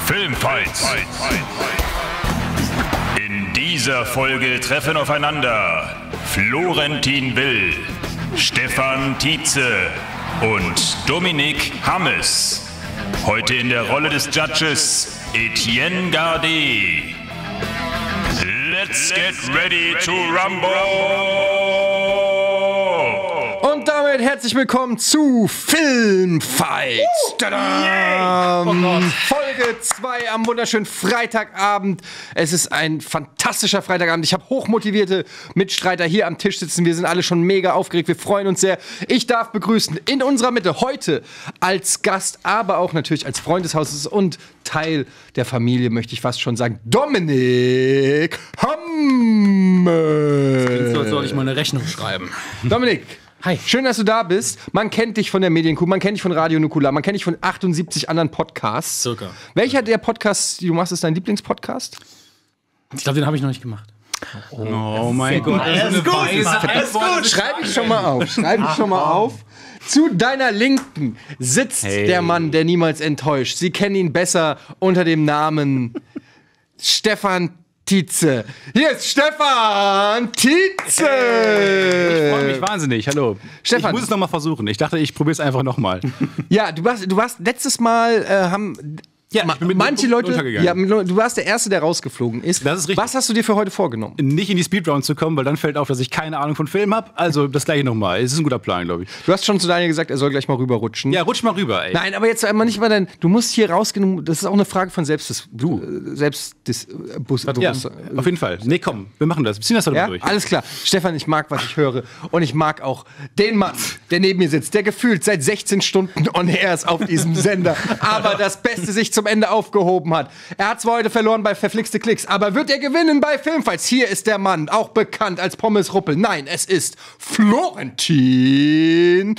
Filmfights. In dieser Folge treffen aufeinander Florentin Will, Stefan Tietze und Dominik Hammes. Heute in der Rolle des Judges Etienne Gardet. Let's get ready to rumble! Und damit herzlich willkommen zu Filmfights. Yeah. Oh Folge 2 am wunderschönen Freitagabend. Es ist ein fantastischer Freitagabend. Ich habe hochmotivierte Mitstreiter hier am Tisch sitzen. Wir sind alle schon mega aufgeregt. Wir freuen uns sehr. Ich darf begrüßen in unserer Mitte heute als Gast, aber auch natürlich als Freund des Hauses und Teil der Familie, möchte ich fast schon sagen, Dominik Hammes. Das klingt so, als soll ich mal eine Rechnung schreiben. Dominik. Hi. Schön, dass du da bist. Man kennt dich von der Medienkuh, man kennt dich von Radio Nukular, man kennt dich von 78 anderen Podcasts. Circa. Welcher der Podcasts, die du machst, ist dein Lieblingspodcast? Ich glaube, den habe ich noch nicht gemacht. Oh mein Gott. Alles gut. Schreibe ich schon mal auf. Zu deiner Linken sitzt der Mann, der niemals enttäuscht. Sie kennen ihn besser unter dem Namen Stefan Tietze. Hier ist Stefan Tietze. Ich freue mich wahnsinnig. Hallo. Stefan. Ich muss es noch mal versuchen. Ich dachte, ich probiere es einfach noch mal. Ja, du warst letztes Mal ich bin mit manche Leute, untergegangen. ja, du warst der Erste, der rausgeflogen ist. Das ist richtig. Was hast du dir für heute vorgenommen? Nicht in die Speedround zu kommen, weil dann fällt auf, dass ich keine Ahnung von Film habe. Also das gleiche nochmal. Es ist ein guter Plan, glaube ich. Du hast schon zu Daniel gesagt, er soll gleich mal rüberrutschen. Ja, rutsch mal rüber, ey. Nein, aber jetzt einmal nicht mal du musst hier rausgehen. Das ist auch eine Frage von Ja, auf jeden Fall. Nee, komm, wir machen das. Wir ziehen das doch ja? durch. Alles klar. Stefan, ich mag, was ich höre. Und ich mag auch den Mann, der neben mir sitzt, der gefühlt seit 16 Stunden on air ist auf diesem Sender, aber das Beste sich zum Ende aufgehoben hat. Er hat zwar heute verloren bei Verflixte Klicks, aber wird er gewinnen bei Filmfights? Hier ist der Mann, auch bekannt als Pommes Ruppel. Nein, es ist Florentin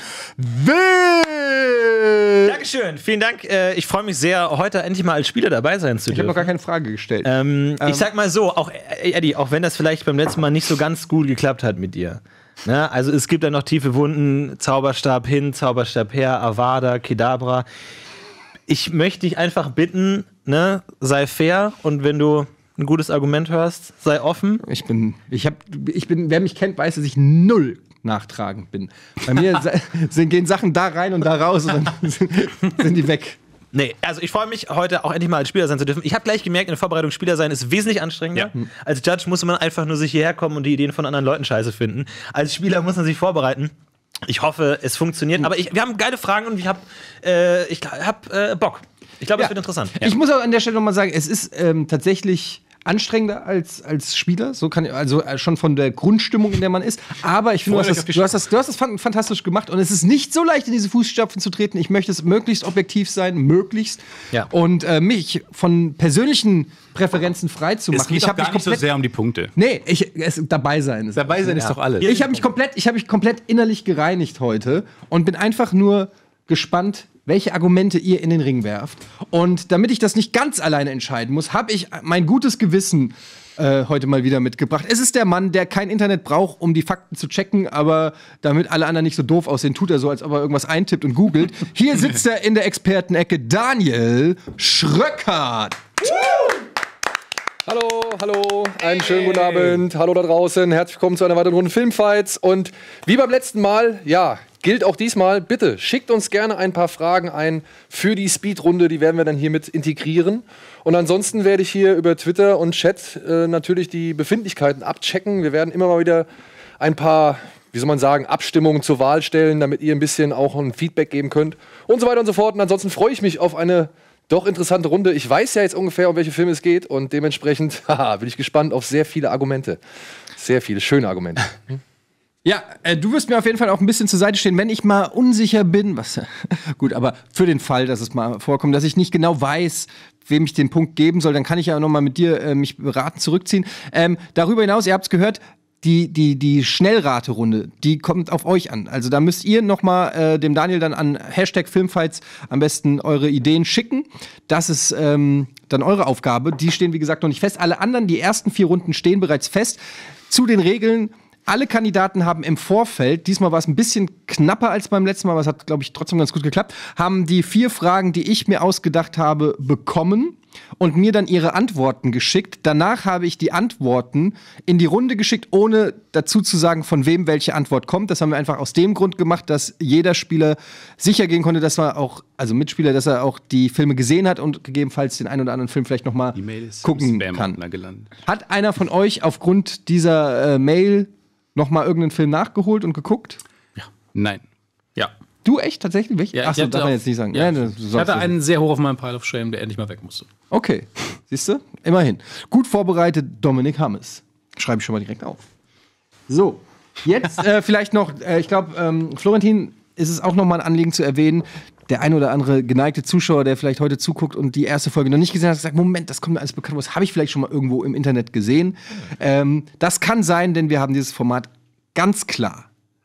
Will. Dankeschön, vielen Dank. Ich freue mich sehr, heute endlich mal als Spieler dabei sein zu dürfen. Ich habe noch gar keine Frage gestellt. Ich sag mal so, auch Eddie, auch wenn das vielleicht beim letzten Mal nicht so ganz gut geklappt hat mit dir. Ne? Also es gibt da noch tiefe Wunden, Zauberstab hin, Zauberstab her, Avada, Kedabra. Ich möchte dich einfach bitten, ne, sei fair und wenn du ein gutes Argument hörst, sei offen. Wer mich kennt, weiß, dass ich null nachtragend bin. Bei mir gehen Sachen da rein und da raus und dann sind die weg. Nee, also ich freue mich, heute auch endlich mal als Spieler sein zu dürfen. Ich habe gleich gemerkt, in der Vorbereitung Spieler sein ist wesentlich anstrengender. Ja. Als Judge muss man einfach nur sich hierher kommen und die Ideen von anderen Leuten scheiße finden. Als Spieler muss man sich vorbereiten. Ich hoffe, es funktioniert. Aber wir haben geile Fragen und ich hab Bock. Ich glaube, es wird interessant. Ja. Ich muss auch an der Stelle nochmal sagen, es ist tatsächlich anstrengender als Spieler, also schon von der Grundstimmung, in der man ist. Aber ich finde, du hast das fantastisch gemacht und es ist nicht so leicht, in diese Fußstapfen zu treten. Ich möchte es möglichst objektiv sein, möglichst. Ja. Und mich von persönlichen Präferenzen frei zu machen. Es geht gar nicht so sehr um die Punkte. Nee, dabei sein ist. Dabei sein ist doch alles. Ich habe mich komplett innerlich gereinigt heute und bin einfach nur gespannt, welche Argumente ihr in den Ring werft. Und damit ich das nicht ganz alleine entscheiden muss, habe ich mein gutes Gewissen heute mal wieder mitgebracht. Es ist der Mann, der kein Internet braucht, um die Fakten zu checken, aber damit alle anderen nicht so doof aussehen, tut er so, als ob er irgendwas eintippt und googelt. Hier sitzt er in der Expertenecke, Daniel Schröckert. Hallo, einen schönen guten Abend. Hallo da draußen, herzlich willkommen zu einer weiteren Runde Filmfights. Und wie beim letzten Mal, ja, gilt auch diesmal, bitte schickt uns gerne ein paar Fragen ein für die Speedrunde, die werden wir dann hiermit integrieren. Und ansonsten werde ich hier über Twitter und Chat natürlich die Befindlichkeiten abchecken. Wir werden immer mal wieder ein paar, wie soll man sagen, Abstimmungen zur Wahl stellen, damit ihr ein bisschen auch ein Feedback geben könnt und so weiter und so fort. Und ansonsten freue ich mich auf eine doch interessante Runde. Ich weiß ja jetzt ungefähr, um welche Filme es geht und dementsprechend bin ich gespannt auf sehr viele Argumente. Sehr viele schöne Argumente. Ja, du wirst mir auf jeden Fall auch ein bisschen zur Seite stehen, wenn ich mal unsicher bin. Gut, aber für den Fall, dass es mal vorkommt, dass ich nicht genau weiß, wem ich den Punkt geben soll, dann kann ich ja noch mal mit dir mich beraten zurückziehen. Darüber hinaus, ihr habt es gehört, die Schnellraterunde, die kommt auf euch an. Also da müsst ihr noch mal dem Daniel dann an #Filmfights am besten eure Ideen schicken. Das ist dann eure Aufgabe. Die stehen, wie gesagt, noch nicht fest. Alle anderen, die ersten 4 Runden stehen bereits fest. Zu den Regeln: Alle Kandidaten haben im Vorfeld, diesmal war es ein bisschen knapper als beim letzten Mal, aber es hat, glaube ich, trotzdem ganz gut geklappt, haben die 4 Fragen, die ich mir ausgedacht habe, bekommen. und mir dann ihre Antworten geschickt. Danach habe ich die Antworten in die Runde geschickt, ohne dazu zu sagen, von wem welche Antwort kommt. Das haben wir einfach aus dem Grund gemacht, dass jeder Spieler sicher gehen konnte, dass er auch, also Mitspieler, dass er auch die Filme gesehen hat und gegebenenfalls den einen oder anderen Film vielleicht noch mal gucken kann. Hat einer von euch aufgrund dieser Mail noch mal irgendeinen Film nachgeholt und geguckt? Ja. Nein. Ja. Du echt tatsächlich? Ja, Achso, darf man jetzt nicht sagen. Ja, Ja, ich hatte einen sehr hoch auf meinem Pile of Shame, der endlich mal weg musste. Okay, siehst du? Immerhin. Gut vorbereitet, Dominik Hammes. Schreibe ich schon mal direkt auf. So, jetzt vielleicht noch, ich glaube, Florentin, ist es auch noch mal ein Anliegen zu erwähnen, der ein oder andere geneigte Zuschauer, der vielleicht heute zuguckt und die erste Folge noch nicht gesehen hat, sagt, Moment, das kommt mir alles bekannt vor, das habe ich vielleicht schon mal irgendwo im Internet gesehen. Das kann sein, denn wir haben dieses Format ganz klar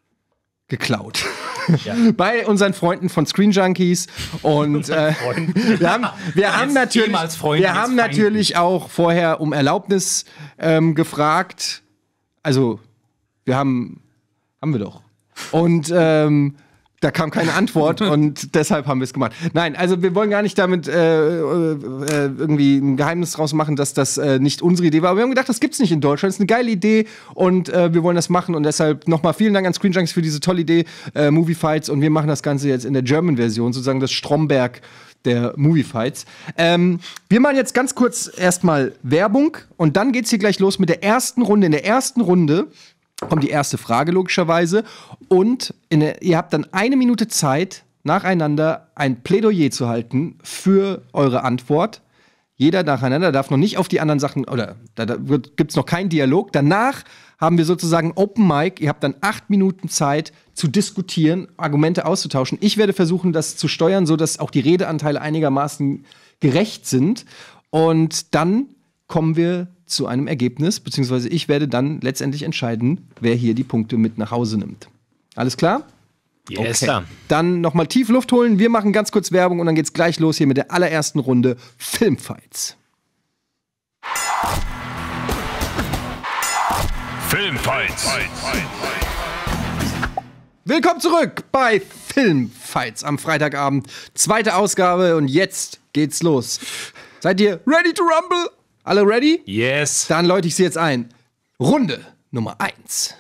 geklaut. Ja. Bei unseren Freunden von Screen Junkies und wir haben natürlich auch vorher um Erlaubnis gefragt. Also haben wir doch. Und da kam keine Antwort und deshalb haben wir es gemacht. Nein, also wir wollen gar nicht damit irgendwie ein Geheimnis draus machen, dass das nicht unsere Idee war. Aber wir haben gedacht, das gibt's nicht in Deutschland. Das ist eine geile Idee und wir wollen das machen. Und deshalb nochmal vielen Dank an Screen Junkies für diese tolle Idee, Movie Fights. Und wir machen das Ganze jetzt in der German-Version, sozusagen das Stromberg der Movie Fights. Wir machen jetzt ganz kurz erstmal Werbung und dann geht's hier gleich los mit der ersten Runde. In der ersten Runde kommt die erste Frage logischerweise und ihr habt dann 1 Minute Zeit, nacheinander ein Plädoyer zu halten für eure Antwort. Jeder nacheinander darf noch nicht auf die anderen Sachen, oder da gibt's noch keinen Dialog. Danach haben wir sozusagen Open Mic. Ihr habt dann 8 Minuten Zeit zu diskutieren, Argumente auszutauschen. Ich werde versuchen, das zu steuern, sodass auch die Redeanteile einigermaßen gerecht sind. Und dann kommen wir zu einem Ergebnis, beziehungsweise ich werde dann letztendlich entscheiden, wer hier die Punkte mit nach Hause nimmt. Alles klar? Yes, okay. klar. Dann nochmal tief Luft holen. Wir machen ganz kurz Werbung und dann geht's gleich los hier mit der allerersten Runde Filmfights. Filmfights. Willkommen zurück bei Filmfights am Freitagabend. 2. Ausgabe und jetzt geht's los. Seid ihr ready to rumble? Alle ready? Yes. Dann läute ich sie jetzt ein. Runde Nummer 1.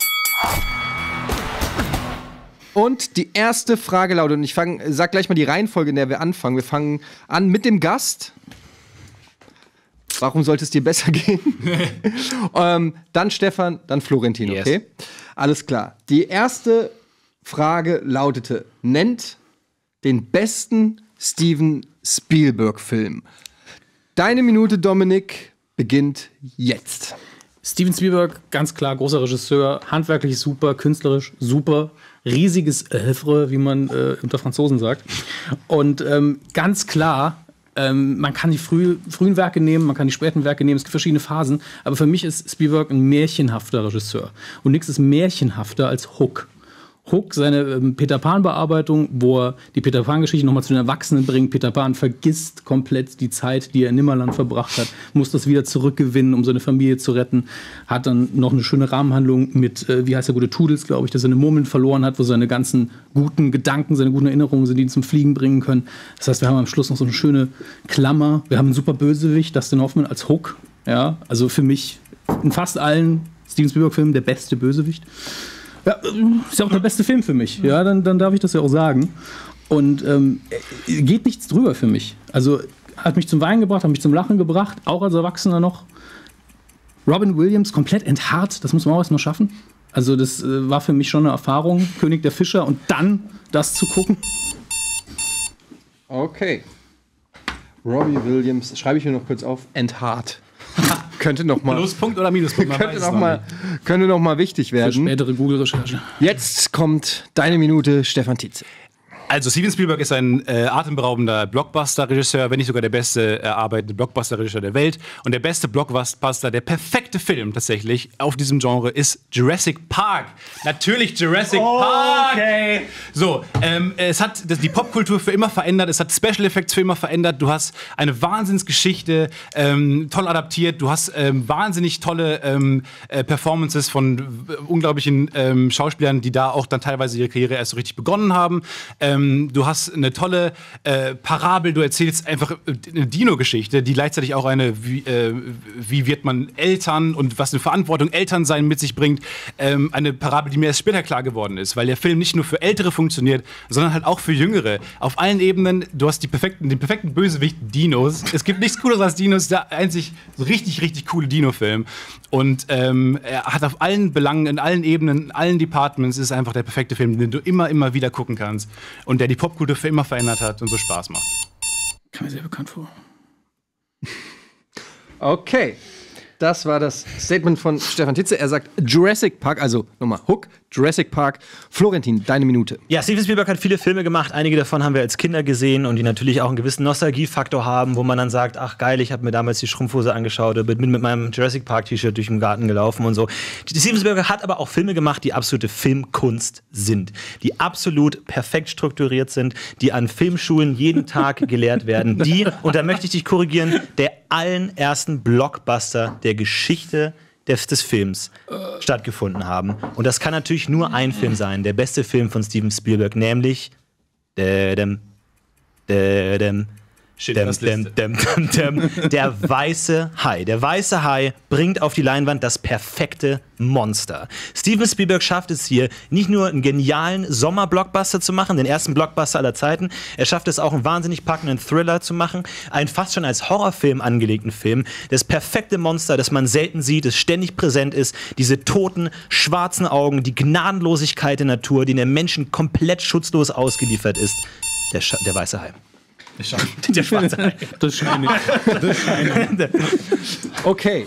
Und die erste Frage lautet, und ich sag gleich mal die Reihenfolge, in der wir anfangen. Wir fangen an mit dem Gast. Warum sollte es dir besser gehen? Dann Stefan, dann Florentin, okay? Yes. Alles klar. Die erste Frage lautete, nennt den besten Steven Spielberg-Film. Deine Minute, Dominik, beginnt jetzt. Steven Spielberg, ganz klar, großer Regisseur, handwerklich super, künstlerisch super, riesiges Œuvre, wie man unter Franzosen sagt. Und ganz klar, man kann die frühen Werke nehmen, man kann die späten Werke nehmen, es gibt verschiedene Phasen, aber für mich ist Spielberg ein märchenhafter Regisseur. Und nichts ist märchenhafter als Hook. Hook, seine Peter Pan-Bearbeitung, wo er die Peter Pan-Geschichte nochmal zu den Erwachsenen bringt. Peter Pan vergisst komplett die Zeit, die er in Nimmerland verbracht hat, muss das wieder zurückgewinnen, um seine Familie zu retten. Hat dann noch eine schöne Rahmenhandlung mit, wie heißt der gute Toodles, glaube ich, der seine Murmeln verloren hat, wo seine ganzen guten Gedanken, seine guten Erinnerungen sind, die ihn zum Fliegen bringen können. Das heißt, wir haben am Schluss noch so eine schöne Klammer. Wir haben einen super Bösewicht, Dustin Hoffman als Hook. Ja, also für mich in fast allen Steven Spielberg-Filmen der beste Bösewicht. Ja, ist ja auch der beste Film für mich. Ja, dann darf ich das ja auch sagen. Und geht nichts drüber für mich. Also hat mich zum Weinen gebracht, hat mich zum Lachen gebracht, auch als Erwachsener noch. Robin Williams komplett enthaart, das muss man auch erstmal schaffen. Also das war für mich schon eine Erfahrung, König der Fischer und dann das zu gucken. Okay. Robbie Williams, schreibe ich mir noch kurz auf, enthaart. Könnte noch mal Pluspunkt oder Minuspunkt? Könnte noch mal wichtig werden. Für spätere Google-Recherche. Jetzt kommt deine Minute, Stefan Tietze. Also Steven Spielberg ist ein atemberaubender Blockbuster-Regisseur, wenn nicht sogar der beste arbeitende Blockbuster-Regisseur der Welt. Und der beste Blockbuster, der perfekte Film tatsächlich auf diesem Genre ist Jurassic Park. Natürlich Jurassic Park! Okay. So, es hat die Popkultur für immer verändert, es hat Special Effects für immer verändert. Du hast eine Wahnsinnsgeschichte, toll adaptiert. Du hast wahnsinnig tolle Performances von unglaublichen Schauspielern, die da auch dann teilweise ihre Karriere erst so richtig begonnen haben. du hast eine tolle Parabel, du erzählst einfach eine Dino-Geschichte, die gleichzeitig auch wie wird man Eltern und was eine Verantwortung Elternsein mit sich bringt. Eine Parabel, die mir erst später klar geworden ist, weil der Film nicht nur für Ältere funktioniert, sondern halt auch für Jüngere. Auf allen Ebenen, du hast den perfekten Bösewicht Dinos. Es gibt nichts Cooleres als Dinos, der einzig so richtig, richtig coole Dino-Film. Und er hat auf allen Belangen, in allen Ebenen, in allen Departments, ist einfach der perfekte Film, den du immer wieder gucken kannst und der die Popkultur für immer verändert hat und so Spaß macht. Kam mir sehr bekannt vor. Okay. Das war das Statement von Stefan Titze. Er sagt Jurassic Park, also nochmal Hook, Jurassic Park. Florentin, deine Minute. Ja, Steven Spielberg hat viele Filme gemacht. Einige davon haben wir als Kinder gesehen und die natürlich auch einen gewissen Nostalgiefaktor haben, wo man dann sagt, ach geil, ich habe mir damals die Schrumpfhose angeschaut und bin mit meinem Jurassic Park T-Shirt durch den Garten gelaufen und so. Steven Spielberg hat aber auch Filme gemacht, die absolute Filmkunst sind, die absolut perfekt strukturiert sind, die an Filmschulen jeden Tag gelehrt werden, die, und da möchte ich dich korrigieren, der allerersten Blockbuster der Geschichte des Films stattgefunden haben. Und das kann natürlich nur ein Film sein, der beste Film von Steven Spielberg, nämlich Der weiße Hai. Der weiße Hai bringt auf die Leinwand das perfekte Monster. Steven Spielberg schafft es hier, nicht nur einen genialen Sommer-Blockbuster zu machen, den ersten Blockbuster aller Zeiten, er schafft es auch, einen wahnsinnig packenden Thriller zu machen, einen fast schon als Horrorfilm angelegten Film, das perfekte Monster, das man selten sieht, das ständig präsent ist, diese toten, schwarzen Augen, die Gnadenlosigkeit der Natur, die den Menschen komplett schutzlos ausgeliefert ist. Der weiße Hai. Der schwarze Hai. Das Scheine. Okay.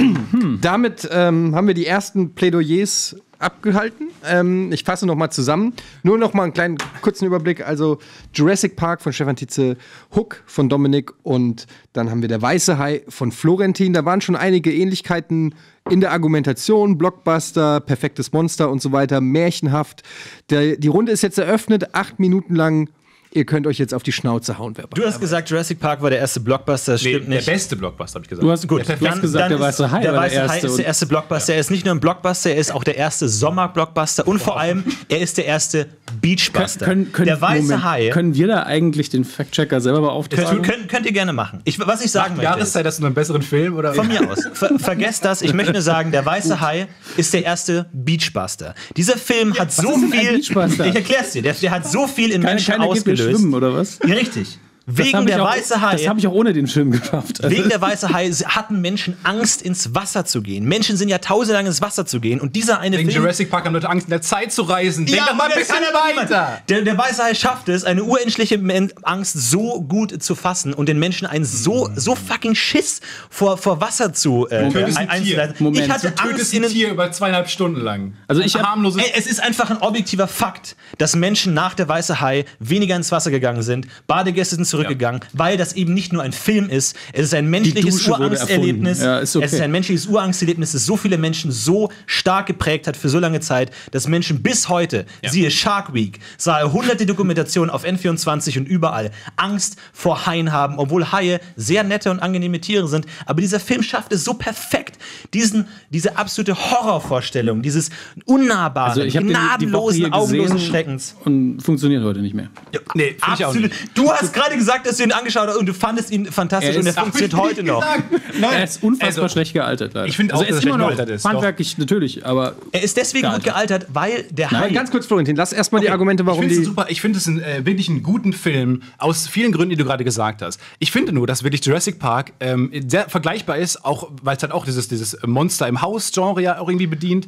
Damit haben wir die ersten Plädoyers abgehalten. Ich fasse noch mal zusammen. Nur noch mal einen kleinen kurzen Überblick. Also Jurassic Park von Stefan Titze, Hook von Dominik und dann haben wir Der weiße Hai von Florentin. Da waren schon einige Ähnlichkeiten in der Argumentation. Blockbuster, perfektes Monster und so weiter. Märchenhaft. Die Runde ist jetzt eröffnet. 8 Minuten lang. Ihr könnt euch jetzt auf die Schnauze hauen, wer Du hast gesagt, Jurassic Park war der erste Blockbuster, das stimmt nicht. Der beste Blockbuster, habe ich gesagt. Du hast gesagt, der weiße Hai war der erste. Der weiße Hai ist der erste Blockbuster. Er ist nicht nur ein Blockbuster, er ist auch der erste Sommer-Blockbuster und vor allem, er ist der erste Beachbuster. Der weiße Hai. Können wir da eigentlich den Fact-Checker selber beauftragen? Könnt ihr gerne machen. Was ich sagen möchte. Jahreszeit, hast du einen besseren Film? Oder? Von mir aus. Vergesst das. Ich möchte nur sagen, der weiße Hai ist der erste Beachbuster. Dieser Film hat so viel. Ich erklär's dir. Der hat so viel in Menschen ausgelöst. Schwimmen, oder was? Ja, richtig. Wegen der weiße Hai. Das habe ich auch ohne den Film geschafft. Wegen der weiße Hai hatten Menschen Angst, ins Wasser zu gehen. Menschen sind Jahrtausende lang ins Wasser zu gehen. Und dieser eine Wegen Film. Jurassic Park haben Leute Angst, in der Zeit zu reisen. Denk doch mal ein bisschen weiter. Der weiße Hai schafft es, eine urendliche Angst so gut zu fassen und den Menschen einen so fucking Schiss vor Wasser zu einzuleiten. Ich hatte Angst in ein Tier über 2,5 Stunden lang. Also es ist einfach ein objektiver Fakt, dass Menschen nach der weiße Hai weniger ins Wasser gegangen sind. Badegäste sind zurückgegangen, weil das eben nicht nur ein Film ist, es ist ein menschliches Urangsterlebnis. Ja, ist okay. Es ist ein menschliches Urangsterlebnis, das so viele Menschen so stark geprägt hat für so lange Zeit, dass Menschen bis heute, siehe Shark Week, sah hunderte Dokumentationen auf N24 und überall, Angst vor Haien haben, obwohl Haie sehr nette und angenehme Tiere sind. Aber dieser Film schafft es so perfekt, diese absolute Horrorvorstellung, dieses unnahbare, gnadenlosen, augenlosen Schreckens. Und funktioniert heute nicht mehr. Ja, nee, absolut. Du hast gerade gesagt, dass du ihn angeschaut hast und du fandest ihn fantastisch und er funktioniert heute noch. Er ist unfassbar schlecht gealtert, leider. Ich finde auch, er ist immer noch handwerklich, natürlich, aber er ist deswegen gut gealtert, weil der Hai... Ganz kurz, Florentin, lass erstmal die Argumente, warum die... Super. Ich finde es wirklich einen guten Film, aus vielen Gründen, die du gerade gesagt hast. Ich finde nur, dass wirklich Jurassic Park sehr vergleichbar ist, auch weil es halt auch dieses Monster im Haus-Genre ja auch irgendwie bedient.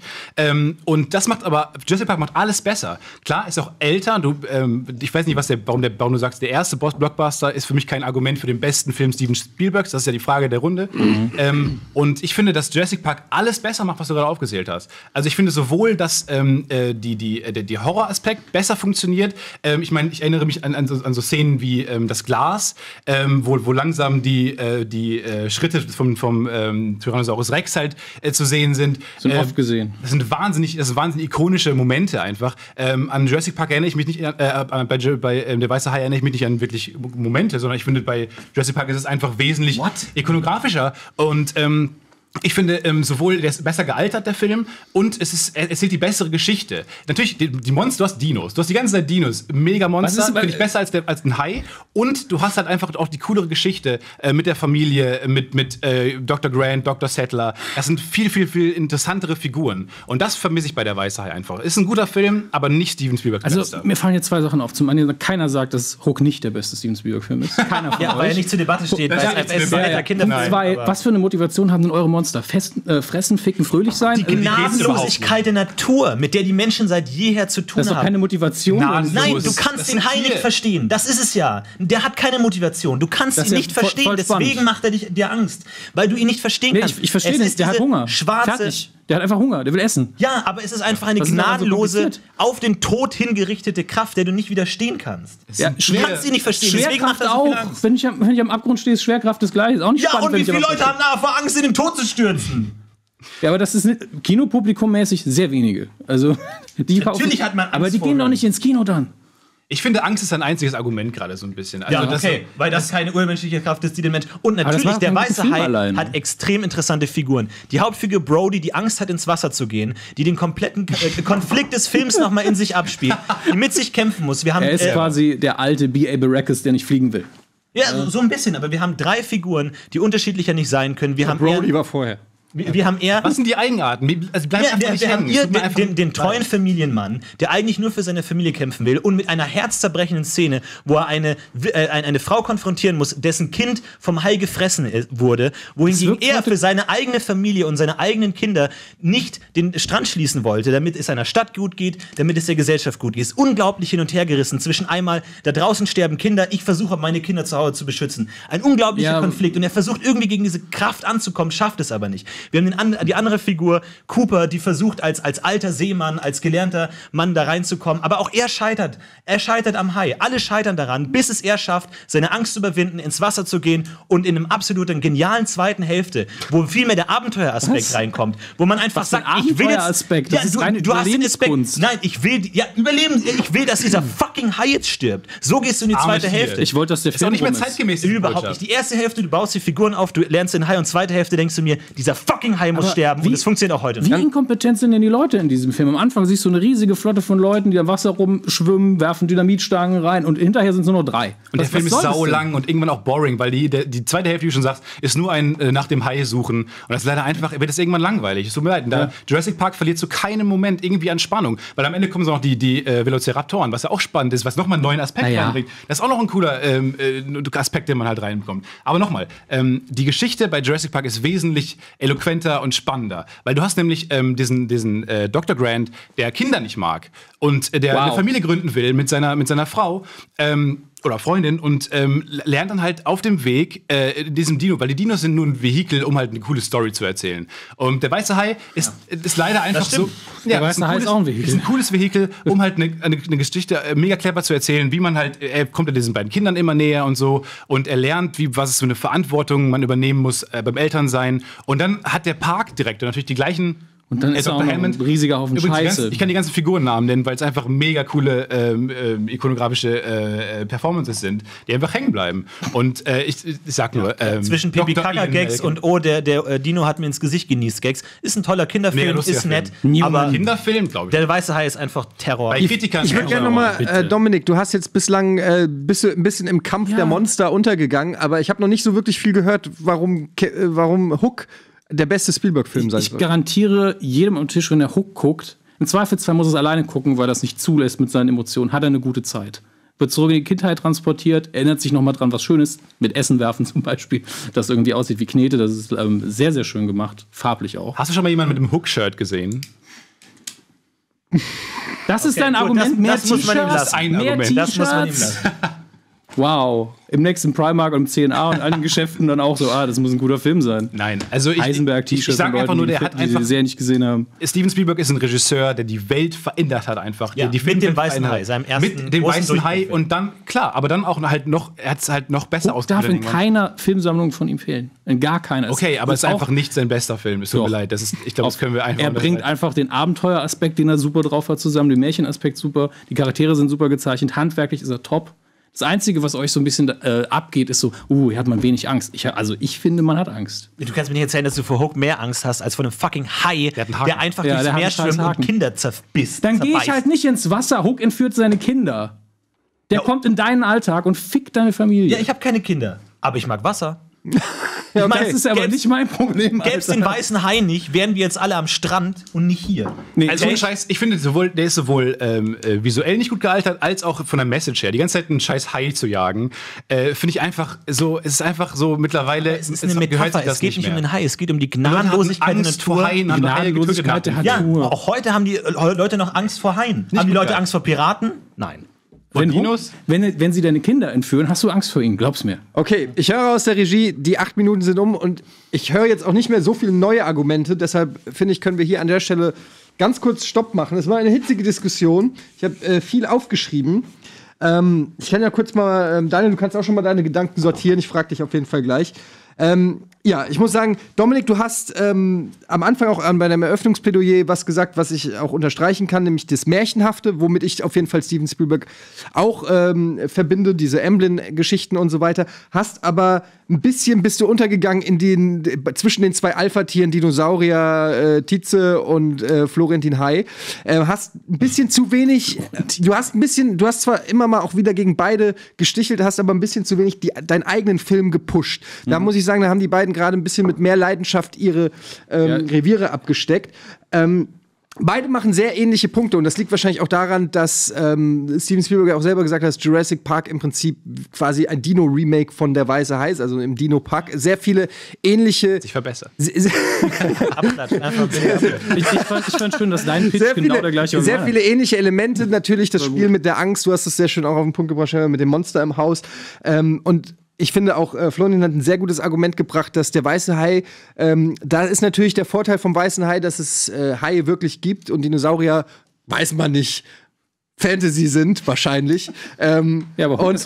Und das macht aber, Jurassic Park macht alles besser. Klar, ist auch älter. Ich weiß nicht, warum du sagst, der erste Blockbuster ist für mich kein Argument für den besten Film Steven Spielbergs. Das ist ja die Frage der Runde. Und ich finde, dass Jurassic Park alles besser macht, was du gerade aufgezählt hast. Also ich finde sowohl, dass die Horroraspekt besser funktioniert. Ich meine, ich erinnere mich an so Szenen wie das Glas, wo langsam die Schritte vom Tyrannosaurus Rex halt zu sehen sind. Sind oft gesehen. Das sind wahnsinnig ikonische Momente einfach. An Jurassic Park erinnere ich mich nicht, bei Der weiße Hai erinnere ich mich nicht an wirklich Momente, sondern ich finde, bei Jurassic Park ist es einfach wesentlich ikonografischer. Und Ich finde, sowohl der ist besser gealtert, der Film, und er erzählt die bessere Geschichte. Natürlich, die Monster, du hast Dinos. Du hast die ganze Zeit Dinos. Mega Monster, finde ich besser als ein Hai. Und du hast halt einfach auch die coolere Geschichte mit der Familie, mit Dr. Grant, Dr. Settler. Das sind viel, viel, viel interessantere Figuren. Und das vermisse ich bei der Weiße Hai einfach. Ist ein guter Film, aber nicht Steven Spielberg. Also, mir fallen jetzt 2 Sachen auf. Zum einen, keiner sagt, dass Hook nicht der beste Steven Spielberg-Film ist. Keiner von euch. weil er nicht zur Debatte steht, weil es ist ein netter Kinderfilm. 2, was für eine Motivation haben denn eure Monster? Fressen, ficken, fröhlich sein? Die Gnadenlosigkeit der Natur, mit der die Menschen seit jeher zu tun Das ist doch haben. keine Motivation. Nein, du kannst den Hai nicht verstehen. Das ist es ja. Der hat keine Motivation. Du kannst ihn nicht verstehen. voll spannend. Deswegen macht er dir Angst. Weil du ihn nicht verstehen kannst. Ich verstehe nicht. Der hat Hunger. Schwarze. Fertig. Der hat einfach Hunger. Der will essen. Ja, aber es ist einfach eine Was ist daran so gnadenlose, kompliziert? auf den Tod hingerichtete Kraft, der du nicht widerstehen kannst. Ja, Du kannst ihn nicht verstehen. Deswegen macht Schwerkraft er so viel auch. Angst. Wenn ich am Abgrund stehe, ist Schwerkraft das Gleiche. Ist auch nicht Ja, spannend, und wenn wie ich am viele Abgrund Leute haben nachher vor Angst, in den Tod zu stürzen? Ja, aber das ist Kinopublikum-mäßig sehr wenige. Also, Natürlich hat man Angst aber die vor gehen doch Hunger. nicht ins Kino dann. Ich finde, Angst ist ein einziges Argument gerade so ein bisschen. Also Ja, das okay, weil das keine urmenschliche Kraft ist, die den Mensch. Und das natürlich, war der kein guter weiße Film Hai allein. hat extrem interessante Figuren. Die Hauptfigur Brody, die Angst hat, ins Wasser zu gehen, die den kompletten Konflikt des Films nochmal in sich abspielt, die mit sich kämpfen muss. Wir haben, Er ist quasi der alte B.A. Baracus, der nicht fliegen will. ja, so ein bisschen, aber wir haben 3 Figuren, die unterschiedlicher nicht sein können. Wir haben war vorher. wir haben eher. Was sind die Eigenarten? Also bleib einfach nicht Wir haben hängen. hier Es tut mir einfach den treuen Familienmann, der eigentlich nur für seine Familie kämpfen will und mit einer herzzerbrechenden Szene, wo er eine Frau konfrontieren muss, dessen Kind vom Hai gefressen wurde, wohingegen wirkt er heute- für seine eigene Familie und seine eigenen Kinder nicht den Strand schließen wollte, damit es einer Stadt gut geht, damit es der Gesellschaft gut geht. Ist unglaublich hin und her gerissen zwischen einmal, da draußen sterben Kinder, ich versuche meine Kinder zu Hause zu beschützen. Ein unglaublicher Ja, Konflikt und er versucht irgendwie gegen diese Kraft anzukommen, schafft es aber nicht. Wir haben die andere Figur, Cooper, die versucht als alter Seemann, als gelernter Mann da reinzukommen, aber auch er scheitert. Er scheitert am Hai. Alle scheitern daran, bis es er schafft, seine Angst zu überwinden, ins Wasser zu gehen und in einem absoluten genialen zweiten Hälfte, wo viel mehr der Abenteueraspekt reinkommt, wo man einfach Was für ein sagt, ich will jetzt, Abenteueraspekt? Das ist reine du hast den Aspekt, Überlebenskunst. nein, ich will, dass dieser fucking Hai jetzt stirbt. So gehst du in die Arme zweite Tiere. Hälfte. Ich wollte, dass der Ist auch Film nicht mehr rum ist. zeitgemäß. die Überhaupt Botschaft. nicht. Die erste Hälfte, du baust die Figuren auf, du lernst den Hai und zweite Hälfte denkst du mir, dieser fucking Hai muss sterben und es funktioniert auch heute Wie noch. inkompetent sind denn die Leute in diesem Film? Am Anfang siehst du eine riesige Flotte von Leuten, die am Wasser rumschwimmen, werfen Dynamitstangen rein und hinterher sind es nur noch 3. Und der Film ist soll das sau denn? lang und irgendwann auch boring, weil die zweite Hälfte, wie du schon sagst, ist nur ein nach dem Hai suchen. Und das ist leider einfach, wird es irgendwann langweilig. Es tut mir leid. Und da Jurassic Park verliert zu keinem Moment irgendwie an Spannung. Weil am Ende kommen so noch die Velociraptoren, was ja auch spannend ist, was nochmal einen neuen Aspekt Ja. reinbringt. Das ist auch noch ein cooler Aspekt, den man halt reinbekommt. Aber nochmal, die Geschichte bei Jurassic Park ist wesentlich eloquenter und spannender. Weil du hast nämlich diesen Dr. Grant, der Kinder nicht mag und der eine Familie gründen will mit seiner Frau. Oder Freundin und lernt dann halt auf dem Weg diesem Dino, weil die Dinos sind nur ein Vehikel, um halt eine coole Story zu erzählen. Und der weiße Hai ist leider einfach so. Ja, Der weiße Hai ist auch ein Vehikel. Ist ein cooles Vehikel, um halt eine Geschichte mega clever zu erzählen, wie man halt, er kommt ja diesen beiden Kindern immer näher und so und er lernt, was es für eine Verantwortung man übernehmen muss beim Elternsein. Und dann hat der Parkdirektor natürlich die gleichen. Und dann ist da auch noch ein riesiger Haufen Scheiße. Ich kann die ganzen Figurennamen nennen, weil es einfach mega coole ikonografische Performances sind, die einfach hängen bleiben. Und ich sag nur, Zwischen Pipi Kaka Gags und der Dino hat mir ins Gesicht genießt Gags. Ist ein toller Kinderfilm, Mega lustiger ist nett, Film. aber Kinderfilm, glaube ich. der weiße Hai ist einfach Terror. Bei Kritikern. Ich würde gerne nochmal, Dominik, du hast jetzt bislang bist du ein bisschen im Kampf der Monster untergegangen, aber ich habe noch nicht so wirklich viel gehört, warum Hook der beste Spielberg-Film sein Ich soll. garantiere jedem am Tisch, wenn er Hook guckt, im Zweifelsfall muss er es alleine gucken, weil er das nicht zulässt mit seinen Emotionen, hat er eine gute Zeit. Wird zurück in die Kindheit transportiert, erinnert sich nochmal dran, was Schönes, mit Essen werfen zum Beispiel, das irgendwie aussieht wie Knete, das ist sehr, sehr schön gemacht, farblich auch. Hast du schon mal jemanden mit einem Hook-Shirt gesehen? Das ist dein gut, Argument, mehr das muss man ihm T-Shirts, lassen. Ein mehr Argument. Das muss man ihm T-Shirts. lassen. Wow, im nächsten Primark und im C&A und allen Geschäften dann auch so, das muss ein guter Film sein. Nein, also ich Heisenberg-T-Shirts sag von einfach Leuten, nur, die der hat die einfach. die Serie nicht gesehen haben. Steven Spielberg ist ein Regisseur, der die Welt verändert hat einfach. Ja, die mit Filmwelt dem Weißen verändert Hai, hat. seinem ersten Mit dem großen Weißen Hai Durchbruchfilm. und dann, klar, aber dann auch halt noch, er hat es halt noch besser Hook darf in ausgeführt. keiner Filmsammlung von ihm fehlen. In gar keiner. Okay, aber es ist auch- einfach nicht sein bester Film. Es tut Doch. mir leid. Ich glaube, das können wir einfach Er bringt unterscheiden. einfach den Abenteueraspekt, den er super drauf hat, zusammen, den Märchenaspekt super, die Charaktere sind super gezeichnet, handwerklich ist er top. Das Einzige, was euch so ein bisschen abgeht, ist so, hier hat man wenig Angst. Ich finde, man hat Angst. Du kannst mir nicht erzählen, dass du vor Hook mehr Angst hast als vor einem fucking Hai, der einfach Ja, durchs der hat Meer einen scheiß schwimmt und Haken. Kinder zerbisst. Dann gehe ich halt nicht ins Wasser. Hook entführt seine Kinder. Der kommt in deinen Alltag und fickt deine Familie. Ja, ich habe keine Kinder, aber ich mag Wasser. Ich meine, das ist aber nicht mein Problem. Gäbe es den weißen Hai nicht, wären wir jetzt alle am Strand und nicht hier. Nee, Also ohne Scheiß, ich finde, der ist sowohl visuell nicht gut gealtert, als auch von der Message her. Die ganze Zeit einen scheiß Hai zu jagen, finde ich einfach so, es ist einfach so mittlerweile. Es ist eine Metapher, es geht nicht um den Hai, es geht um die Gnadenlosigkeit in der Angst vor Natur. Haien, haben Haie getötet. Gnadenlosigkeit der Ja, Natur. auch heute haben die Leute noch Angst vor Haien. Haben die Leute geil. Angst vor Piraten? Nein. Wenn, Dinos? wenn sie deine Kinder entführen, hast du Angst vor ihnen, glaub's mir. Okay, ich höre aus der Regie, die 8 Minuten sind um und ich höre jetzt auch nicht mehr so viele neue Argumente. Deshalb finde ich, können wir hier an der Stelle ganz kurz Stopp machen. Es war eine hitzige Diskussion. Ich habe viel aufgeschrieben. Ich kann ja kurz mal, Daniel, du kannst auch schon mal deine Gedanken sortieren. Ich frage dich auf jeden Fall gleich. Ja, ich muss sagen, Dominik, du hast am Anfang auch bei deinem Eröffnungsplädoyer was gesagt, was ich auch unterstreichen kann, nämlich das Märchenhafte, womit ich auf jeden Fall Steven Spielberg auch verbinde, diese Emblem-Geschichten und so weiter. Hast aber ein bisschen bist du untergegangen zwischen den zwei Alpha-Tieren, Dinosaurier, Tietze und Florentin Hai. Hast ein bisschen zu wenig, du hast zwar immer mal auch wieder gegen beide gestichelt, hast aber ein bisschen zu wenig deinen eigenen Film gepusht. Da muss ich sagen, da haben die beiden gerade ein bisschen mit mehr Leidenschaft ihre Reviere abgesteckt. Beide machen sehr ähnliche Punkte und das liegt wahrscheinlich auch daran, dass Steven Spielberg auch selber gesagt hat, dass Jurassic Park im Prinzip quasi ein Dino-Remake von Der Weiße Hai ist, also im Dino-Park. Sehr viele ähnliche... Sich verbessert. Abklatschen, einfach Ich fand schön, dass dein Pitch genau der gleiche war. Sehr viele ähnliche Elemente. Natürlich das Spiel mit der Angst. Du hast es sehr schön auch auf den Punkt gebracht, mit dem Monster im Haus. Und ich finde auch, Florian hat ein sehr gutes Argument gebracht, dass der weiße Hai, da ist natürlich der Vorteil vom weißen Hai, dass es Haie wirklich gibt und Dinosaurier weiß man nicht. Fantasy sind, wahrscheinlich. Ja, aber und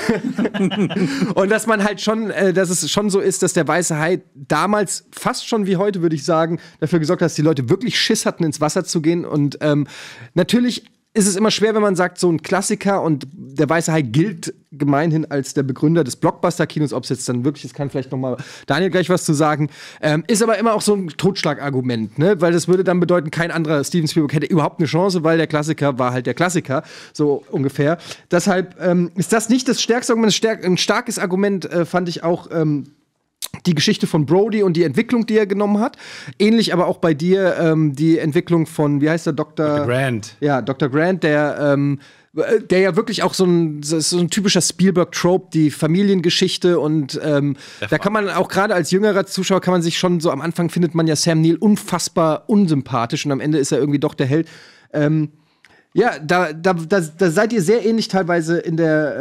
dass man halt schon, dass es schon so ist, dass der weiße Hai damals fast schon wie heute, würde ich sagen, dafür gesorgt hat, dass die Leute wirklich Schiss hatten, ins Wasser zu gehen. Und natürlich ist es immer schwer, wenn man sagt, so ein Klassiker und der weiße Hai gilt gemeinhin als der Begründer des Blockbuster-Kinos, ob es jetzt dann wirklich ist, kann vielleicht noch mal Daniel gleich was zu sagen, ist aber immer auch so ein Totschlagargument, ne? Weil das würde dann bedeuten, kein anderer Steven Spielberg hätte überhaupt eine Chance, weil der Klassiker war halt der Klassiker, so ungefähr. Deshalb ist das nicht das stärkste Argument, ein starkes Argument fand ich auch die Geschichte von Brody und die Entwicklung, die er genommen hat. Ähnlich aber auch bei dir die Entwicklung von, wie heißt der, Dr. Grant. Ja, Dr. Grant, der ja wirklich auch so ein typischer Spielberg-Trope, die Familiengeschichte und da kann man auch gerade als jüngerer Zuschauer kann man sich schon so am Anfang findet man ja Sam Neill unfassbar unsympathisch und am Ende ist er irgendwie doch der Held. Ja, da seid ihr sehr ähnlich teilweise in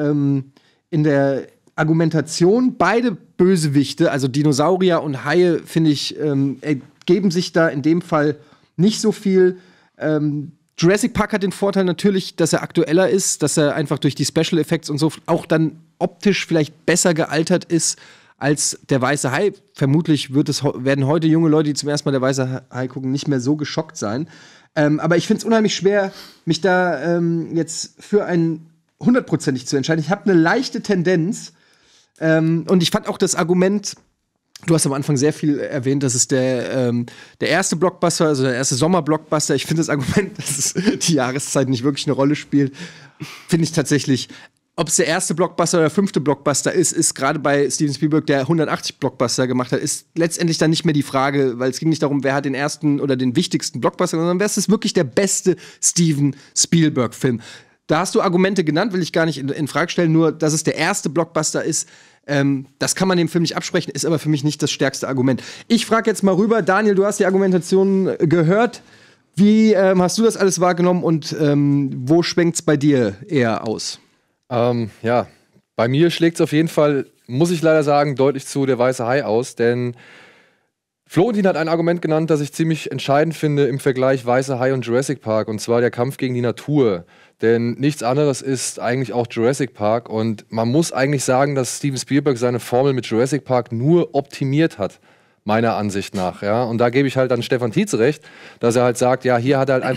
der Argumentation. Beide Bösewichte, also Dinosaurier und Haie, finde ich, ergeben sich da in dem Fall nicht so viel. Jurassic Park hat den Vorteil natürlich, dass er aktueller ist, dass er einfach durch die Special Effects und so auch dann optisch vielleicht besser gealtert ist als der weiße Hai. Vermutlich werden heute junge Leute, die zum ersten Mal der weiße Hai gucken, nicht mehr so geschockt sein. Aber ich finde es unheimlich schwer, mich da jetzt für einen 100%ig zu entscheiden. Ich habe eine leichte Tendenz und ich fand auch das Argument, du hast am Anfang sehr viel erwähnt, dass es der erste Blockbuster, also der erste Sommerblockbuster, ich finde das Argument, dass die Jahreszeit nicht wirklich eine Rolle spielt, finde ich tatsächlich, ob es der erste Blockbuster oder der 5. Blockbuster ist gerade bei Steven Spielberg, der 180 Blockbuster gemacht hat, ist letztendlich dann nicht mehr die Frage, weil es ging nicht darum, wer hat den ersten oder den wichtigsten Blockbuster, sondern wer ist wirklich der beste Steven Spielberg-Film. Da hast du Argumente genannt, will ich gar nicht in Frage stellen, nur dass es der erste Blockbuster ist, das kann man dem Film nicht absprechen, ist aber für mich nicht das stärkste Argument. Ich frage jetzt mal rüber, Daniel, du hast die Argumentation gehört. Wie hast du das alles wahrgenommen und wo schwenkt's bei dir eher aus? Ja, bei mir schlägt es auf jeden Fall, muss ich leider sagen, deutlich zu Der Weiße Hai aus, denn Florentin hat ein Argument genannt, das ich ziemlich entscheidend finde im Vergleich Weiße Hai und Jurassic Park, und zwar der Kampf gegen die Natur. Denn nichts anderes ist eigentlich auch Jurassic Park, und man muss eigentlich sagen, dass Steven Spielberg seine Formel mit Jurassic Park nur optimiert hat, meiner Ansicht nach. Ja? Und da gebe ich halt an Stefan Tietze recht, dass er halt sagt, ja, hier hat er halt einfach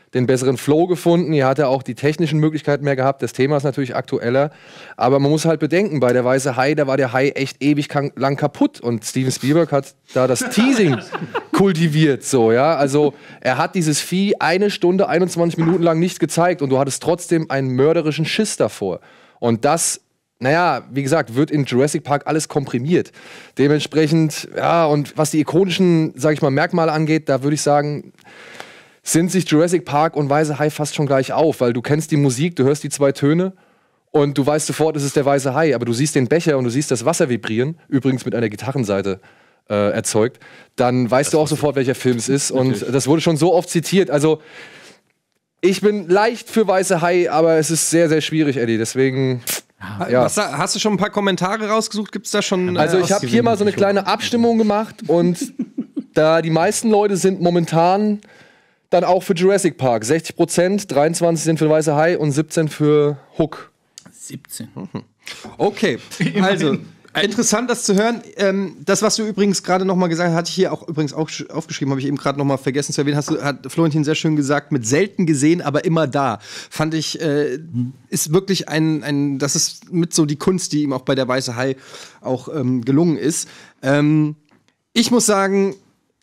den besseren Flow gefunden. Hier hat er auch die technischen Möglichkeiten mehr gehabt. Das Thema ist natürlich aktueller. Aber man muss halt bedenken, bei der Weiße Hai, da war der Hai echt ewig lang kaputt. Und Steven Spielberg hat da das Teasing kultiviert. So, ja? Also er hat dieses Vieh 1 Stunde, 21 Minuten lang nicht gezeigt. Und du hattest trotzdem einen mörderischen Schiss davor. Und das, naja, wie gesagt, wird in Jurassic Park alles komprimiert. Dementsprechend, ja, und was die ikonischen, sag ich mal, Merkmale angeht, da würde ich sagen, sind sich Jurassic Park und Weiße Hai fast schon gleich auf, weil du kennst die Musik, du hörst die 2 Töne und du weißt sofort, es ist der Weiße Hai, aber du siehst den Becher und du siehst das Wasser vibrieren, übrigens mit einer Gitarrenseite erzeugt, dann weißt du auch sofort, welcher Film es ist. Und das wurde schon so oft zitiert. Also, ich bin leicht für Weiße Hai, aber es ist sehr, sehr schwierig, Eddie, deswegen... Ja. Hast du schon ein paar Kommentare rausgesucht? Gibt's da schon? Also ich habe hier mal so eine kleine Abstimmung gemacht und da die meisten Leute sind momentan dann auch für Jurassic Park. 60%, 23 sind für Weiße Hai und 17 für Hook. 17. Okay, also interessant, das zu hören. Das, was du übrigens gerade noch mal gesagt hast, hatte ich hier auch übrigens auch aufgeschrieben, habe ich eben gerade noch mal vergessen zu erwähnen, hat Florentin sehr schön gesagt, mit selten gesehen, aber immer da. Fand ich, ist wirklich das ist mit so die Kunst, die ihm auch bei der Weiße Hai auch gelungen ist. Ich muss sagen,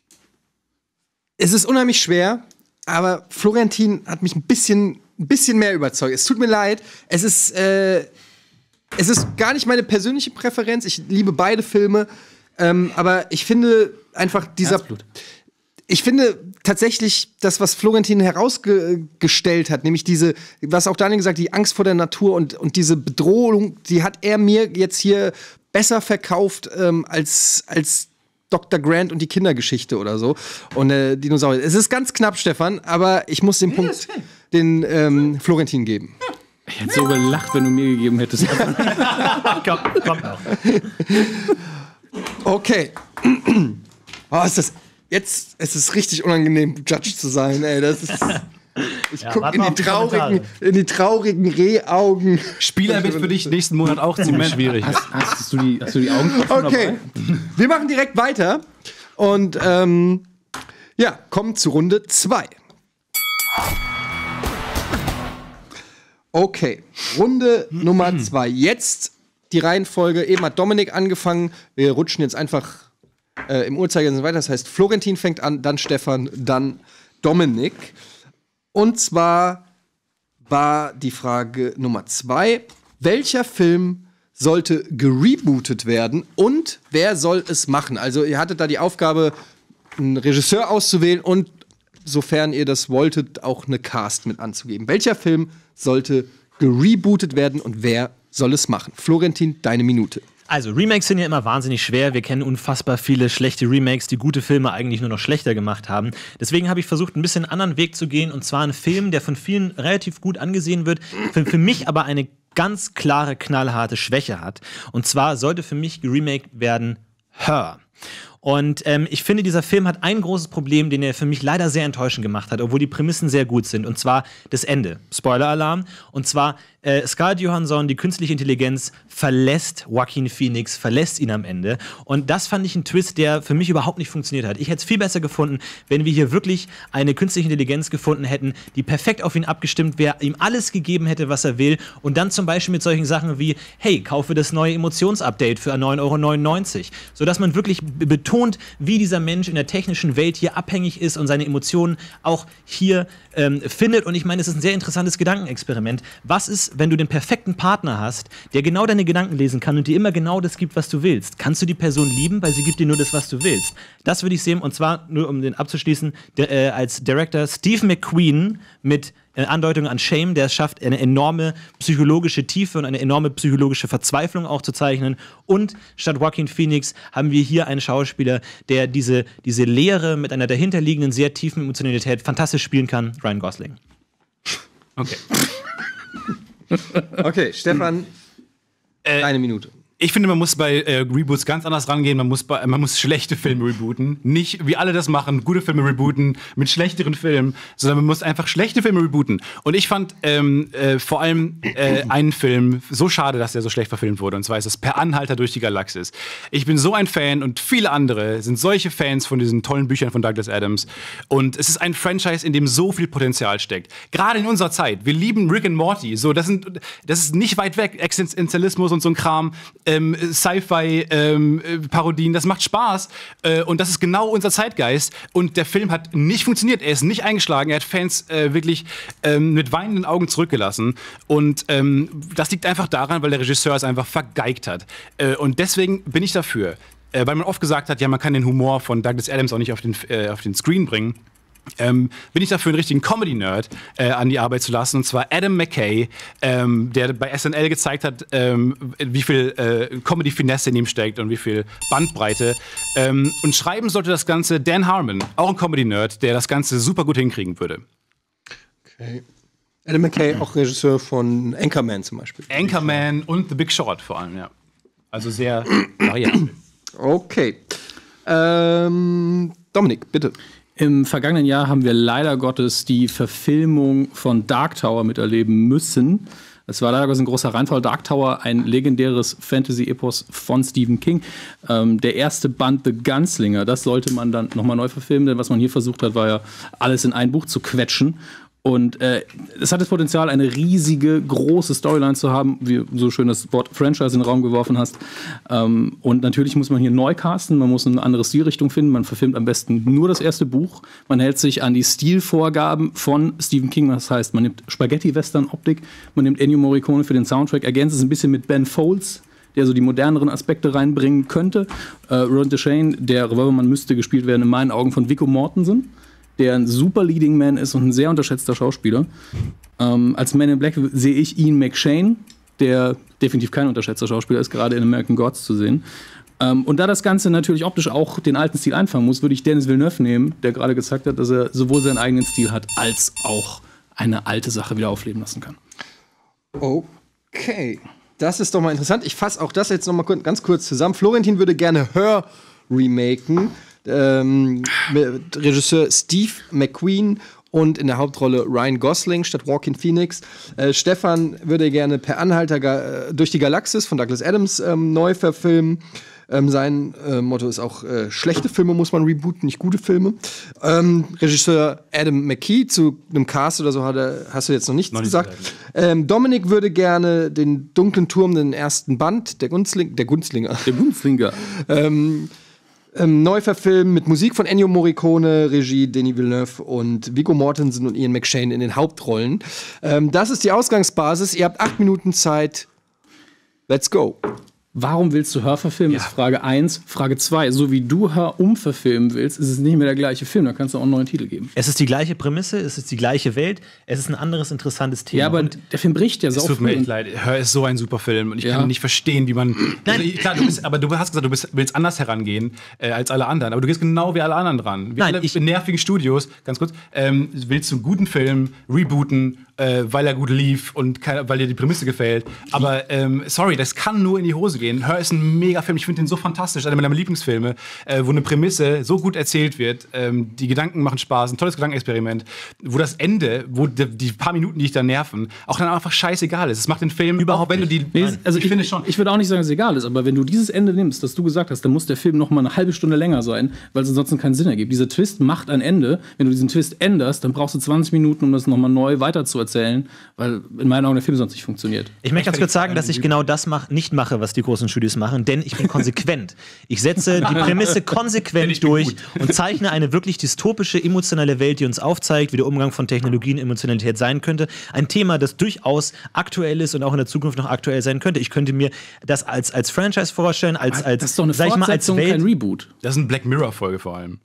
es ist unheimlich schwer, aber Florentin hat mich ein bisschen mehr überzeugt. Es tut mir leid, es ist gar nicht meine persönliche Präferenz. Ich liebe beide Filme. Aber ich finde einfach ich finde tatsächlich das, was Florentin herausgestellt hat, nämlich was auch Daniel gesagt hat, die Angst vor der Natur und diese Bedrohung, die hat er mir jetzt hier besser verkauft als Dr. Grant und die Kindergeschichte oder so. Und Dinosaurier. Es ist ganz knapp, Stefan, aber ich muss den Punkt den Florentin geben. Ich hätte so gelacht, wenn du mir gegeben hättest. Kommt noch. Okay. Oh, es ist richtig unangenehm, Judge zu sein, ey. Ich gucke in die traurigen Rehaugen. Spieler wird für dich nächsten Monat auch ziemlich schwierig. Hast du die Augen Okay, wir machen direkt weiter und kommen zu Runde 2. Okay, Runde Nummer 2. Jetzt die Reihenfolge. Eben hat Dominik angefangen. Wir rutschen jetzt einfach im Uhrzeigersinn weiter. Das heißt, Florentin fängt an, dann Stefan, dann Dominik. Und zwar war die Frage Nummer 2. Welcher Film sollte gerebootet werden und wer soll es machen? Also ihr hattet da die Aufgabe, einen Regisseur auszuwählen und, sofern ihr das wolltet, auch eine Cast mit anzugeben. Welcher Film sollte gerebootet werden und wer soll es machen? Florentin, deine Minute. Also, Remakes sind ja immer wahnsinnig schwer. Wir kennen unfassbar viele schlechte Remakes, die gute Filme eigentlich nur noch schlechter gemacht haben. Deswegen habe ich versucht, ein bisschen einen anderen Weg zu gehen. Und zwar einen Film, der von vielen relativ gut angesehen wird, für mich aber eine ganz klare, knallharte Schwäche hat. Und zwar sollte für mich geremaked werden Her. Und ich finde, dieser Film hat ein großes Problem, den er für mich leider sehr enttäuschend gemacht hat, obwohl die Prämissen sehr gut sind. Und zwar das Ende. Spoiler-Alarm. Und zwar Scarlett Johansson, die künstliche Intelligenz, verlässt Joaquin Phoenix, verlässt ihn am Ende. Und das fand ich ein Twist, der für mich überhaupt nicht funktioniert hat. Ich hätte es viel besser gefunden, wenn wir hier wirklich eine künstliche Intelligenz gefunden hätten, die perfekt auf ihn abgestimmt wäre, ihm alles gegeben hätte, was er will. Und dann zum Beispiel mit solchen Sachen wie, hey, kaufe das neue Emotionsupdate für 9,99 €. Sodass man wirklich betont, wie dieser Mensch in der technischen Welt hier abhängig ist und seine Emotionen auch hier findet. Und ich meine, es ist ein sehr interessantes Gedankenexperiment. Was ist, wenn du den perfekten Partner hast, der genau deine Gedanken lesen kann und dir immer genau das gibt, was du willst? Kannst du die Person lieben, weil sie gibt dir nur das, was du willst? Das würde ich sehen, und zwar, nur um den abzuschließen, als Director Steve McQueen mit Andeutung an Shame, der es schafft, eine enorme psychologische Tiefe und eine enorme psychologische Verzweiflung auch zu zeichnen. Und statt Joaquin Phoenix haben wir hier einen Schauspieler, der diese Leere mit einer dahinterliegenden, sehr tiefen Emotionalität fantastisch spielen kann, Ryan Gosling. Okay. Okay, Stefan, eine Minute. Ich finde, man muss bei Reboots ganz anders rangehen. Man muss schlechte Filme rebooten. Nicht, wie alle das machen, gute Filme rebooten mit schlechteren Filmen, sondern man muss einfach schlechte Filme rebooten. Und ich fand vor allem einen Film so schade, dass der so schlecht verfilmt wurde. Und zwar ist es Per Anhalter durch die Galaxis. Ich bin so ein Fan und viele andere sind solche Fans von diesen tollen Büchern von Douglas Adams. Und es ist ein Franchise, in dem so viel Potenzial steckt. Gerade in unserer Zeit. Wir lieben Rick and Morty. So, das ist nicht weit weg. Existenzialismus und so ein Kram. Sci-Fi-Parodien, das macht Spaß und das ist genau unser Zeitgeist und der Film hat nicht funktioniert, er ist nicht eingeschlagen, er hat Fans wirklich mit weinenden Augen zurückgelassen und das liegt einfach daran, weil der Regisseur es einfach vergeigt hat und deswegen bin ich dafür, weil man oft gesagt hat, ja, man kann den Humor von Douglas Adams auch nicht auf den Screen bringen. Bin ich dafür, einen richtigen Comedy-Nerd an die Arbeit zu lassen, und zwar Adam McKay, der bei SNL gezeigt hat, wie viel Comedy-Finesse in ihm steckt und wie viel Bandbreite. Und schreiben sollte das Ganze Dan Harmon, auch ein Comedy-Nerd, der das Ganze super gut hinkriegen würde. Okay. Adam McKay, auch Regisseur von Anchorman zum Beispiel. Anchorman und The Big Short vor allem, ja. Also sehr variabel. Okay. Dominik, bitte. Im vergangenen Jahr haben wir leider Gottes die Verfilmung von Dark Tower miterleben müssen. Es war leider Gottes ein großer Reinfall. Dark Tower, ein legendäres Fantasy-Epos von Stephen King. Der erste Band, The Gunslinger, das sollte man dann nochmal neu verfilmen, denn was man hier versucht hat, war ja alles in ein Buch zu quetschen. Und es hat das Potenzial, eine riesige, große Storyline zu haben, wie du so schön das Wort Franchise in den Raum geworfen hast. Und natürlich muss man hier neu casten, man muss eine andere Stilrichtung finden. Man verfilmt am besten nur das erste Buch. Man hält sich an die Stilvorgaben von Stephen King. Das heißt, man nimmt Spaghetti-Western-Optik, man nimmt Ennio Morricone für den Soundtrack, ergänzt es ein bisschen mit Ben Folds, der so die moderneren Aspekte reinbringen könnte. Roland Deschain, der Revolvermann, müsste gespielt werden in meinen Augen von Viggo Mortensen, der ein super Leading Man ist und ein sehr unterschätzter Schauspieler. Als Man in Black sehe ich Ian McShane, der definitiv kein unterschätzter Schauspieler ist, gerade in American Gods zu sehen. Und da das Ganze natürlich optisch auch den alten Stil einfangen muss, würde ich Denis Villeneuve nehmen, der gerade gesagt hat, dass er sowohl seinen eigenen Stil hat, als auch eine alte Sache wieder aufleben lassen kann. Okay, das ist doch mal interessant. Ich fasse auch das jetzt noch mal ganz kurz zusammen. Florentin würde gerne Her remaken. Regisseur Steve McQueen und in der Hauptrolle Ryan Gosling statt Joaquin Phoenix. Stefan würde gerne Per Anhalter durch die Galaxis von Douglas Adams neu verfilmen. Sein Motto ist auch, schlechte Filme muss man rebooten, nicht gute Filme. Regisseur Adam McKay zu einem Cast oder so hast du jetzt noch nichts gesagt. Dominik würde gerne den Dunklen Turm, den ersten Band, der Gunzlinger. Neu verfilmen mit Musik von Ennio Morricone, Regie Denis Villeneuve und Viggo Mortensen und Ian McShane in den Hauptrollen. Das ist die Ausgangsbasis. Ihr habt 8 Minuten Zeit. Let's go. Warum willst du Her verfilmen? Ja. Ist Frage 1. Frage 2. So wie du Her umverfilmen willst, ist es nicht mehr der gleiche Film. Da kannst du auch einen neuen Titel geben. Es ist die gleiche Prämisse, es ist die gleiche Welt, es ist ein anderes interessantes Thema. Ja, aber der Film bricht ja so. Es tut mir echt leid. Her ist so ein super Film und ich kann nicht verstehen, wie man. Nein, also, klar, du hast gesagt, du willst anders herangehen als alle anderen, aber du gehst genau wie alle anderen dran. Wie alle in nervigen Studios, ganz kurz, willst du einen guten Film rebooten, weil er gut lief und weil dir die Prämisse gefällt. Aber sorry, das kann nur in die Hose gehen. Her ist ein mega Film, ich finde den so fantastisch, einer meiner Lieblingsfilme, wo eine Prämisse so gut erzählt wird, die Gedanken machen Spaß, ein tolles Gedankenexperiment, wo das Ende, wo die paar Minuten, die dich da nerven, auch dann einfach scheißegal ist. Es macht den Film überhaupt, wenn du die... Also ich finde schon. Ich würde auch nicht sagen, dass es egal ist, aber wenn du dieses Ende nimmst, das du gesagt hast, dann muss der Film noch mal eine halbe Stunde länger sein, weil es ansonsten keinen Sinn ergibt. Dieser Twist macht ein Ende. Wenn du diesen Twist änderst, dann brauchst du 20 Minuten, um das noch mal neu weiterzuerzählen, weil in meinen Augen der Film sonst nicht funktioniert. Ich möchte ganz kurz sagen, dass ich genau das nicht mache, was die großen Studios machen, denn ich bin konsequent. Ich setze die Prämisse konsequent durch und zeichne eine wirklich dystopische, emotionale Welt, die uns aufzeigt, wie der Umgang von Technologie und Emotionalität sein könnte. Ein Thema, das durchaus aktuell ist und auch in der Zukunft noch aktuell sein könnte. Ich könnte mir das als Franchise vorstellen, als das ist doch eine Fortsetzung, als Welt. kein Reboot. Das ist eine Black Mirror-Folge vor allem.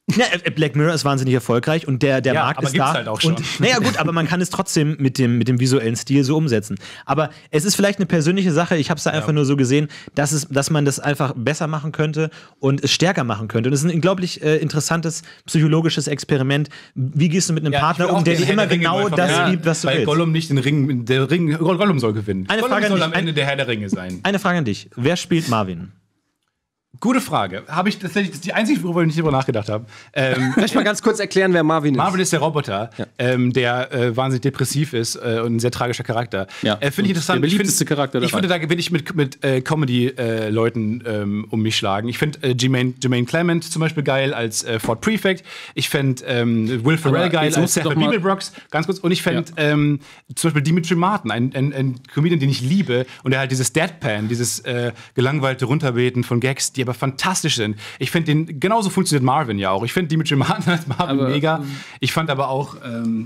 Ja, Black Mirror ist wahnsinnig erfolgreich und der Markt aber ist gibt's da. halt auch schon. Und, naja, gut, aber man kann es trotzdem mit dem visuellen Stil so umsetzen. Aber es ist vielleicht eine persönliche Sache, ich habe es da einfach nur so gesehen, dass man das einfach besser machen könnte und es stärker machen könnte. Und es ist ein unglaublich interessantes psychologisches Experiment. Wie gehst du mit einem Partner um, der dir immer genau das liebt, was du willst? Weil Gollum nicht Gollum soll gewinnen. Gollum soll am Ende der Herr der Ringe sein. Eine Frage an dich. Wer spielt Marvin? Gute Frage. Habe ich tatsächlich, das ist die einzige, worüber ich nicht drüber nachgedacht habe. Vielleicht mal ganz kurz erklären, wer Marvin ist. Marvin ist der Roboter, der wahnsinnig depressiv ist und ein sehr tragischer Charakter. Ja. Finde ich interessant. Der beliebteste Charakter Ich finde, da will ich mit Comedy-Leuten um mich schlagen. Ich finde Jermaine Clement zum Beispiel geil als Ford Prefect. Ich fände Will Ferrell geil als Seth Beeblebrox. Ganz kurz. Und ich fände zum Beispiel Dimitri Martin, ein Comedian, den ich liebe. Und der halt dieses Deadpan, dieses gelangweilte Runterbeten von Gags, die aber fantastisch sind. Ich finde den, genauso funktioniert Marvin ja auch. Ich finde Dimitri Martin als Marvin mega. Ich fand aber auch,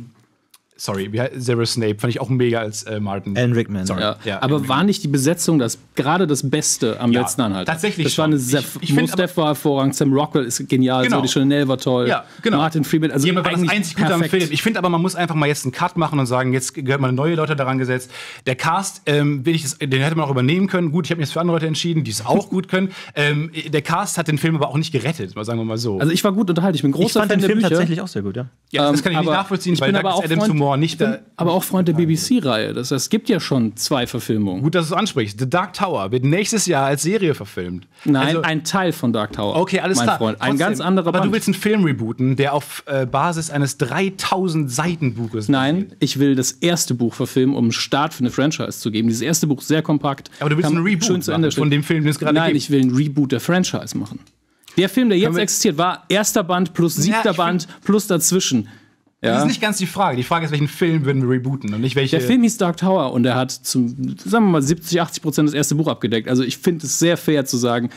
Severus Snape fand ich auch mega als Martin. Alan Rickman. Sorry. Ja, aber war nicht die Besetzung gerade das Beste am letzten Anhalter? Tatsächlich das war eine Mostef war hervorragend, Sam Rockwell ist genial, Genau. Zoe Chanel war toll, Ja, genau. Martin Freeman, also Jemand war das eigentlich einzig Gute am perfekt. Film. Ich finde aber, man muss einfach mal jetzt einen Cut machen und sagen, jetzt gehört mal neue Leute daran gesetzt. Der Cast, den hätte man auch übernehmen können. Gut, ich habe mich jetzt für andere Leute entschieden, die es auch gut können. Der Cast hat den Film aber auch nicht gerettet, sagen wir mal so. Also ich war gut unterhalten, ich bin Ich großer fand Fan den der Film Bücher. tatsächlich auch sehr gut, ja. Ja, das kann ich nicht aber nachvollziehen, ich weil bin aber Douglas auch Adams Freund- Humor nicht da. Aber auch Freund der BBC-Reihe. Das heißt, es gibt ja schon 2 Verfilmungen. Gut, dass du es ansprichst. The Dark Tower wird nächstes Jahr als Serie verfilmt. Nein, Also, ein Teil von Dark Tower. okay, alles mein klar. Freund. Ein Trotzdem, ganz anderer aber Band. du willst einen Film rebooten, der auf Basis eines 3000 Seiten Buches Nein, ich will das erste Buch verfilmen, um einen Start für eine Franchise zu geben. Dieses erste Buch sehr kompakt. Aber du willst kann einen Reboot schön zu Ende machen von dem Film, den es gerade Nein, gibt. ich will einen Reboot der Franchise machen. Der Film, der jetzt wir- existiert, war erster Band plus siebter ich Band plus dazwischen. Das Ja. ist nicht ganz die Frage. Die Frage ist, welchen Film würden wir rebooten und nicht welche. Der Film hieß Dark Tower und er hat sagen wir mal, 70-80% das erste Buch abgedeckt. Also ich finde es sehr fair zu sagen,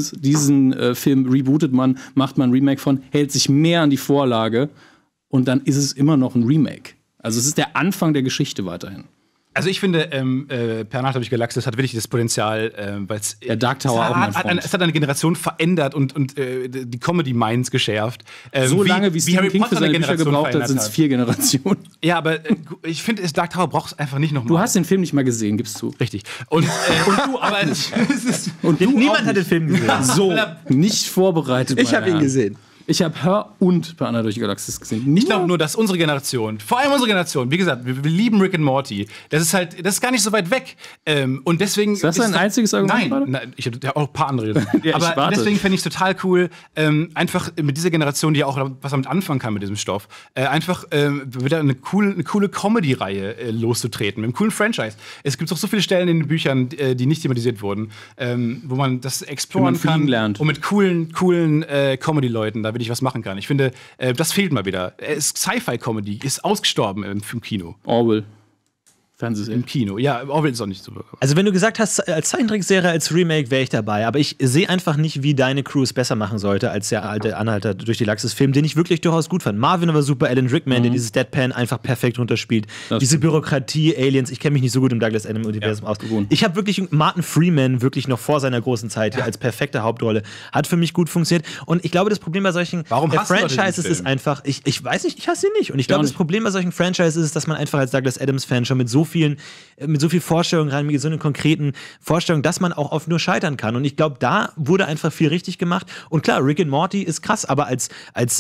diesen Film rebootet man, macht man ein Remake von, hält sich mehr an die Vorlage und dann ist es immer noch ein Remake. Also es ist der Anfang der Geschichte weiterhin. Also ich finde, Per Nacht durch Galaxis hat wirklich das Potenzial, weil es Der Dark Tower auch mein Freund. es hat eine Generation verändert und die Comedy-Minds geschärft. So lange wie Stephen King für seine Bücher Generation gebraucht hat, verändert sind es 4 Generationen. Ja, aber ich finde, Dark Tower braucht es einfach nicht nochmal. Du hast den Film nicht mal gesehen, gibst du. Richtig. Und du, aber es ist. Und Niemand hat den Film gesehen. So, nicht vorbereitet. Ich habe ihn gesehen. Ich habe Her und Per Anna durch die Galaxis gesehen. Ich glaube nur, dass unsere Generation, vor allem unsere Generation, wie gesagt, wir lieben Rick and Morty. Das ist gar nicht so weit weg. Und deswegen. Ist das dein einziges Argument gerade? Nein, ich habe auch ein paar andere. Ja, ich aber warte. deswegen fände ich es total cool, einfach mit dieser Generation, die auch was damit anfangen kann mit diesem Stoff, einfach wieder eine coole Comedy-Reihe loszutreten, mit einem coolen Franchise. Es gibt auch so viele Stellen in den Büchern, die nicht thematisiert wurden, wo man das exploren fliegen kann lernt. und mit coolen Comedy-Leuten da ich was machen kann. Ich finde, das fehlt mal wieder. Sci-Fi-Comedy ist ausgestorben im Kino. Orwell. Fernsehserie. Im Kino. Ja, Orwell ist auch nicht so. Also wenn du gesagt hast, als Zeichentrickserie, als Remake wäre ich dabei, aber ich sehe einfach nicht, wie deine Crew es besser machen sollte als der alte Anhalter durch die Galaxis-Film, den ich wirklich durchaus gut fand. Marvin war super, Alan Rickman, der dieses Deadpan einfach perfekt runterspielt. Diese Bürokratie, Aliens, ich kenne mich nicht so gut im Douglas Adams-Universum aus. Ich habe wirklich Martin Freeman wirklich noch vor seiner großen Zeit hier als perfekte Hauptrolle, hat für mich gut funktioniert. Und ich glaube, das Problem bei solchen Warum hasst du Leute den Franchises Film? ist einfach, ich weiß nicht, ich hasse ihn nicht. Und ich glaube, das Problem bei solchen Franchises ist, dass man einfach als Douglas Adams-Fan schon mit so viel Vorstellungen rein, mit so einer konkreten Vorstellung, dass man auch oft nur scheitern kann. Und ich glaube, da wurde einfach viel richtig gemacht. Und klar, Rick and Morty ist krass, aber als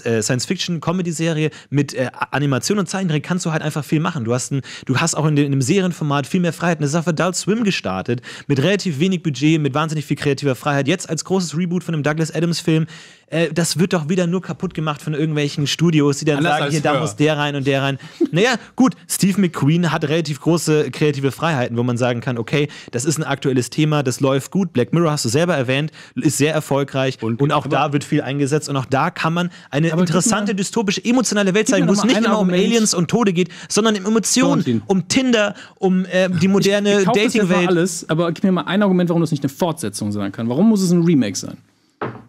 Science-Fiction-Comedy-Serie mit Animation und Zeichentrick kannst du halt einfach viel machen. Du hast auch in dem Serienformat viel mehr Freiheit. Das ist auf Adult Swim gestartet, mit relativ wenig Budget, mit wahnsinnig viel kreativer Freiheit. Jetzt als großes Reboot von dem Douglas Adams-Film, das wird doch wieder nur kaputt gemacht von irgendwelchen Studios, die dann Anders sagen, als hier, da früher. muss der rein und der rein. Naja, gut, Steve McQueen hat relativ große kreative Freiheiten, wo man sagen kann, okay, das ist ein aktuelles Thema, das läuft gut. Black Mirror, hast du selber erwähnt, ist sehr erfolgreich und auch da wird viel eingesetzt und auch da kann man eine interessante, dystopische, emotionale Welt zeigen, wo es nicht immer um Aliens und Tode geht, sondern um Emotionen, um Tinder, um die moderne Ich kauf das jetzt mal Dating-Welt. alles, aber gib mir mal ein Argument, warum das nicht eine Fortsetzung sein kann. Warum muss es ein Remake sein?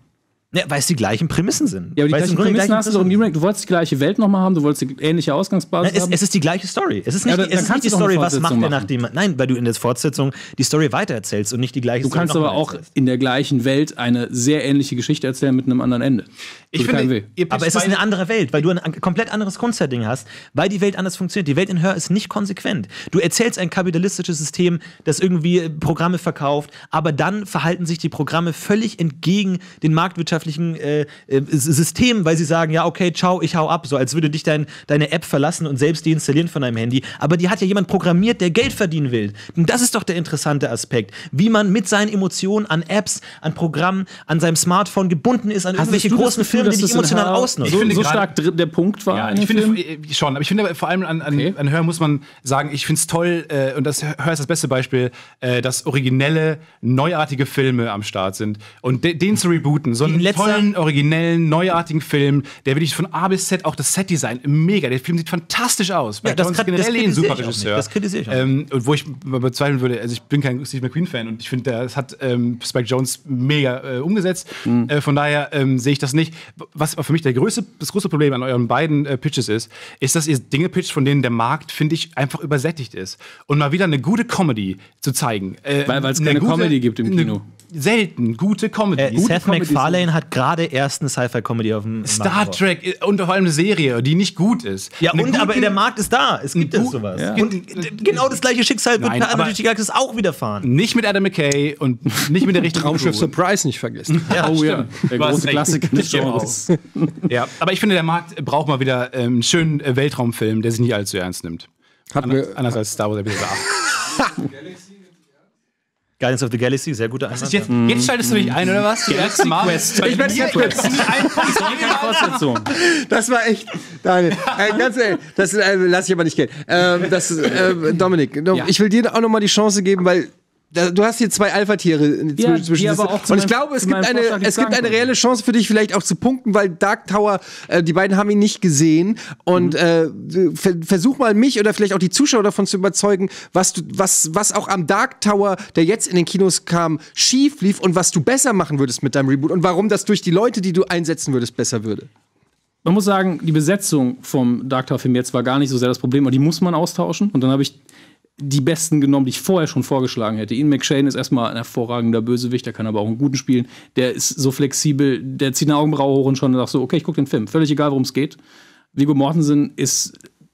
Ja, weil es die gleichen Prämissen sind. Ja, aber die Weil es gleichen im Grunde Prämissen hast du doch im Remake. Du wolltest die gleiche Welt nochmal haben, du wolltest die ähnliche Ausgangsbasis haben. Es ist die gleiche Story. Es ist nicht, Ja, dann es ist kannst nicht die du doch eine Story, was macht Fortsetzung er machen. nachdem. Nein, weil du in der Fortsetzung die Story weitererzählst und nicht die gleiche Du Story kannst aber nochmal auch erzählst. in der gleichen Welt eine sehr ähnliche Geschichte erzählen mit einem anderen Ende. Ich Tut keinem weh. finde, ihr Aber es ist eine andere Welt, weil du ein komplett anderes Grundsetting hast, weil die Welt anders funktioniert. Die Welt in Her ist nicht konsequent. Du erzählst ein kapitalistisches System, das irgendwie Programme verkauft, aber dann verhalten sich die Programme völlig entgegen den marktwirtschaftlichen Systemen, weil sie sagen, ja, okay, ciao, ich hau ab, so als würde dich deine App verlassen und selbst deinstallieren von deinem Handy. Aber die hat ja jemand programmiert, der Geld verdienen will. Und das ist doch der interessante Aspekt. Wie man mit seinen Emotionen an Apps, an Programmen, an seinem Smartphone gebunden ist, an irgendwelche großen Firmen, die dich emotional ausnutzen. finde So gerade- stark der Punkt war Ja, in dem ich finde Film. schon, aber ich finde vor allem an Her muss man sagen, ich finde es toll, und das Her ist das beste Beispiel, dass originelle, neuartige Filme am Start sind. Und den zu rebooten, so einen tollen, originellen, neuartigen Film, der wirklich von A bis Z, auch das Setdesign, mega. Der Film sieht fantastisch aus. Ja, das generell ein kritisiere super ich auch nicht. Regisseur. Das kritisiere ich auch nicht. Und wo ich bezweifeln würde, also ich bin kein Steve McQueen-Fan und ich finde, das hat Spike Jonze mega umgesetzt. Von daher sehe ich das nicht. Was für mich das große Problem an euren beiden Pitches ist, dass ihr Dinge pitcht, von denen der Markt, finde ich, einfach übersättigt ist. Und mal wieder eine gute Comedy zu zeigen. Weil es keine Comedy gibt im Kino. Selten gute Comedy. Gute Seth Comedies. MacFarlane hat gerade erst eine Sci-Fi-Comedy auf dem Star Markt gebracht. Trek und vor allem eine Serie, die nicht gut ist. Ja, Eine aber guten- der Markt ist da. Es gibt gut- sowas. Ja. Und genau das gleiche Schicksal wird Nein, per aber- Anna durch die Galaxis auch widerfahren. Nicht mit Adam McKay und nicht mit der richtigen Raumschiff Crew. Surprise nicht vergessen. Oh ja, der Du hast große recht. Klassiker des Nicht immer Genres. Ja, aber ich finde, der Markt braucht mal wieder einen schönen Weltraumfilm, der sich nicht allzu ernst nimmt. Hatten wir, Anders als Star Wars Episode 8. Guardians of the Galaxy, sehr guter Einsatz. Jetzt schaltest du dich ein, oder was? Galaxy Quest. Ich werde hier Fortsetzung. Das war echt, Daniel. Ganz ehrlich, das lasse ich aber nicht gehen. Dominik, ich will dir auch noch mal die Chance geben, weil du hast hier zwei Alpha-Tiere Ja, zwischen die aber auch zu und ich meinem- glaube, es zu gibt meinem Vorschlag eine, nichts sagen eine konnten. reelle Chance für dich, vielleicht auch zu punkten, weil Dark Tower, die beiden haben ihn nicht gesehen. Und versuch mal mich oder vielleicht auch die Zuschauer davon zu überzeugen, was auch am Dark Tower, der jetzt in den Kinos kam, schief lief und was du besser machen würdest mit deinem Reboot und warum das durch die Leute, die du einsetzen würdest, besser würde. Man muss sagen, die Besetzung vom Dark Tower-Film jetzt war gar nicht so sehr das Problem, aber die muss man austauschen. Und dann habe ich die besten genommen, die ich vorher schon vorgeschlagen hätte. Ian McShane ist erstmal ein hervorragender Bösewicht, der kann aber auch einen guten spielen. Der ist so flexibel, der zieht eine Augenbraue hoch und schon sagt so, okay, ich gucke den Film. Völlig egal, worum es geht. Viggo Mortensen ist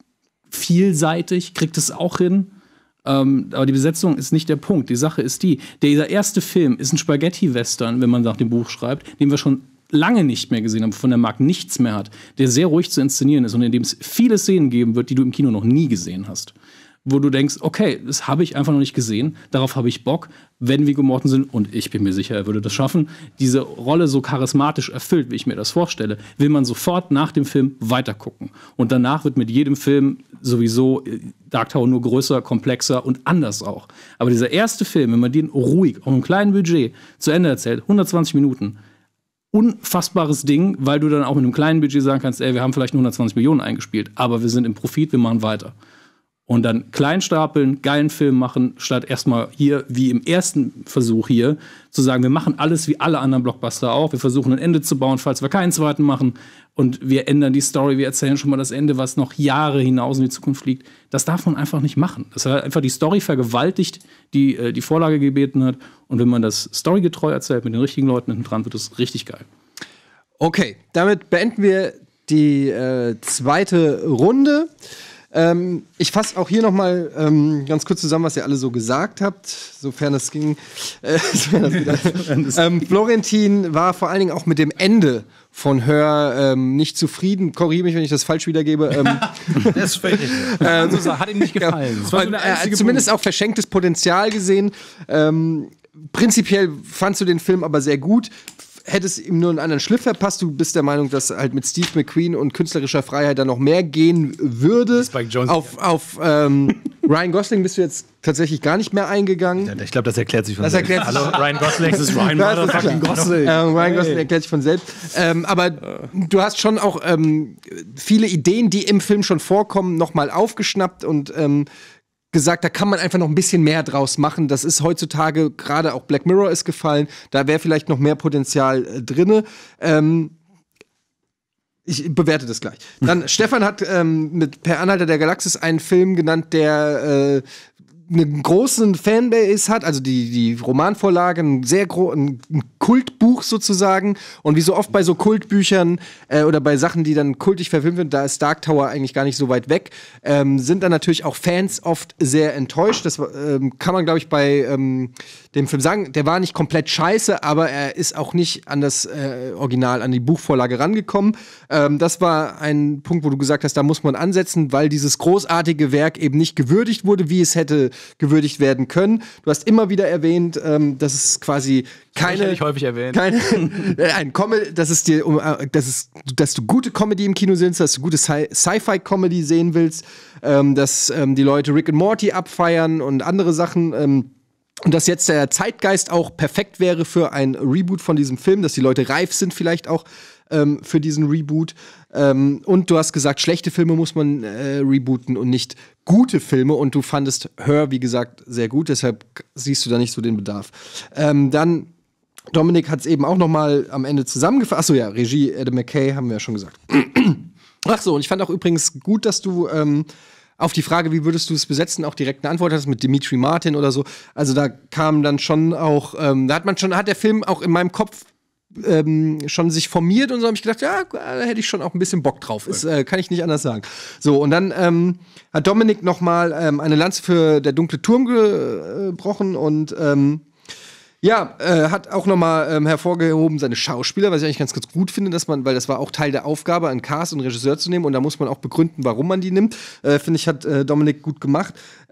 vielseitig, kriegt es auch hin. Aber die Besetzung ist nicht der Punkt. Die Sache ist dieser erste Film ist ein Spaghetti-Western, wenn man nach dem Buch schreibt, den wir schon lange nicht mehr gesehen haben, wovon der Markt nichts mehr hat, der sehr ruhig zu inszenieren ist und in dem es viele Szenen geben wird, die du im Kino noch nie gesehen hast. Wo du denkst, okay, das habe ich einfach noch nicht gesehen, darauf habe ich Bock, wenn Viggo Mortensen, und ich bin mir sicher, er würde das schaffen, diese Rolle so charismatisch erfüllt, wie ich mir das vorstelle, will man sofort nach dem Film weitergucken. Und danach wird mit jedem Film sowieso Dark Tower nur größer, komplexer und anders auch. Aber dieser erste Film, wenn man den ruhig, auf einem kleinen Budget zu Ende erzählt, 120 Minuten, unfassbares Ding, weil du dann auch mit einem kleinen Budget sagen kannst, ey, wir haben vielleicht nur 120 Millionen eingespielt, aber wir sind im Profit, wir machen weiter. Und dann klein stapeln, geilen Film machen, statt erstmal hier, wie im ersten Versuch hier, zu sagen, wir machen alles wie alle anderen Blockbuster auch. Wir versuchen ein Ende zu bauen, falls wir keinen zweiten machen. Und wir ändern die Story, wir erzählen schon mal das Ende, was noch Jahre hinaus in die Zukunft liegt. Das darf man einfach nicht machen. Das hat einfach die Story vergewaltigt, die die Vorlage gebeten hat. Und wenn man das storygetreu erzählt, mit den richtigen Leuten hinten dran, wird es richtig geil. Okay, damit beenden wir die zweite Runde. Ich fasse auch hier noch mal ganz kurz zusammen, was ihr alle so gesagt habt, sofern es ging. Florentin war vor allen Dingen auch mit dem Ende von Her nicht zufrieden. Korrigiere mich, wenn ich das falsch wiedergebe. Das ist völlig richtig. Hat ihm nicht gefallen. Und, zumindest auch verschenktes Potenzial gesehen. Prinzipiell fandst du den Film aber sehr gut. Hättest ihm nur einen anderen Schliff verpasst. Du bist der Meinung, dass halt mit Steve McQueen und künstlerischer Freiheit da noch mehr gehen würde. Spike Jonze. Auf Ryan Gosling bist du jetzt tatsächlich gar nicht mehr eingegangen. Ich glaube, das erklärt sich von Das selbst. erklärt sich. Hallo, Ryan Gosling. Das ist Ryan Das ist klar. Gosling. Ryan Gosling erklärt sich von selbst. Aber du hast schon auch viele Ideen, die im Film schon vorkommen, noch mal aufgeschnappt und gesagt, da kann man einfach noch ein bisschen mehr draus machen. Das ist heutzutage, gerade auch Black Mirror ist gefallen, da wäre vielleicht noch mehr Potenzial drinne. Ich bewerte das gleich. Dann, Stefan hat mit Per Anhalter der Galaxis einen Film genannt, der einen großen Fanbase hat, also die Romanvorlage, ein Kultbuch sozusagen. Und wie so oft bei so Kultbüchern oder bei Sachen, die dann kultig verfilmt werden, da ist Dark Tower eigentlich gar nicht so weit weg, sind dann natürlich auch Fans oft sehr enttäuscht. Das kann man, glaube ich, bei dem Film sagen. Der war nicht komplett scheiße, aber er ist auch nicht an das Original, an die Buchvorlage rangekommen. Das war ein Punkt, wo du gesagt hast, da muss man ansetzen, weil dieses großartige Werk eben nicht gewürdigt wurde, wie es hätte gewürdigt werden können. Du hast immer wieder erwähnt, dass es quasi Ich häufig erwähnt. Dass du gute Comedy im Kino sehen willst, dass du gute Sci-Fi-Comedy sehen willst, dass die Leute Rick and Morty abfeiern und andere Sachen. Und dass jetzt der Zeitgeist auch perfekt wäre für ein Reboot von diesem Film, dass die Leute reif sind vielleicht auch für diesen Reboot. Und du hast gesagt, schlechte Filme muss man rebooten und nicht gute Filme. Und du fandest Her, wie gesagt, sehr gut. Deshalb siehst du da nicht so den Bedarf. Dann, Dominik hat es eben auch noch mal am Ende zusammengefasst. Achso, ja, Regie Adam McKay, haben wir ja schon gesagt. Achso, und ich fand auch übrigens gut, dass du auf die Frage, wie würdest du es besetzen, auch direkt eine Antwort hast mit Dimitri Martin oder so. Also da kam dann schon auch, hat der Film auch in meinem Kopf schon sich formiert und so, habe ich gedacht, ja, da hätte ich schon auch ein bisschen Bock drauf. Ist, kann ich nicht anders sagen. So, und dann hat Dominik noch mal eine Lanze für Der dunkle Turm gebrochen und hat auch noch mal hervorgehoben seine Schauspieler, was ich eigentlich ganz gut finde, weil das war auch Teil der Aufgabe, einen Cast und Regisseur zu nehmen und da muss man auch begründen, warum man die nimmt. Finde ich, hat Dominik gut gemacht.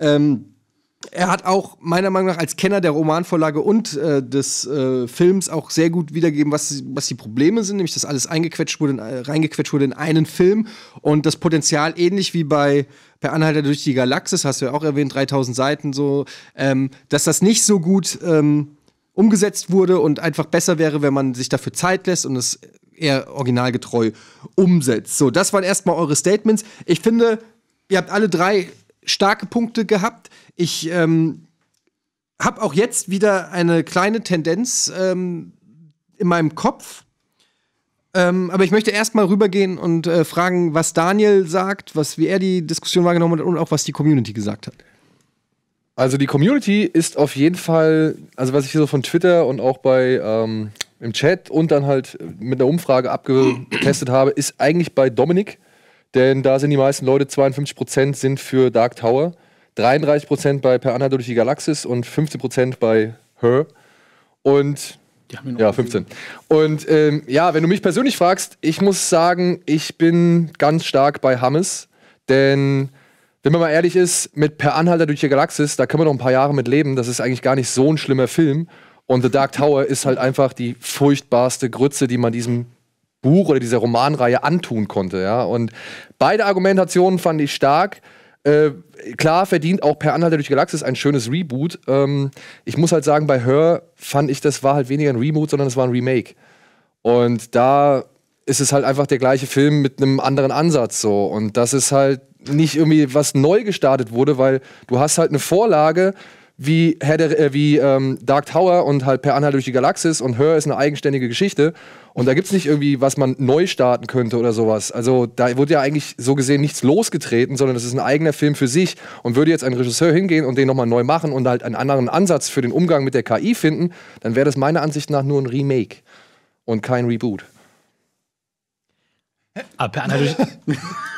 Er hat auch meiner Meinung nach als Kenner der Romanvorlage und des Films auch sehr gut wiedergegeben, was die Probleme sind, nämlich dass alles reingequetscht wurde in einen Film und das Potenzial ähnlich wie bei Per Anhalter durch die Galaxis, hast du ja auch erwähnt, 3000 Seiten so, dass das nicht so gut umgesetzt wurde und einfach besser wäre, wenn man sich dafür Zeit lässt und es eher originalgetreu umsetzt. So, das waren erstmal eure Statements. Ich finde, ihr habt alle 3 starke Punkte gehabt. Ich habe auch jetzt wieder eine kleine Tendenz in meinem Kopf. Aber ich möchte erst mal rübergehen und fragen, was Daniel sagt, wie er die Diskussion wahrgenommen hat und auch was die Community gesagt hat. Also die Community ist auf jeden Fall, also was ich hier so von Twitter und auch im Chat und dann halt mit einer Umfrage abgetestet habe, ist eigentlich bei Dominik. Denn da sind die meisten Leute, 52% sind für Dark Tower, 33% bei Per Anhalter durch die Galaxis und 15% bei Her. Und ja, 15. Und wenn du mich persönlich fragst, ich muss sagen, ich bin ganz stark bei Hammes. Denn, wenn man mal ehrlich ist, mit Per Anhalter durch die Galaxis, da können wir noch ein paar Jahre mit leben. Das ist eigentlich gar nicht so ein schlimmer Film. Und The Dark Tower ist halt einfach die furchtbarste Grütze, die man diesem Buch oder dieser Romanreihe antun konnte. Ja? Und beide Argumentationen fand ich stark. Klar verdient auch Per Anhalter durch die Galaxis ein schönes Reboot. Ich muss halt sagen, bei Her fand ich, das war halt weniger ein Reboot, sondern es war ein Remake. Und da ist es halt einfach der gleiche Film mit einem anderen Ansatz so. Und das ist halt nicht irgendwie was neu gestartet wurde, weil du hast halt eine Vorlage wie Dark Tower und halt Per Anhalter durch die Galaxis und Her ist eine eigenständige Geschichte. Und da gibt's nicht irgendwie, was man neu starten könnte oder sowas. Also da wurde ja eigentlich so gesehen nichts losgetreten, sondern das ist ein eigener Film für sich. Und würde jetzt ein Regisseur hingehen und den nochmal neu machen und halt einen anderen Ansatz für den Umgang mit der KI finden, dann wäre das meiner Ansicht nach nur ein Remake und kein Reboot. Per Anhalter durch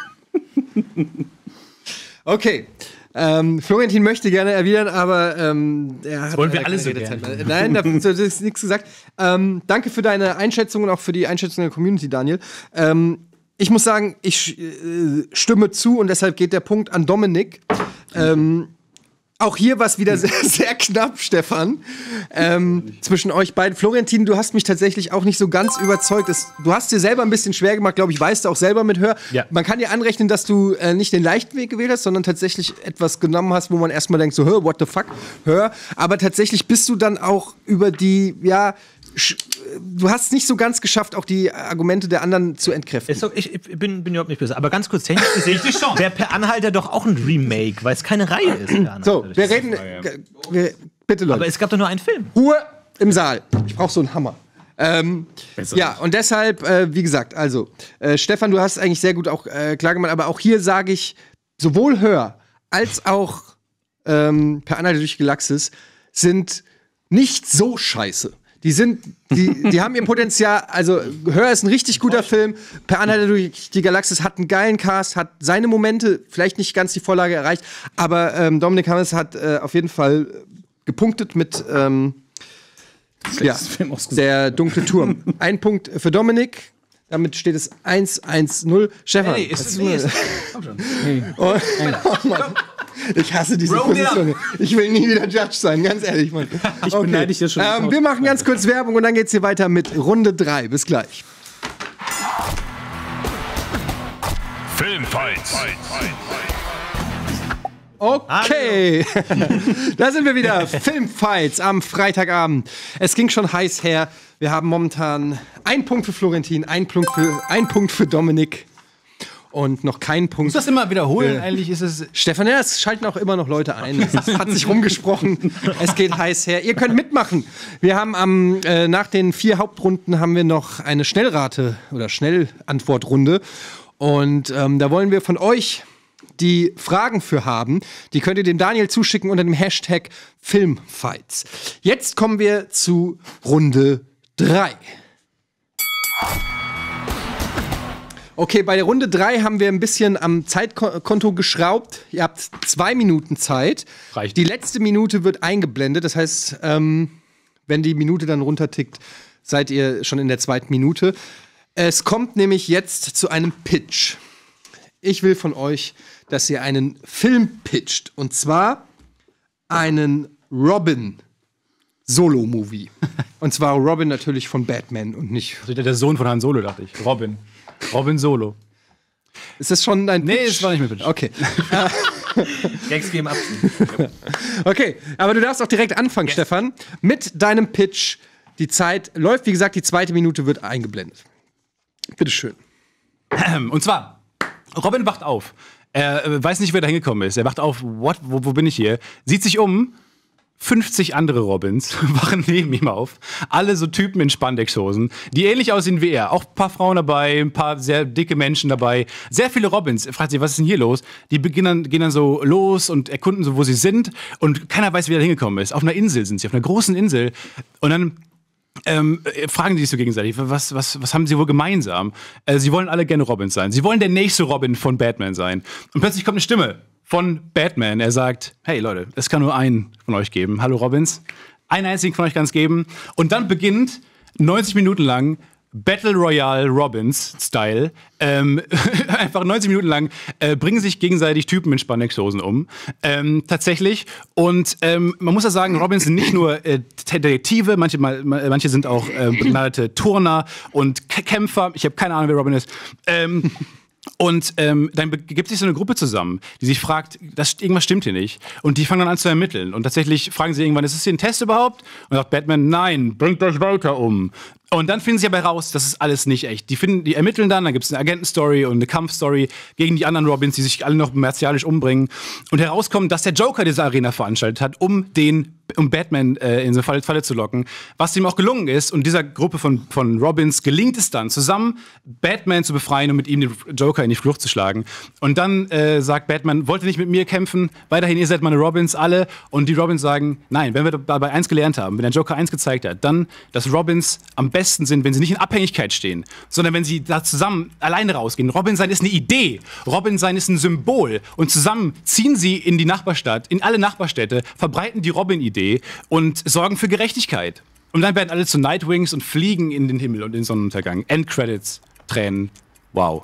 Okay. Florentin möchte gerne erwidern, aber er hat wollen wir alle so gerne. Nein, dazu ist nichts gesagt. Danke für deine Einschätzung und auch für die Einschätzung der Community, Daniel. Ich muss sagen, ich stimme zu und deshalb geht der Punkt an Dominik. Auch hier war es wieder sehr, sehr knapp, Stefan. Zwischen euch beiden. Florentin, du hast mich tatsächlich auch nicht so ganz überzeugt. Du hast dir selber ein bisschen schwer gemacht, glaube ich, weißt du auch selber mit Hör. Ja. Man kann dir anrechnen, dass du nicht den leichten Weg gewählt hast, sondern tatsächlich etwas genommen hast, wo man erstmal denkt, so, what the fuck, Hör. Aber tatsächlich bist du dann auch über die, du hast es nicht so ganz geschafft, auch die Argumente der anderen zu entkräften. Ich bin überhaupt nicht böse. Aber ganz kurz, technisch gesehen wäre Per Anhalter doch auch ein Remake, weil es keine Reihe ist. So, wir reden. Bitte, Leute. Aber es gab doch nur einen Film. Ruhe im Saal. Ich brauche so einen Hammer. Ja, und deshalb, wie gesagt, also, Stefan, du hast eigentlich sehr gut auch klar gemacht, aber auch hier sage ich, sowohl Hör als auch Per Anhalter durch die Galaxis sind nicht so scheiße. Die haben ihr Potenzial, also Hör ist ein richtig guter Film, Per Anhalter durch die Galaxis hat einen geilen Cast, hat seine Momente, vielleicht nicht ganz die Vorlage erreicht, aber Dominik Hammers hat auf jeden Fall gepunktet mit der dunkle Turm. Ein Punkt für Dominik. Damit steht es 1-1-0. Stefan. Komm schon. Oh Mann. Ich hasse diese Position. Ich will nie wieder Judge sein, ganz ehrlich, Mann. Ich beneide dich jetzt schon. Wir machen ganz kurz Werbung und dann geht's hier weiter mit Runde 3. Bis gleich. Filmfights. Okay, da sind wir wieder. Filmfights am Freitagabend. Es ging schon heiß her. Wir haben momentan einen Punkt für Florentin, einen Punkt für Dominik und noch keinen Punkt. Muss das immer wiederholen? Eigentlich ist es. Stefan, ja, es schalten auch immer noch Leute ein. Es hat sich rumgesprochen. Es geht heiß her. Ihr könnt mitmachen. Wir haben nach den 4 Hauptrunden haben wir noch eine Schnellrate- oder Schnellantwortrunde. Und da wollen wir von euch die Fragen für haben. Die könnt ihr dem Daniel zuschicken unter dem Hashtag Filmfights. Jetzt kommen wir zu Runde 3. Okay, bei der Runde 3 haben wir ein bisschen am Zeitkonto geschraubt. Ihr habt 2 Minuten Zeit. Reicht. Die letzte Minute wird eingeblendet. Das heißt, wenn die Minute dann runtertickt, seid ihr schon in der 2. Minute. Es kommt nämlich jetzt zu einem Pitch. Ich will von euch, dass ihr einen Film pitcht. Und zwar einen Robin-Solo-Movie. Und zwar Robin natürlich von Batman und nicht. Also der Sohn von Han Solo, dachte ich. Robin Solo. Ist das schon dein Pitch? Nee, das war nicht mein Pitch. Okay. Gags geben ab. Okay, aber du darfst auch direkt anfangen, Stefan, mit deinem Pitch. Die Zeit läuft, wie gesagt, die 2. Minute wird eingeblendet. Bitteschön. Und zwar, Robin wacht auf. Er weiß nicht, wer da hingekommen ist. Er wacht auf, wo bin ich hier? Sieht sich um. 50 andere Robins wachen neben ihm auf. Alle so Typen in Spandexhosen, die ähnlich aussehen wie er. Auch ein paar Frauen dabei, ein paar sehr dicke Menschen dabei. Sehr viele Robins. Er fragt sich, was ist denn hier los? Die gehen dann so los und erkunden so, wo sie sind. Und keiner weiß, wie er da hingekommen ist. Auf einer Insel sind sie, auf einer großen Insel. Und dann fragen die sich so gegenseitig, was haben sie wohl gemeinsam? Sie wollen alle gerne Robins sein. Sie wollen der nächste Robin von Batman sein. Und plötzlich kommt eine Stimme von Batman. Er sagt, hey Leute, es kann nur einen von euch geben. Hallo Robins. Einen einzigen von euch kann es geben. Und dann beginnt 90 Minuten lang Battle Royale Robins-Style. Einfach 90 Minuten lang bringen sich gegenseitig Typen in Spandex-Hosen um. Tatsächlich. Und man muss ja sagen, Robins sind nicht nur Detektive, manche sind auch begnadete Turner und Kämpfer. Ich habe keine Ahnung, wer Robin ist. Und dann gibt sich so eine Gruppe zusammen, die sich fragt, irgendwas stimmt hier nicht. Und die fangen dann an zu ermitteln. Und tatsächlich fragen sie irgendwann, ist das hier ein Test überhaupt? Und sagt Batman, nein, bringt euch weiter um. Und dann finden sie aber raus, das ist alles nicht echt. Die ermitteln dann gibt es eine Agentenstory und eine Kampfstory gegen die anderen Robins, die sich alle noch martialisch umbringen. Und herauskommt, dass der Joker diese Arena veranstaltet hat, um Batman in so eine Falle zu locken. Was ihm auch gelungen ist. Und dieser Gruppe von Robins gelingt es dann, zusammen Batman zu befreien und mit ihm den Joker in die Flucht zu schlagen. Und dann sagt Batman, wollt ihr nicht mit mir kämpfen? Weiterhin, ihr seid meine Robins, alle. Und die Robins sagen, nein, wenn wir dabei eins gelernt haben, wenn der Joker eins gezeigt hat, dann, dass Robins am besten sind, wenn sie nicht in Abhängigkeit stehen, sondern wenn sie da zusammen alleine rausgehen. Robin sein ist eine Idee. Robin sein ist ein Symbol. Und zusammen ziehen sie in die Nachbarstadt, in alle Nachbarstädte, verbreiten die Robin-Idee und sorgen für Gerechtigkeit. Und dann werden alle zu Nightwings und fliegen in den Himmel und in den Sonnenuntergang. Endcredits, Tränen. Wow.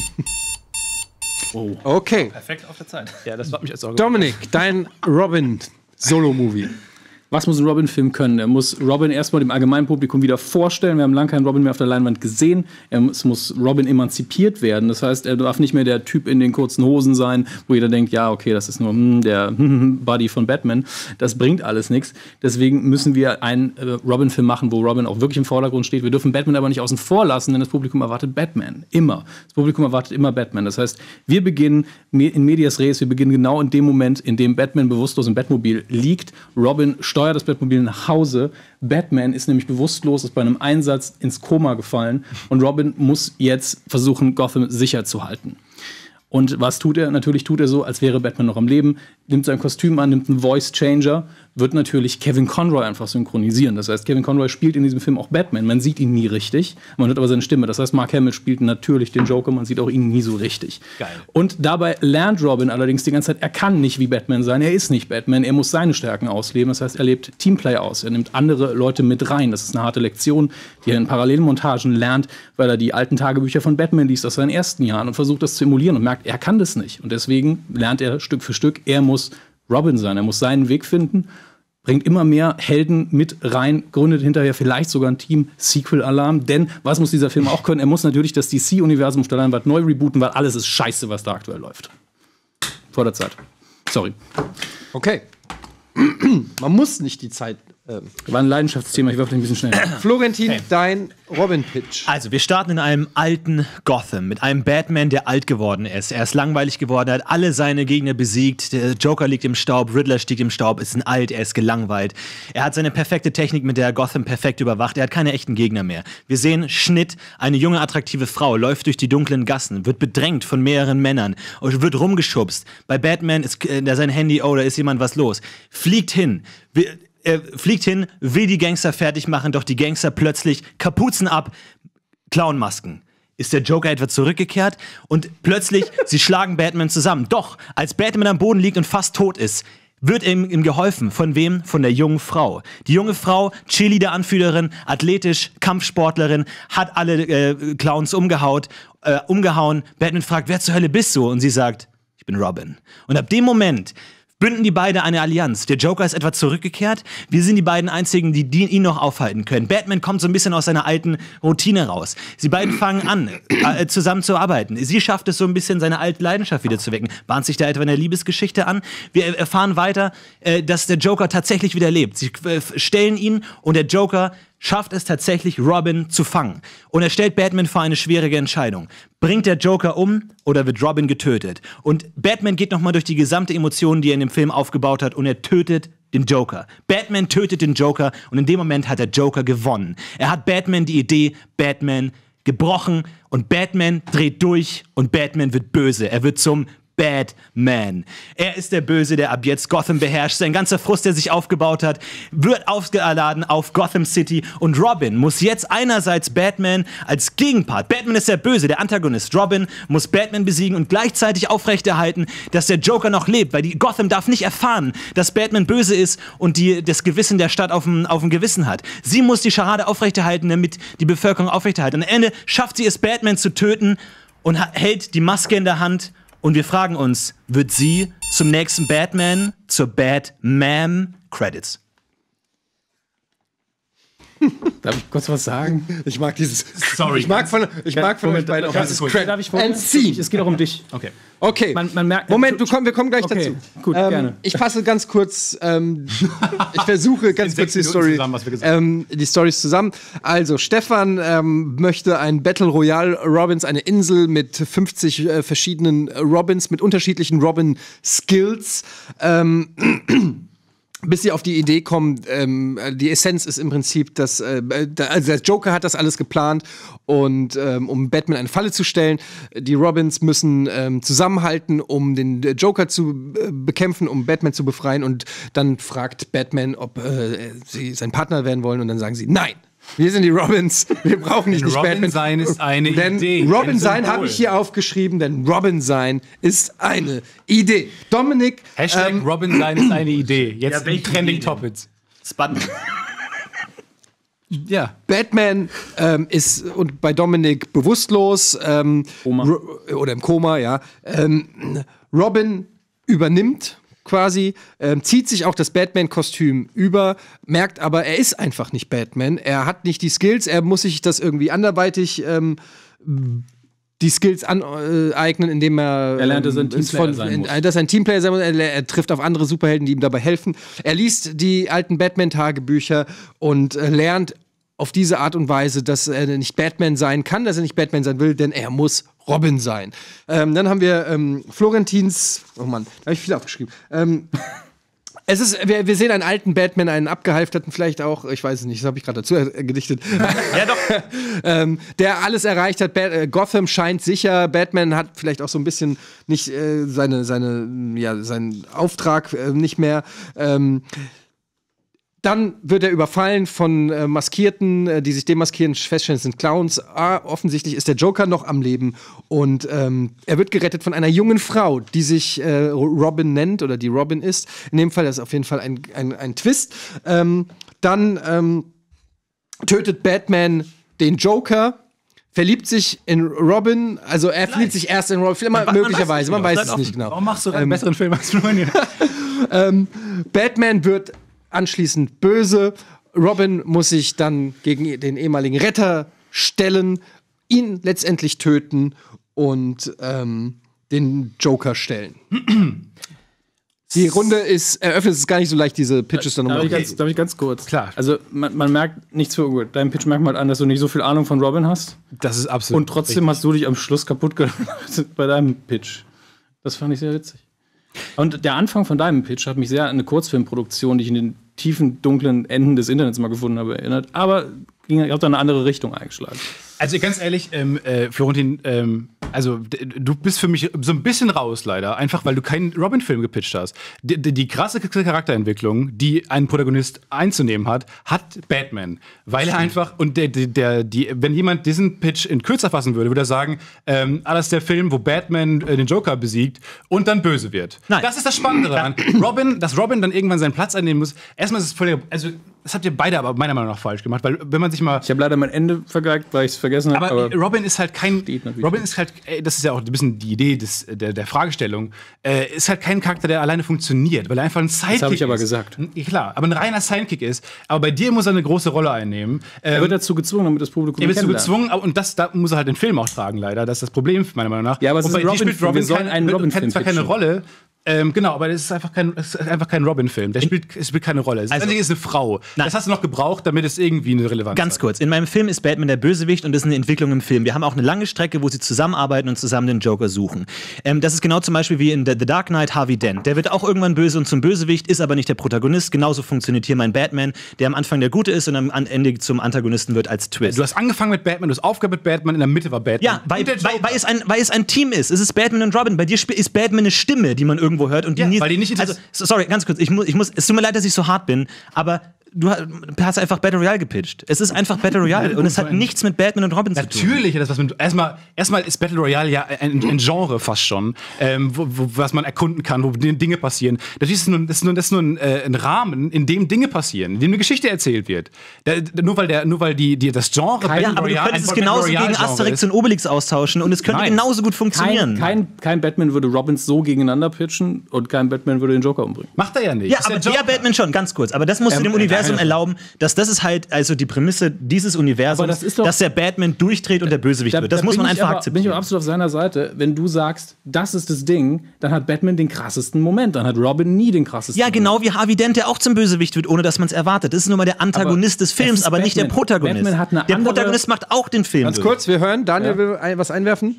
Oh. Okay. Perfekt auf der Zeit. Ja, das war mich als Sorge. Dominik, dein Robin-Solo-Movie. Was muss ein Robin-Film können? Er muss Robin erstmal dem allgemeinen Publikum wieder vorstellen. Wir haben lange keinen Robin mehr auf der Leinwand gesehen. Es muss Robin emanzipiert werden. Das heißt, er darf nicht mehr der Typ in den kurzen Hosen sein, wo jeder denkt, ja, okay, das ist nur der Buddy von Batman. Das bringt alles nichts. Deswegen müssen wir einen Robin-Film machen, wo Robin auch wirklich im Vordergrund steht. Wir dürfen Batman aber nicht außen vor lassen, denn das Publikum erwartet Batman. Immer. Das Publikum erwartet immer Batman. Das heißt, wir beginnen in medias res, wir beginnen genau in dem Moment, in dem Batman bewusstlos im Batmobil liegt. Robin steuert das Batmobil nach Hause. Batman ist nämlich bewusstlos, ist bei einem Einsatz ins Koma gefallen und Robin muss jetzt versuchen, Gotham sicher zu halten. Und was tut er? Natürlich tut er so, als wäre Batman noch am Leben, nimmt sein Kostüm an, nimmt einen Voice Changer, wird natürlich Kevin Conroy einfach synchronisieren. Das heißt, Kevin Conroy spielt in diesem Film auch Batman. Man sieht ihn nie richtig, man hört aber seine Stimme. Das heißt, Mark Hamill spielt natürlich den Joker, man sieht auch ihn nie so richtig. Geil. Und dabei lernt Robin allerdings die ganze Zeit, er kann nicht wie Batman sein, er ist nicht Batman, er muss seine Stärken ausleben. Das heißt, er lebt Teamplay aus, er nimmt andere Leute mit rein. Das ist eine harte Lektion, die er in Parallelmontagen lernt, weil er die alten Tagebücher von Batman liest aus seinen ersten Jahren und versucht, das zu emulieren und merkt, er kann das nicht. Und deswegen lernt er Stück für Stück, er muss Robin sein, er muss seinen Weg finden, bringt immer mehr Helden mit rein, gründet hinterher vielleicht sogar ein Team, Sequel-Alarm, denn was muss dieser Film auch können? Er muss natürlich das DC-Universum auf der Leinwand neu rebooten, weil alles ist scheiße, was da aktuell läuft. Vor der Zeit. Sorry. Okay. Man muss nicht die Zeit. War ein Leidenschaftsthema, ich war vielleicht ein bisschen schnell. Florentin, dein Robin-Pitch. Also, wir starten in einem alten Gotham mit einem Batman, der alt geworden ist. Er ist langweilig geworden, er hat alle seine Gegner besiegt. Der Joker liegt im Staub, Riddler stieg im Staub, ist ein alt, er ist gelangweilt. Er hat seine perfekte Technik, mit der er Gotham perfekt überwacht. Er hat keine echten Gegner mehr. Wir sehen Schnitt, eine junge, attraktive Frau läuft durch die dunklen Gassen, wird bedrängt von mehreren Männern und wird rumgeschubst. Bei Batman ist sein Handy, oh, da ist jemand, was los. Fliegt hin. Er fliegt hin, will die Gangster fertig machen, doch die Gangster plötzlich Kapuzen ab, Clownmasken. Ist der Joker etwa zurückgekehrt? Und plötzlich, sie schlagen Batman zusammen. Doch, als Batman am Boden liegt und fast tot ist, wird ihm geholfen. Von wem? Von der jungen Frau. Die junge Frau, Cheerleader-Anführerin, athletisch, Kampfsportlerin, hat alle Clowns umgehauen. Batman fragt, wer zur Hölle bist du? Und sie sagt, ich bin Robin. Und ab dem Moment bünden die beiden eine Allianz. Der Joker ist etwa zurückgekehrt. Wir sind die beiden einzigen, die ihn noch aufhalten können. Batman kommt so ein bisschen aus seiner alten Routine raus. Sie beiden fangen an, zusammen zu arbeiten. Sie schafft es so ein bisschen, seine alte Leidenschaft wieder zu wecken. Bahnt sich da etwa eine Liebesgeschichte an. Wir erfahren weiter, dass der Joker tatsächlich wieder lebt. Sie stellen ihn und der Joker schafft es tatsächlich, Robin zu fangen. Und er stellt Batman vor eine schwierige Entscheidung. Bringt der Joker um oder wird Robin getötet? Und Batman geht nochmal durch die gesamte Emotion, die er in dem Film aufgebaut hat, und er tötet den Joker. Batman tötet den Joker und in dem Moment hat der Joker gewonnen. Er hat Batman die Idee, Batman gebrochen und Batman dreht durch und Batman wird böse. Er wird zum Batman. Er ist der Böse, der ab jetzt Gotham beherrscht. Sein ganzer Frust, der sich aufgebaut hat, wird aufgeladen auf Gotham City. Und Robin muss jetzt einerseits Batman als Gegenpart. Batman ist der Böse, der Antagonist. Robin muss Batman besiegen und gleichzeitig aufrechterhalten, dass der Joker noch lebt. Weil die Gotham darf nicht erfahren, dass Batman böse ist und das Gewissen der Stadt auf dem Gewissen hat. Sie muss die Scharade aufrechterhalten, damit die Bevölkerung aufrechterhalten. Und am Ende schafft sie es, Batman zu töten und hält die Maske in der Hand. Und wir fragen uns, wird sie zum nächsten Batman, zur Batman? Credits. Darf ich kurz was sagen? Ich mag dieses. Sorry. Ich mag von euch beiden auch dieses Credit. Darf ich And scene. Es geht auch um dich. Okay. Okay. Man merkt, Moment, wir kommen gleich Okay, dazu. gut, gerne. Ich fasse ganz kurz, ich versuche ganz kurz die Story, zusammen, was wir gesagt haben. die Storys zusammen. Also, Stefan möchte ein Battle Royale Robins, eine Insel mit 50 verschiedenen Robins, mit unterschiedlichen Robin-Skills. Bis sie auf die Idee kommen, die Essenz ist im Prinzip, dass also der Joker hat das alles geplant und um Batman eine Falle zu stellen. Die Robins müssen zusammenhalten, um den Joker zu bekämpfen, um Batman zu befreien. Und dann fragt Batman, ob sie sein Partner werden wollen. Und dann sagen sie, nein, wir sind die Robins, wir brauchen nicht Robin Batman. sein ist eine Idee. Denn Robin ein sein Symbol. habe ich hier aufgeschrieben, denn Robin sein ist eine Idee. Dominik, Hashtag Robin sein ist eine Idee. Jetzt welche Trending Idee? Topics. Spannend. Ja. Batman ist und bei Dominik bewusstlos Koma. oder im Koma, ja. Robin übernimmt quasi, zieht sich auch das Batman-Kostüm über, merkt aber, er ist einfach nicht Batman. Er hat nicht die Skills, er muss sich das irgendwie anderweitig die Skills aneignen, indem er lernt, dass er ein Teamplayer sein muss. Dass er ein Teamplayer sein muss. Er trifft auf andere Superhelden, die ihm dabei helfen. Er liest die alten Batman-Tagebücher und lernt auf diese Art und Weise, dass er nicht Batman sein kann, dass er nicht Batman sein will, denn er muss Robin sein. Dann haben wir Florentins, oh Mann, da habe ich viel aufgeschrieben. Wir sehen einen alten Batman, einen abgehalfterten vielleicht auch, ich weiß es nicht, das habe ich gerade dazu gedichtet. Ja, doch. Der alles erreicht hat. Gotham scheint sicher. Batman hat vielleicht auch so ein bisschen nicht seinen Auftrag nicht mehr. Dann wird er überfallen von Maskierten, die sich demaskieren, feststellen, es sind Clowns. Offensichtlich ist der Joker noch am Leben und er wird gerettet von einer jungen Frau, die sich Robin nennt oder die Robin ist. In dem Fall ist auf jeden Fall ein Twist. Dann tötet Batman den Joker, verliebt sich in Robin, also er verliebt sich erst in Robin, möglicherweise, man weiß es nicht genau. Warum machst du einen besseren Film als Florian? Batman wird anschließend böse. Robin muss sich dann gegen den ehemaligen Retter stellen, ihn letztendlich töten und den Joker stellen. Die Runde ist eröffnet, es ist gar nicht so leicht, diese Pitches dann nochmal. Darf ich ganz kurz? Klar. Also, man merkt nichts für gut. Deinem Pitch merkt man an, dass du nicht so viel Ahnung von Robin hast. Das ist absolut. Und trotzdem hast du dich am Schluss kaputt gemacht bei deinem Pitch. Das fand ich sehr witzig. Und der Anfang von deinem Pitch hat mich sehr an eine Kurzfilmproduktion, die ich in den tiefen, dunklen Enden des Internets mal gefunden habe, erinnert. Aber ich habe da eine andere Richtung eingeschlagen. Also ganz ehrlich, Florentin, also du bist für mich so ein bisschen raus leider, einfach weil du keinen Robin-Film gepitcht hast. Die krasse Charakterentwicklung, die ein Protagonist einzunehmen hat Batman. Weil er einfach, und wenn jemand diesen Pitch in kürzer fassen würde, würde er sagen, das ist der Film, wo Batman den Joker besiegt und dann böse wird. Nein. Das ist das Spannende daran. Dass Robin dann irgendwann seinen Platz einnehmen muss. Erstmal ist es völlig, also das habt ihr beide aber meiner Meinung nach falsch gemacht, weil wenn man sich mal... Ich habe leider mein Ende vergeigt, weil ich es vergessen habe. Aber Robin ist halt kein... Robin ist halt, das ist ja auch ein bisschen die Idee der Fragestellung, ist halt kein Charakter, der alleine funktioniert, weil er einfach ein Sidekick ist. Das habe ich aber gesagt. Ja, klar, aber ein reiner Sidekick ist. Aber bei dir muss er eine große Rolle einnehmen. Er wird dazu gezwungen, damit das Publikum Er wird dazu gezwungen, und da muss er halt den Film auch tragen, leider. Das ist das Problem, meiner Meinung nach. Ja, aber es ist ein Robin spielt Robin einen Robin-Film zwar keine Rolle, genau, aber es ist einfach kein Robin-Film. Es spielt keine Rolle. Das Einzige ist eine Frau. Nein. Das hast du noch gebraucht, damit es irgendwie eine Relevanz hat. Ganz kurz. In meinem Film ist Batman der Bösewicht und das ist eine Entwicklung im Film. Wir haben auch eine lange Strecke, wo sie zusammenarbeiten und zusammen den Joker suchen. Das ist genau zum Beispiel wie in The Dark Knight Harvey Dent. Der wird auch irgendwann böse und zum Bösewicht, ist aber nicht der Protagonist. Genauso funktioniert hier mein Batman, der am Anfang der Gute ist und am Ende zum Antagonisten wird als Twist. Du hast angefangen mit Batman, du hast aufgehört mit Batman, in der Mitte war Batman. Ja, weil es ein Team ist. Es ist Batman und Robin. Bei dir ist Batman eine Stimme, die man irgendwo hört und die weil die nicht also, sorry, ganz kurz, es tut mir leid, dass ich so hart bin, aber du hast einfach Battle Royale gepitcht. Es ist einfach Battle Royale und es hat nichts mit Batman und Robin zu tun. Natürlich hat das was mit. Erstmal ist Battle Royale ja ein Genre fast schon, was man erkunden kann, wo Dinge passieren. Das ist nur ein Rahmen, in dem Dinge passieren, in dem eine Geschichte erzählt wird. Nur weil das Genre Battle Royale. Aber du könntest es genauso gegen Asterix und Obelix austauschen und es könnte genauso gut funktionieren. Kein Batman würde Robins so gegeneinander pitchen und kein Batman würde den Joker umbringen. Macht er ja nicht. Ja, aber der Batman schon, ganz kurz. Aber das musst du dem Universum erlauben, dass das ist halt also die Prämisse dieses Universums, dass der Batman durchdreht und der Bösewicht wird. Das muss man einfach akzeptieren. Bin ich aber absolut auf seiner Seite. Wenn du sagst, das ist das Ding, dann hat Batman den krassesten Moment. Dann hat Robin nie den krassesten Moment. Ja, genau wie Harvey Dent, der auch zum Bösewicht wird, ohne dass man es erwartet. Das ist nur mal der Antagonist des Films, aber nicht der Protagonist. Batman hat der Protagonist macht auch den Film. Ganz kurz, wir hören, Daniel will was einwerfen.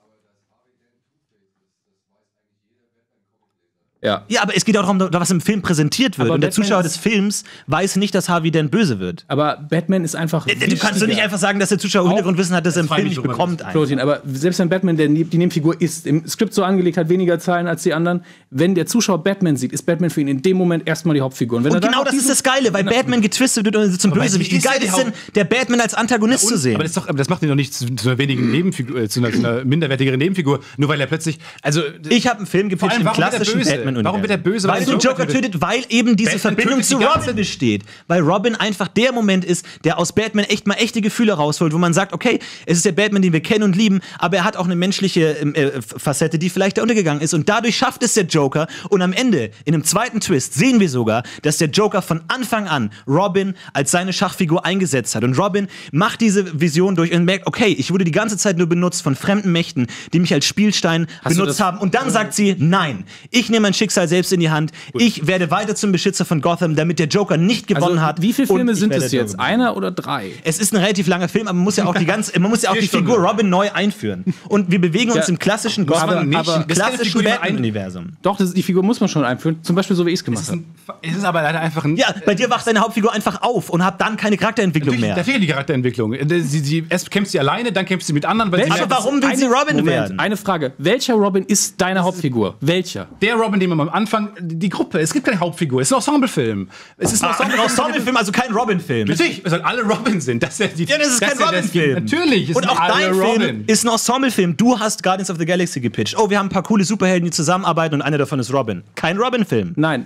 Ja, aber es geht auch darum, was im Film präsentiert wird. Aber und der Batman Zuschauer des Films weiß nicht, dass Harvey Dent böse wird. Aber Batman ist einfach Du kannst doch nicht einfach sagen, dass der Zuschauer Hintergrundwissen hat, dass er im Film nicht bekommt. Florentin, aber selbst wenn Batman die Nebenfigur ist, im Skript so angelegt hat, weniger Zeilen als die anderen, wenn der Zuschauer Batman sieht, ist Batman für ihn in dem Moment erstmal die Hauptfigur. Und genau das ist das Geile, weil Batman getwistet wird und zum Bösewicht. Wie geil ist denn, der Batman als Antagonist zu sehen? Aber das macht ihn doch nicht zu einer wenigen Nebenfigur, zu einer minderwertigeren Nebenfigur, nur weil er plötzlich. Also, ich habe einen Film gepitcht, den klassischen Batman Batman-Universum. Warum wird der Böse, Weil du Joker tötet, weil eben diese Batman Verbindung tötet zu die ganze Robin besteht. Weil Robin einfach der Moment ist, der aus Batman echt mal echte Gefühle rausholt, wo man sagt, okay, es ist der Batman, den wir kennen und lieben, aber er hat auch eine menschliche Facette, die vielleicht da untergegangen ist. Und dadurch schafft es der Joker. Und am Ende, in einem zweiten Twist, sehen wir sogar, dass der Joker von Anfang an Robin als seine Schachfigur eingesetzt hat. Und Robin macht diese Vision durch und merkt, okay, ich wurde die ganze Zeit nur benutzt von fremden Mächten, die mich als Spielstein benutzt haben. Und dann sagt sie, nein, ich nehme mein Schicksal selbst in die Hand. Ich werde weiter zum Beschützer von Gotham, damit der Joker nicht gewonnen hat. Wie viele Filme sind es jetzt? Joker. Einer oder 3? Es ist ein relativ langer Film, aber man muss ja auch die Figur Robin neu einführen. Und wir bewegen uns im klassischen Gotham, im klassischen Batman-Universum. Doch, die Figur muss man schon einführen. Zum Beispiel so, wie ich es gemacht habe. Es ist aber leider einfach ein. Ja, bei dir wacht deine Hauptfigur einfach auf und hat dann keine Charakterentwicklung mehr. Da fehlt die Charakterentwicklung. Erst kämpft sie alleine, dann kämpft sie mit anderen. Weil Aber warum will sie Robin werden? Eine Frage. Welcher Robin ist deine Hauptfigur? Welcher? Der Robin, den man am Anfang, die Gruppe, es gibt keine Hauptfigur, es ist ein Ensemblefilm. Es ist ein Ensemblefilm, also kein Robin-Film. Natürlich, weil alle Robin sind. Das ist kein Robin-Film. Natürlich, es und sind auch alle dein Robin. Film ist ein Ensemblefilm. Du hast Guardians of the Galaxy gepitcht. Oh, wir haben ein paar coole Superhelden, die zusammenarbeiten und einer davon ist Robin. Kein Robin-Film. Nein.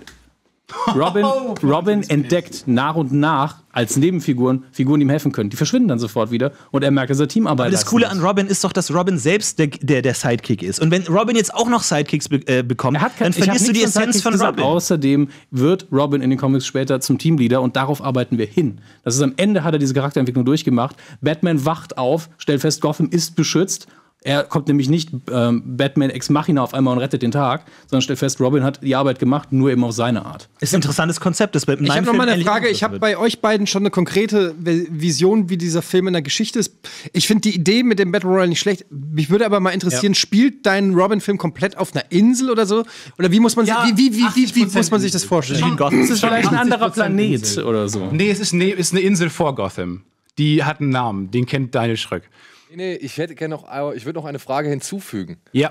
Robin entdeckt nach und nach als Nebenfiguren Figuren, die ihm helfen können. Die verschwinden dann sofort wieder und er merkt, dass er Teamarbeit Aber das Coole an Robin ist doch, dass Robin selbst der Sidekick ist. Und wenn Robin jetzt auch noch Sidekicks bekommt, dann verlierst du die Essenz von Robin. Außerdem wird Robin in den Comics später zum Teamleader und darauf arbeiten wir hin. Das ist am Ende hat er diese Charakterentwicklung durchgemacht. Batman wacht auf, stellt fest, Gotham ist beschützt. Er kommt nämlich nicht Batman ex machina auf einmal und rettet den Tag, sondern stellt fest, Robin hat die Arbeit gemacht, nur eben auf seine Art. Ist ein interessantes Konzept. Das ich habe noch mal eine Frage. Ich habe bei euch beiden schon eine konkrete Vision, wie dieser Film in der Geschichte ist. Ich finde die Idee mit dem Battle Royale nicht schlecht. Mich würde aber mal interessieren, spielt dein Robin-Film komplett auf einer Insel oder so? Oder wie muss man, wie muss man sich das vorstellen? Es ist vielleicht ein anderer Planet oder so. Nee, es ist eine Insel vor Gotham. Die hat einen Namen, den kennt Daniel Schröck. Nee, ich würde noch eine Frage hinzufügen. Ja.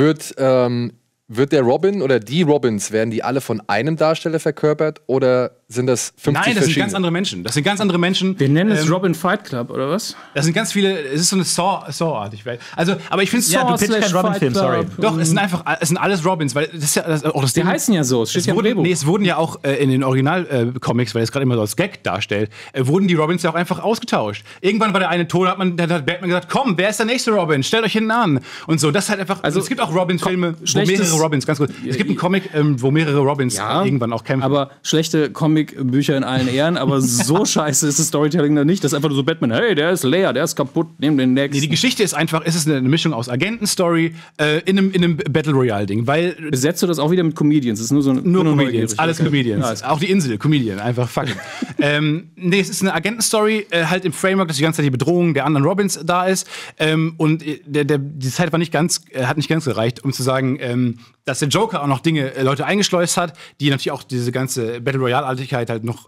Wird der Robin oder die Robins, werden die alle von einem Darsteller verkörpert oder sind das 50 Nein, das sind ganz andere Menschen. Wir nennen es Robin Fight Club, oder was? Das sind ganz viele, es ist so eine Saw-artig. Also, aber ich finde es du pitchst keinen Robin-Film, sorry. Doch, es sind alles Robins, weil das ist ja das Die heißen ja so, es steht ja im Drehbuch. Nee, es wurden ja auch in den Original-Comics, weil es gerade immer so als Gag darstellt, wurden die Robins ja auch einfach ausgetauscht. Irgendwann war der eine tot, hat Batman gesagt, komm, wer ist der nächste Robin? Stellt euch hinten an. Und so, das ist halt einfach, also es gibt auch Robin-Filme, wo mehrere Robins, ganz kurz. Es gibt einen Comic, wo mehrere Robins irgendwann auch kämpfen. Aber schlechte Comicbücher in allen Ehren, aber so scheiße ist das Storytelling da nicht. Das ist einfach nur so Batman, hey, der ist leer, der ist kaputt, nehmen den nächsten. Nee, die Geschichte ist einfach, es ist eine Mischung aus Agentenstory in einem Battle Royale-Ding, weil... Besetzt du das auch wieder mit Comedians? Das ist nur Comedians, alles Comedians. Auch die Insel, Comedian, einfach fucking. Nee, es ist eine Agentenstory, halt im Framework, dass die ganze Zeit die Bedrohung der anderen Robins da ist. Und die Zeit war hat nicht ganz gereicht, um zu sagen, dass der Joker auch noch Leute eingeschleust hat, die natürlich auch diese ganze Battle Royale-Artigkeit halt noch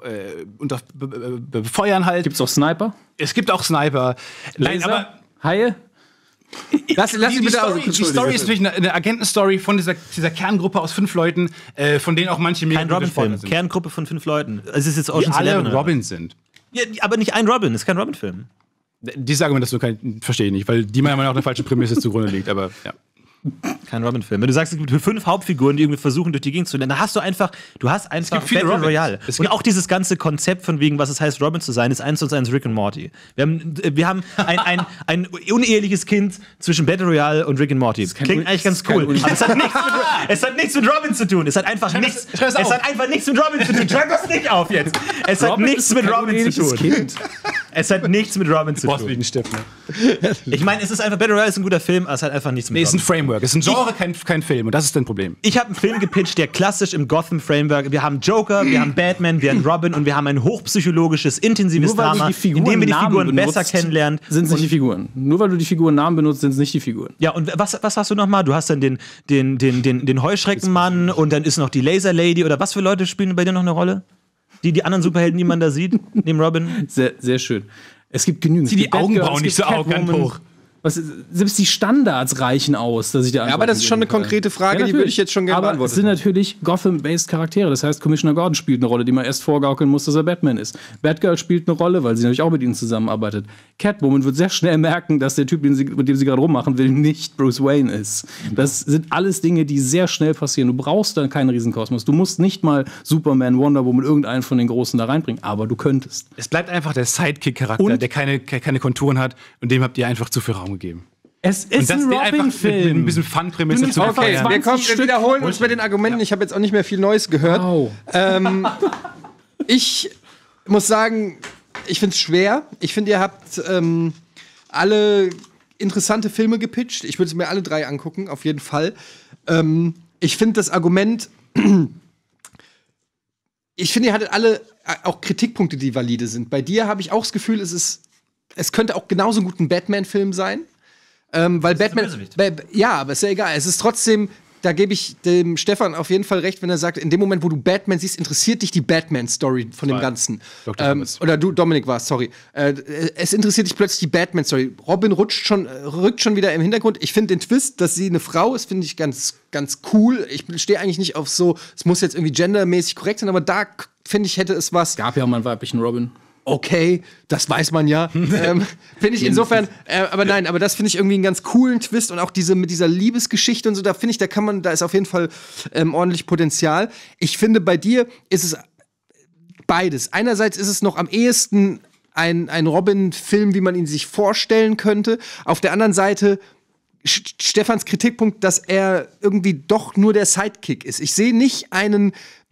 befeuern halt. Gibt's auch Sniper? Es gibt auch Sniper. Nein, aber Haie? Die Story ist natürlich eine Agentenstory von dieser Kerngruppe aus 5 Leuten, von denen auch manche Kein Robin-Film, Kerngruppe von 5 Leuten. Es ist jetzt Ocean's alle 11, Robins sind. Ja, aber nicht ein Robin, ist kein Robin-Film. Diese Argumentation verstehe ich nicht, weil die meiner Meinung nach eine falsche Prämisse zugrunde liegt, aber ja. Kein Robin-Film. Wenn du sagst, es gibt 5 Hauptfiguren, die irgendwie versuchen, durch die Gegend zu rennen, dann hast du einfach Battle Royale. Und auch dieses ganze Konzept von wegen, was es heißt, Robin zu sein, ist 1:1 Rick und Morty. Wir haben ein uneheliches Kind zwischen Battle Royale und Rick und Morty. Klingt eigentlich ganz cool. Aber es hat nichts mit Robin zu tun. Es hat einfach nichts mit Robin zu tun. Schreib das nicht auf jetzt. Es hat nichts mit Robin zu tun. Es hat nichts mit Robin zu tun. Ich meine, es ist einfach, Battle Royale ist ein guter Film, aber es hat einfach nichts mit Robin. Es ist ein Framework. Es ist ein Genre, kein Film. Und das ist dein Problem. Ich habe einen Film gepitcht, der klassisch im Gotham-Framework. Wir haben Joker, wir haben Batman, wir haben Robin und wir haben ein hochpsychologisches, intensives Drama, in dem wir die Figuren besser kennenlernen. Sind es nicht die Figuren. Nur weil du die Figuren Namen benutzt, sind es nicht die Figuren. Ja, und was hast du nochmal? Du hast dann den Heuschreckenmann und dann ist noch die Laser Lady. Oder was für Leute spielen bei dir noch eine Rolle? Die anderen Superhelden, die man da sieht, neben Robin? Sehr, sehr schön. Es gibt genügend. Zieh die Augenbrauen nicht so arrogant hoch. Selbst die Standards reichen aus, dass ich dir Ja, aber das ist schon eine konkrete Frage, die würde ich jetzt schon gerne beantworten. Aber es sind natürlich Gotham-based Charaktere. Das heißt, Commissioner Gordon spielt eine Rolle, die man erst vorgaukeln muss, dass er Batman ist. Batgirl spielt eine Rolle, weil sie natürlich auch mit ihnen zusammenarbeitet. Catwoman wird sehr schnell merken, dass der Typ, mit dem sie gerade rummachen will, nicht Bruce Wayne ist. Das sind alles Dinge, die sehr schnell passieren. Du brauchst dann keinen Riesenkosmos. Du musst nicht mal Superman, Wonder Woman, irgendeinen von den Großen da reinbringen, aber du könntest. Es bleibt einfach der Sidekick-Charakter, der keine Konturen hat und dem habt ihr einfach zu viel Raum gegeben. Es ist ein Robin-Film. Mit ein bisschen Fun-Prämisse zu Okay, einfach wir 20 wiederholen uns mit den Argumenten. Ich habe jetzt auch nicht mehr viel Neues gehört. Wow. Ich muss sagen, ich finde es schwer. Ich finde, ihr habt alle interessante Filme gepitcht. Ich würde es mir alle 3 angucken, auf jeden Fall. Ich finde das Argument, ich finde, ihr hattet alle auch Kritikpunkte, die valide sind. Bei dir habe ich auch das Gefühl, es könnte auch genauso gut ein Batman-Film sein. Weil Batman. Ja, aber ist ja egal. Es ist trotzdem, da gebe ich dem Stefan auf jeden Fall recht, wenn er sagt, in dem Moment, wo du Batman siehst, interessiert dich die Batman-Story von dem Ganzen. Oder du, Dominik, warst, sorry. Es interessiert dich plötzlich die Batman-Story. Robin rückt schon wieder im Hintergrund. Ich finde den Twist, dass sie eine Frau ist, finde ich ganz, ganz cool. Ich stehe eigentlich nicht auf so, es muss jetzt irgendwie gendermäßig korrekt sein, aber da finde ich, hätte es was. Gab ja auch mal einen weiblichen Robin. Okay, das weiß man ja. Finde ich insofern, aber das finde ich irgendwie einen ganz coolen Twist und auch mit dieser Liebesgeschichte und so, da finde ich, da ist auf jeden Fall ordentlich Potenzial. Ich finde, bei dir ist es beides. Einerseits ist es noch am ehesten ein Robin-Film, wie man ihn sich vorstellen könnte. Auf der anderen Seite Stefans Kritikpunkt, dass er irgendwie doch nur der Sidekick ist. Ich sehe nicht einen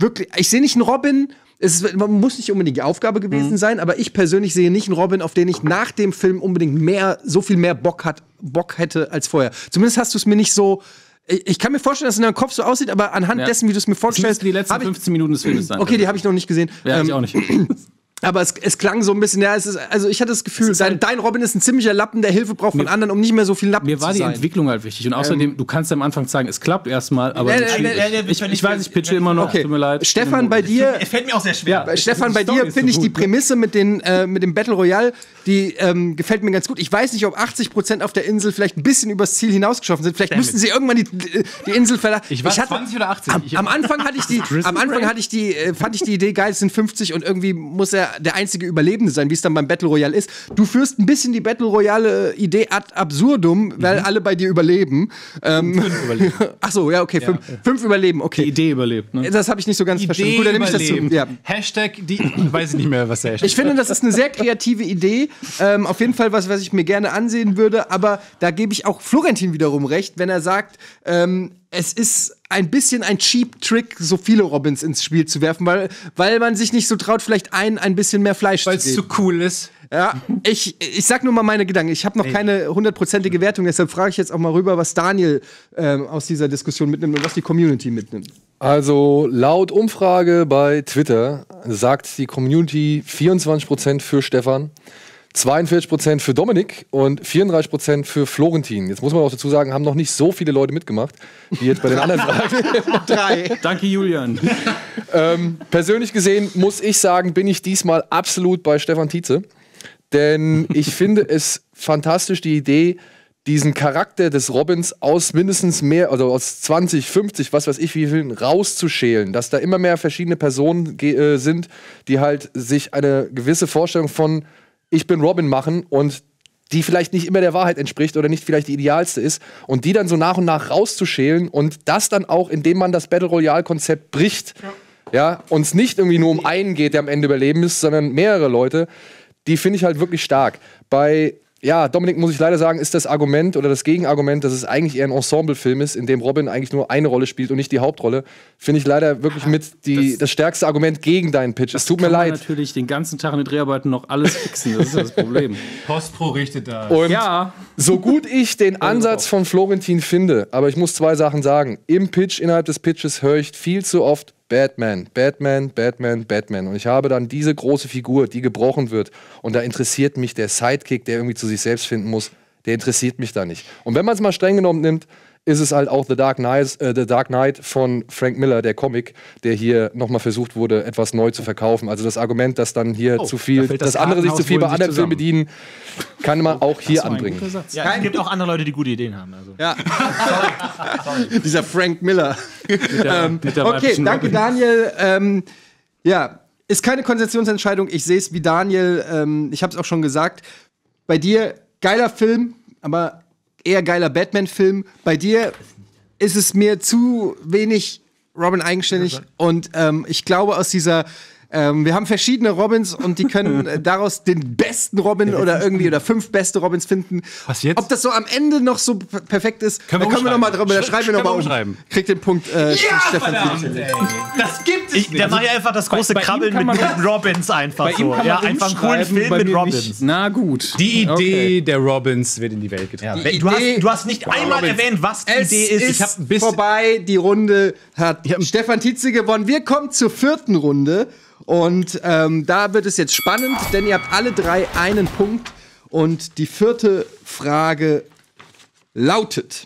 Robin. Man muss nicht unbedingt die Aufgabe gewesen sein, aber ich persönlich sehe nicht einen Robin, auf den ich nach dem Film unbedingt so viel mehr Bock hätte als vorher. Zumindest hast du es mir nicht so. Ich kann mir vorstellen, dass es in deinem Kopf so aussieht, aber anhand dessen, wie du es mir vorgestellt hast. Die letzten 15 Minuten des Films sein. Okay, die habe ich noch nicht gesehen. Ja, ich auch nicht. Aber es klang so ein bisschen, also ich hatte das Gefühl, dein Robin ist ein ziemlicher Lappen, der Hilfe braucht von anderen, um nicht mehr so viel Lappen zu sein. Mir war die Entwicklung halt wichtig. Und außerdem, du kannst am Anfang sagen, es klappt erstmal, aber ich weiß, ich pitche immer noch, okay. Tut mir leid. Stefan, bei dir. Es fällt mir auch sehr schwer. Stefan, bei dir finde ich die Prämisse mit dem Battle Royale, die gefällt mir ganz gut. Ich weiß nicht, ob 80% auf der Insel vielleicht ein bisschen übers Ziel hinausgeschossen sind. Vielleicht müssten sie irgendwann die Insel verlassen. Ich war 20 oder 80. Am Anfang fand ich die Idee geil, es sind 50 und irgendwie muss er der einzige Überlebende sein, wie es dann beim Battle Royale ist. Du führst ein bisschen die Battle Royale Idee ad absurdum, weil alle bei dir überleben. 5 überleben. Ach so, ja, okay, 5 überleben, okay. Die Idee überlebt, ne? Das habe ich nicht so ganz verstanden. Gut, dann nehme ich das zu. Ja. Hashtag, weiß ich nicht mehr, was der Hashtag Ich finde, das ist eine sehr kreative Idee. Auf jeden Fall was ich mir gerne ansehen würde, aber da gebe ich auch Florentin wiederum recht, wenn er sagt, es ist ein bisschen ein Cheap-Trick, so viele Robins ins Spiel zu werfen, weil man sich nicht so traut, vielleicht ein bisschen mehr Fleisch zu geben. Weil es zu cool ist. Ja, ich sag nur mal meine Gedanken. Ich habe noch keine 100%ige Wertung, deshalb frage ich jetzt auch mal rüber, was Daniel aus dieser Diskussion mitnimmt und was die Community mitnimmt. Also laut Umfrage bei Twitter sagt die Community 24% für Stefan, 42% für Dominik und 34% für Florentin. Jetzt muss man auch dazu sagen, haben noch nicht so viele Leute mitgemacht, wie jetzt bei den anderen Fragen. 3. Danke, Julian. Persönlich gesehen muss ich sagen, bin ich diesmal absolut bei Stefan Tietze. Denn ich finde es fantastisch, die Idee, diesen Charakter des Robins aus mindestens mehr, also aus 20, 50, was weiß ich, wie vielen rauszuschälen. Dass da immer mehr verschiedene Personen sind, die halt sich eine gewisse Vorstellung von ich bin Robin machen und die vielleicht nicht immer der Wahrheit entspricht oder nicht vielleicht die idealste ist und die dann so nach und nach rauszuschälen und das dann auch, indem man das Battle Royale-Konzept bricht, ja, und es nicht irgendwie nur um einen geht, der am Ende überleben ist, sondern mehrere Leute, die finde ich halt wirklich stark. Bei Dominik, muss ich leider sagen, ist das Argument oder das Gegenargument, dass es eigentlich eher ein Ensemble-Film ist, in dem Robin eigentlich nur eine Rolle spielt und nicht die Hauptrolle, finde ich leider wirklich das stärkste Argument gegen deinen Pitch. Es tut mir leid. Natürlich den ganzen Tag in den Dreharbeiten noch alles fixen, das ist ja das Problem. Postpro richtet da. Und so gut ich den Ansatz von Florentin finde, aber ich muss 2 Sachen sagen. Im Pitch, innerhalb des Pitches höre ich viel zu oft Batman. Und ich habe dann diese große Figur, die gebrochen wird. Und da interessiert mich der Sidekick, der irgendwie zu sich selbst finden muss, der interessiert mich da nicht. Und wenn man es mal streng genommen nimmt, ist es halt auch The Dark Knight von Frank Miller, der Comic, der hier nochmal versucht wurde, etwas neu zu verkaufen. Also das Argument, dass dann hier zu viel, dass andere sich zu viel bei anderen Filmen bedienen, kann man auch hier anbringen. Ja, es gibt auch andere Leute, die gute Ideen haben. Also. Ja. Sorry. Dieser Frank Miller. Mit der Okay, danke Daniel. Ja, ist keine Konzessionsentscheidung. Ich sehe es wie Daniel. Ich habe es auch schon gesagt. Bei dir geiler Film, aber eher geiler Batman-Film. Bei dir ist es mir zu wenig Robin eigenständig. Und ich glaube, aus dieser wir haben verschiedene Robins und die können daraus den besten Robin oder 5 beste Robins finden. Was jetzt? Ob das so am Ende noch so perfekt ist, können wir noch mal drüber, da schreiben wir noch mal um. Kriegt den Punkt Stefan. Das gibt es nicht. Der macht ja einfach das große Krabbeln mit Robins einfach so. Ja, einfach einen coolen Film mit Robins. Nicht. Na gut. Die Idee der Robins wird in die Welt getragen. Ja. Du hast nicht einmal erwähnt, was die Idee ist. Es ist vorbei, die Runde hat Stefan Tietze gewonnen. Wir kommen zur 4. Runde. Und da wird es jetzt spannend, denn ihr habt alle 3 einen Punkt. Und die 4. Frage lautet: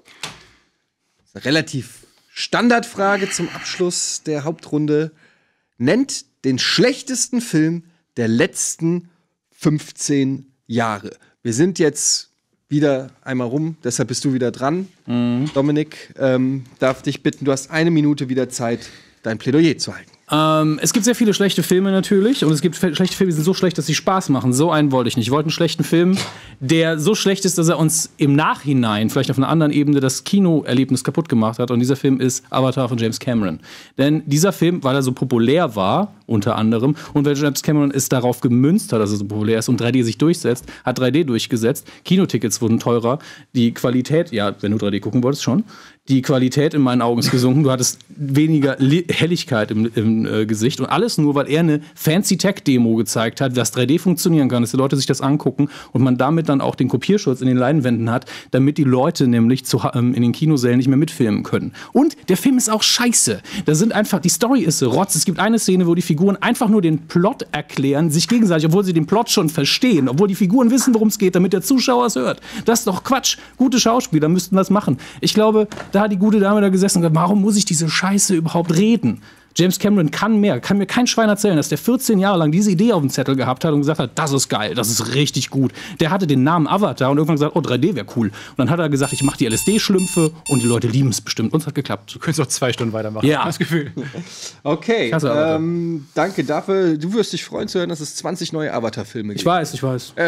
eine relativ Standardfrage zum Abschluss der Hauptrunde. Nennt den schlechtesten Film der letzten 15 Jahre. Wir sind jetzt wieder einmal rum, deshalb bist du wieder dran. Dominik, darf dich bitten, du hast 1 Minute wieder Zeit, dein Plädoyer zu halten. Es gibt sehr viele schlechte Filme natürlich und es gibt schlechte Filme, die sind so schlecht, dass sie Spaß machen. So einen wollte ich nicht. Ich wollte einen schlechten Film, der so schlecht ist, dass er uns im Nachhinein, vielleicht auf einer anderen Ebene, das Kinoerlebnis kaputt gemacht hat. Und dieser Film ist Avatar von James Cameron. Denn dieser Film, weil er so populär war, unter anderem, und weil James Cameron es darauf gemünzt hat, dass er so populär ist und 3D sich durchsetzt, hat 3D durchgesetzt. Kinotickets wurden teurer. Die Qualität, ja, wenn du 3D gucken wolltest, schon. Die Qualität in meinen Augen ist gesunken. Du hattest weniger Helligkeit im Gesicht. Und alles nur, weil er eine Fancy-Tech-Demo gezeigt hat, dass 3D funktionieren kann, dass die Leute sich das angucken und man damit dann auch den Kopierschutz in den Leinwänden hat, damit die Leute nämlich in den Kinosälen nicht mehr mitfilmen können. Und der Film ist auch scheiße. Die Story ist so Rotz. Es gibt eine Szene, wo die Figuren einfach nur den Plot erklären, sich gegenseitig, obwohl sie den Plot schon verstehen, obwohl die Figuren wissen, worum es geht, damit der Zuschauer es hört. Das ist doch Quatsch. Gute Schauspieler müssten das machen. Ich glaube, da hat die gute Dame da gesessen und gesagt, warum muss ich diese Scheiße überhaupt reden? James Cameron kann mehr. Kann mir kein Schwein erzählen, dass der 14 Jahre lang diese Idee auf dem Zettel gehabt hat und gesagt hat, das ist geil, das ist richtig gut. Der hatte den Namen Avatar und irgendwann gesagt, oh, 3D wäre cool. Und dann hat er gesagt, ich mache die LSD-Schlümpfe und die Leute lieben es bestimmt. Und es hat geklappt. Du könntest auch 2 Stunden weitermachen. Ja. Das Gefühl. Okay, danke dafür. Du wirst dich freuen zu hören, dass es 20 neue Avatar-Filme gibt. Ich weiß.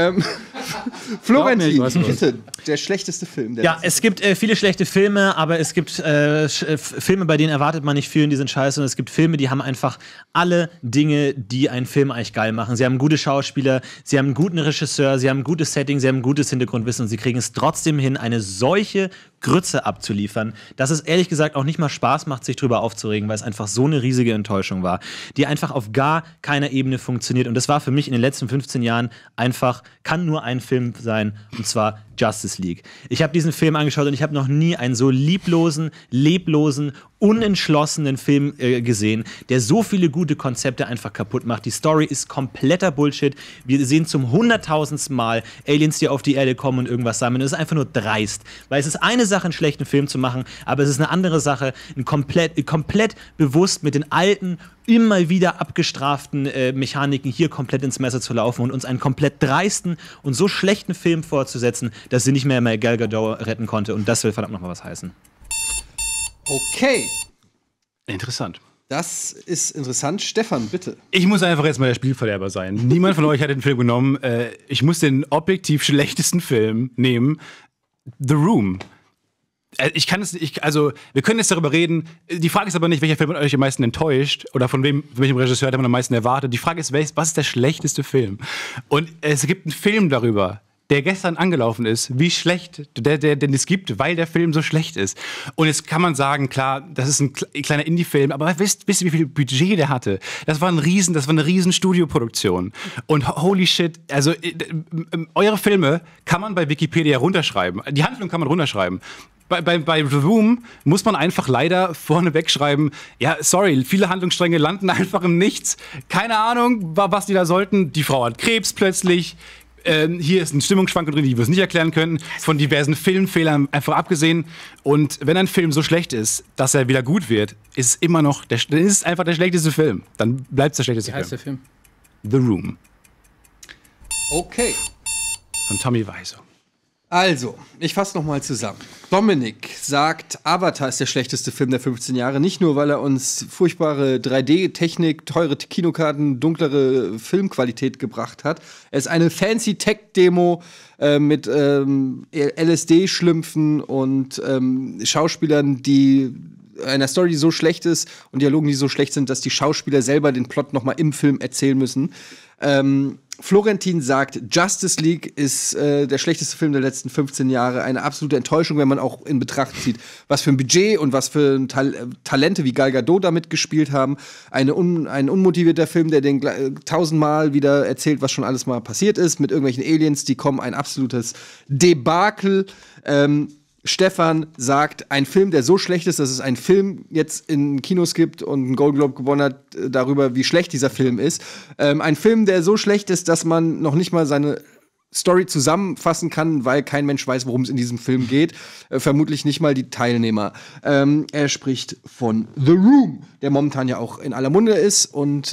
Florentin, bitte, der schlechteste Film. Ja, es gibt viele schlechte Filme, aber es gibt Filme, bei denen erwartet man nicht viel und die sind scheiße. Und es gibt Filme, die haben einfach alle Dinge, die einen Film eigentlich geil machen. Sie haben gute Schauspieler, sie haben einen guten Regisseur, sie haben ein gutes Setting, sie haben ein gutes Hintergrundwissen und sie kriegen es trotzdem hin, eine solche Grütze abzuliefern, dass es ehrlich gesagt auch nicht mal Spaß macht, sich drüber aufzuregen, weil es einfach so eine riesige Enttäuschung war, die einfach auf gar keiner Ebene funktioniert. Und das war für mich in den letzten 15 Jahren einfach, kann nur ein Film sein, und zwar Justice League. Ich habe diesen Film angeschaut und ich habe noch nie einen so leblosen, unentschlossenen Film gesehen, der so viele gute Konzepte einfach kaputt macht. Die Story ist kompletter Bullshit. Wir sehen zum 100.000. Mal Aliens, die auf die Erde kommen und irgendwas sammeln. Das ist einfach nur dreist. Weil es ist eine Sache, einen schlechten Film zu machen, aber es ist eine andere Sache, komplett bewusst mit den alten, immer wieder abgestraften Mechaniken hier komplett ins Messer zu laufen und uns einen komplett dreisten und so schlechten Film fortzusetzen, dass sie nicht mehr Gal Gadot retten konnte. Und das will verdammt nochmal was heißen. Okay. Interessant. Das ist interessant. Stefan, bitte. Ich muss einfach jetzt mal der Spielverderber sein. Niemand von euch hat den Film genommen. Ich muss den objektiv schlechtesten Film nehmen. The Room. Wir können jetzt darüber reden. Die Frage ist aber nicht, welcher Film hat euch am meisten enttäuscht oder von welchem Regisseur hat man am meisten erwartet. Die Frage ist, was ist der schlechteste Film? Und es gibt einen Film darüber, der gestern angelaufen ist, wie schlecht den es gibt, weil der Film so schlecht ist. Und jetzt kann man sagen, klar, das ist ein kleiner Indie-Film, aber wisst ihr, wie viel Budget der hatte? Das war eine riesen Studioproduktion. Und holy shit, also eure Filme kann man bei Wikipedia runterschreiben. Die Handlung kann man runterschreiben. Bei The Room muss man einfach leider vorneweg schreiben, ja, sorry, viele Handlungsstränge landen einfach im Nichts. Keine Ahnung, was die da sollten. Die Frau hat Krebs plötzlich. hier ist ein Stimmungsschwank drin, die wir es nicht erklären können, von diversen Filmfehlern einfach abgesehen. Und wenn ein Film so schlecht ist, dass er wieder gut wird, ist es immer noch, dann ist es einfach der schlechteste Film. Dann bleibt es der schlechteste Wie heißt der Film. Film? The Room Okay. von Tommy Wiseau. Also, ich fasse nochmal zusammen. Dominik sagt, Avatar ist der schlechteste Film der 15 Jahre. Nicht nur, weil er uns furchtbare 3D-Technik, teure Kinokarten, dunklere Filmqualität gebracht hat. Er ist eine fancy Tech-Demo mit LSD-Schlümpfen und Schauspielern, die einer Story, die so schlecht ist und Dialogen, die so schlecht sind, dass die Schauspieler selber den Plot nochmal im Film erzählen müssen. Florentin sagt, Justice League ist der schlechteste Film der letzten 15 Jahre. Eine absolute Enttäuschung, wenn man auch in Betracht zieht, was für ein Budget und was für Talente wie Gal Gadot damit gespielt haben. Ein unmotivierter Film, der den 1000-mal wieder erzählt, was schon alles mal passiert ist, mit irgendwelchen Aliens, die kommen. Ein absolutes Debakel. Stefan sagt, ein Film, der so schlecht ist, dass es einen Film jetzt in Kinos gibt und einen Golden Globe gewonnen hat, darüber, wie schlecht dieser Film ist. Ein Film, der so schlecht ist, dass man noch nicht mal seine Story zusammenfassen kann, weil kein Mensch weiß, worum es in diesem Film geht. Vermutlich nicht mal die Teilnehmer. Er spricht von The Room, der momentan ja auch in aller Munde ist und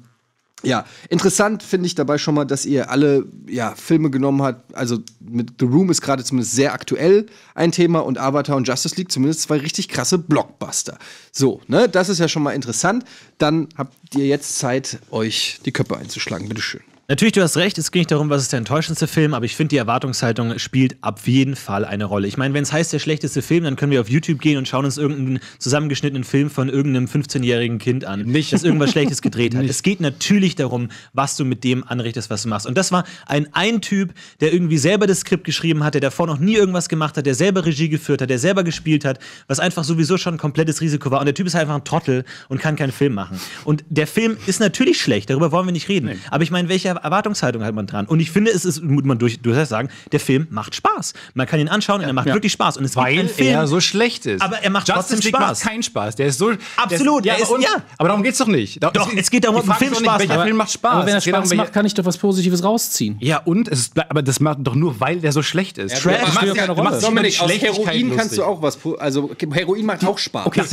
ja, interessant finde ich dabei schon mal, dass ihr alle Filme genommen habt. Also mit The Room ist gerade zumindest sehr aktuell ein Thema und Avatar und Justice League zumindest zwei richtig krasse Blockbuster. So, ne, das ist ja schon mal interessant. Dann habt ihr jetzt Zeit, euch die Köpfe einzuschlagen. Bitteschön. Natürlich, du hast recht, es geht nicht darum, was ist der enttäuschendste Film, aber ich finde, die Erwartungshaltung spielt auf jeden Fall eine Rolle. Ich meine, wenn es heißt, der schlechteste Film, dann können wir auf YouTube gehen und schauen uns irgendeinen zusammengeschnittenen Film von irgendeinem 15-jährigen Kind an, das irgendwas Schlechtes gedreht hat. Es geht natürlich darum, was du mit dem anrichtest, was du machst. Und das war ein Typ, der irgendwie selber das Skript geschrieben hat, der davor noch nie irgendwas gemacht hat, der selber Regie geführt hat, der selber gespielt hat, was einfach sowieso schon ein komplettes Risiko war. Und der Typ ist halt einfach ein Trottel und kann keinen Film machen. Und der Film ist natürlich schlecht, darüber wollen wir nicht reden. Nee. Aber ich meine, welche Erwartungshaltung hat man dran? Und ich finde, es ist, muss man durchaus sagen, der Film macht Spaß. Man kann ihn anschauen und er macht wirklich Spaß. Und es weil er so schlecht ist. Aber er macht trotzdem Spaß. Macht keinen Spaß. Der ist so. Absolut. Aber darum geht's doch nicht. Doch, es geht darum, ob ein Film Spaß macht. Welcher Film macht Spaß? Aber wenn er Spaß macht, kann ich doch was Positives rausziehen. Ja, und? Aber das macht doch nur, weil der so schlecht ist. Trash spielt keine Rolle. Dominik, aus Heroin kannst du auch was. Also, Heroin macht auch Spaß. Okay,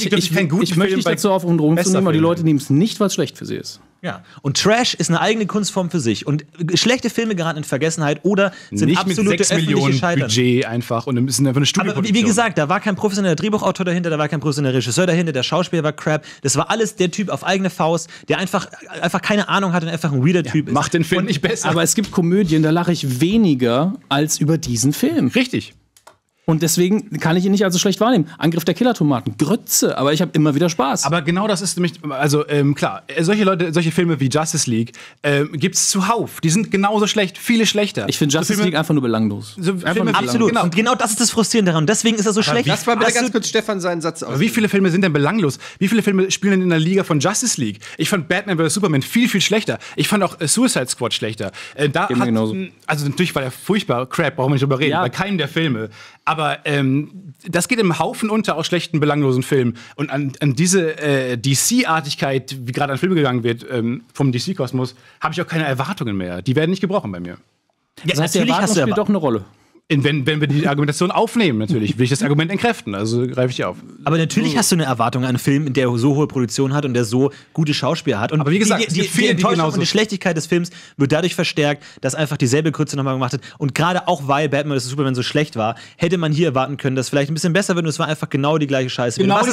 ich möchte dich dazu aufrufen, aber die Leute nehmen es nicht, weil es schlecht für sie ist. Ja, und Trash ist eine eigene Kunstform für sich. Und schlechte Filme geraten in Vergessenheit oder sind nicht absolute mit 6 Millionen Scheitern. Budget einfach und müssen einfach eine Studioproduktion. Aber wie gesagt, da war kein professioneller Drehbuchautor dahinter, da war kein professioneller Regisseur dahinter, der Schauspieler war crap. Das war alles der Typ auf eigene Faust, der einfach keine Ahnung hat und einfach ein weirder Typ ist. Macht den Film nicht besser. Aber es gibt Komödien, da lache ich weniger als über diesen Film. Richtig. Und deswegen kann ich ihn nicht als so schlecht wahrnehmen. Angriff der Killertomaten, Grütze, aber ich habe immer wieder Spaß. Aber genau das ist nämlich, also klar, solche Filme wie Justice League gibt's zuhauf. Die sind genauso schlecht, viele schlechter. Ich finde Justice League einfach nur belanglos. Absolut. Genau. Und genau das ist das Frustrierende daran. Deswegen ist er so schlecht. Das war bitte ganz kurz Stefan seinen Satz aus. Aber wie viele Filme sind denn belanglos? Wie viele Filme spielen denn in der Liga von Justice League? Ich fand Batman vs. Superman viel, viel schlechter. Ich fand auch Suicide Squad schlechter. Also natürlich war der furchtbar Crap, brauchen wir nicht drüber reden, bei keinem der Filme. Aber das geht im Haufen unter aus schlechten, belanglosen Filmen. Und an diese DC-Artigkeit, wie gerade an Filme gegangen wird, vom DC-Kosmos, habe ich auch keine Erwartungen mehr. Die werden nicht gebrochen bei mir. Das heißt, natürlich hast du spielt doch eine Rolle. Wenn wir die Argumentation aufnehmen, natürlich, will ich das Argument entkräften, also greife ich die auf. Aber natürlich hast du eine Erwartung an einen Film, der so hohe Produktion hat und der so gute Schauspieler hat. Und aber wie gesagt, die Enttäuschung und die Schlechtigkeit des Films wird dadurch verstärkt, dass einfach dieselbe Grütze nochmal gemacht hat. Und gerade auch, weil Batman vs. Superman so schlecht war, hätte man hier erwarten können, dass es vielleicht ein bisschen besser wird und es war einfach genau die gleiche Scheiße. Genau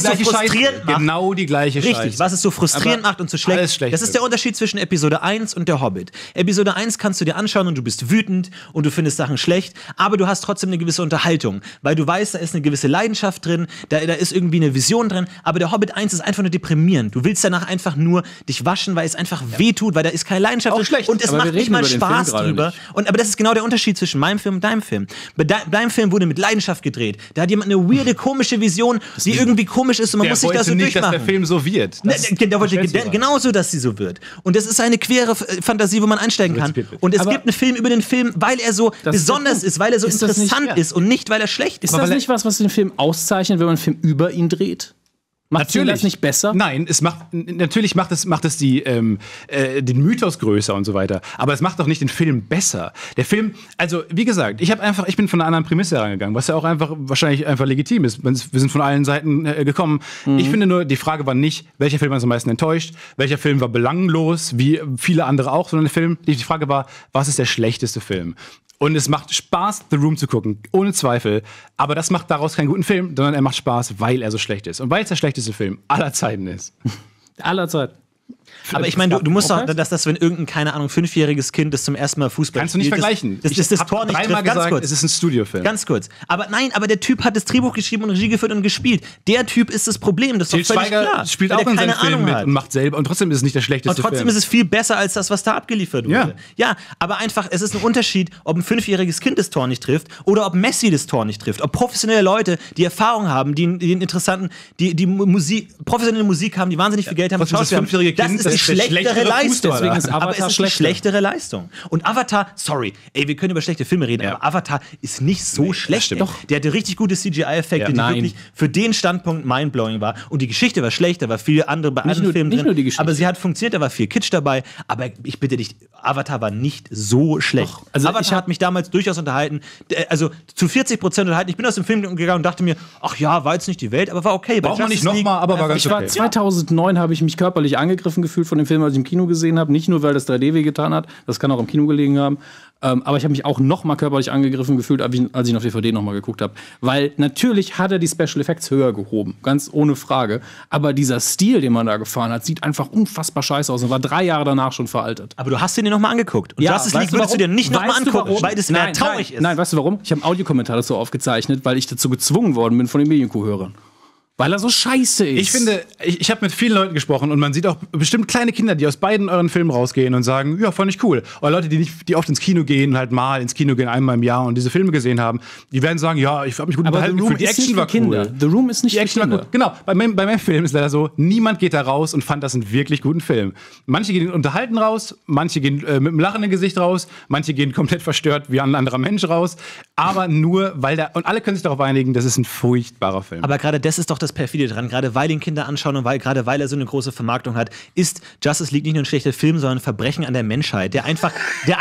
die gleiche Scheiße. Richtig, was es so frustrierend macht und so schlecht. Das ist der Unterschied zwischen Episode 1 und der Hobbit. Episode 1 kannst du dir anschauen und du bist wütend und du findest Sachen schlecht, aber du hast trotzdem eine gewisse Unterhaltung, weil du weißt, da ist eine gewisse Leidenschaft drin, da ist irgendwie eine Vision drin, aber der Hobbit 1 ist einfach nur deprimierend. Du willst danach einfach nur dich waschen, weil es einfach wehtut, weil da ist keine Leidenschaft drin. Schlecht. Und es macht nicht mal Spaß drüber. Aber das ist genau der Unterschied zwischen meinem Film und deinem Film. Bei deinem Film wurde mit Leidenschaft gedreht. Da hat jemand eine weirde, komische Vision, die irgendwie komisch ist und man muss sich da so nicht, durchmachen. Dass der Film so wird. Der wollte genauso, dass sie so wird. Und das ist eine quere Fantasie, wo man einsteigen kann. Und es gibt einen Film über den Film, weil er so besonders ist, weil er so interessant ist und nicht, weil er schlecht ist. Ist das nicht was den Film auszeichnet, wenn man einen Film über ihn dreht? Macht das nicht besser? Nein, natürlich macht es den Mythos größer und so weiter. Aber es macht doch nicht den Film besser. Der Film, also wie gesagt, ich bin von einer anderen Prämisse herangegangen, was ja auch wahrscheinlich einfach legitim ist. Wir sind von allen Seiten gekommen. Ich finde nur, die Frage war nicht, welcher Film hat uns am meisten enttäuscht, welcher Film war belanglos, wie viele andere auch, sondern die Frage war, was ist der schlechteste Film? Und es macht Spaß, The Room zu gucken, ohne Zweifel. Aber das macht daraus keinen guten Film, sondern er macht Spaß, weil er so schlecht ist. Und weil es der schlechteste Film aller Zeiten ist. Aller Zeiten. Aber ich meine, du musst doch, dass wenn irgendein, keine Ahnung, 5-jähriges Kind das zum ersten Mal Fußball kannst du nicht vergleichen. Das Tor nicht trifft. Ganz kurz. Es ist ein Studiofilm. Ganz kurz. Aber der Typ hat das Drehbuch geschrieben und Regie geführt und gespielt. Der Typ ist das Problem. Das ist doch völlig klar. Spielt auch in seinem Film mit und macht selber. Und trotzdem ist es nicht der schlechteste Film. Und trotzdem ist es viel besser als das, was da abgeliefert wurde. Ja, aber einfach, es ist ein Unterschied, ob ein 5-jähriges Kind das Tor nicht trifft oder ob Messi das Tor nicht trifft. Ob professionelle Leute, die Erfahrung haben, die professionelle Musik haben, die wahnsinnig viel Geld haben, das 5-jährige Kind, das ist die schlechtere Leistung. Deswegen ist Avatar aber es ist eine schlechtere Leistung. Und Avatar, wir können über schlechte Filme reden, aber Avatar ist nicht so schlecht. Der hatte richtig gute CGI-Effekte, die wirklich für den Standpunkt mindblowing war. Und die Geschichte war schlecht, da war viel andere bei anderen Filmen drin. Nur die Geschichte. Aber sie hat funktioniert, da war viel Kitsch dabei. Aber ich bitte dich, Avatar war nicht so schlecht. Also Avatar hat mich damals durchaus unterhalten. Also zu 40% unterhalten. Ich bin aus dem Film gegangen und dachte mir, ach ja, war jetzt nicht die Welt, aber war okay. Braucht man nicht nochmal, aber war ganz okay. 2009 habe ich mich körperlich angegriffen gefühlt von dem Film, als ich im Kino gesehen habe. Nicht nur, weil das 3D wehgetan hat, das kann auch im Kino gelegen haben. Aber ich habe mich auch noch mal körperlich angegriffen gefühlt, als ich auf DVD noch mal geguckt habe. Weil natürlich hat er die Special Effects höher gehoben, ganz ohne Frage. Aber dieser Stil, den man da gefahren hat, sieht einfach unfassbar scheiße aus und war 3 Jahre danach schon veraltet. Aber du hast den dir noch mal angeguckt. Und ja, Justice League würdest du dir nicht noch mal angucken, weil das mehr traurig ist. Nein, weißt du warum? Ich habe einen Audiokommentar dazu aufgezeichnet, weil ich dazu gezwungen worden bin von den Medienkuhhörern. Weil er so scheiße ist. Ich finde, ich habe mit vielen Leuten gesprochen und man sieht auch bestimmt kleine Kinder, die aus beiden euren Filmen rausgehen und sagen, ja, fand ich cool. Oder Leute, die oft ins Kino gehen, halt mal ins Kino gehen, einmal im Jahr und diese Filme gesehen haben, die werden sagen, ja, ich habe mich gut unterhalten, die Action war cool. The Room ist nicht für Kinder. Genau, bei meinem Film ist leider so, niemand geht da raus und fand das einen wirklich guten Film. Manche gehen unterhalten raus, manche gehen mit einem lachenden Gesicht raus, manche gehen komplett verstört wie ein anderer Mensch raus, aber nur, und alle können sich darauf einigen, das ist ein furchtbarer Film. Aber gerade das ist doch das Perfide dran, gerade weil ihn Kinder anschauen und weil er so eine große Vermarktung hat, ist Justice League nicht nur ein schlechter Film, sondern ein Verbrechen an der Menschheit, der einfach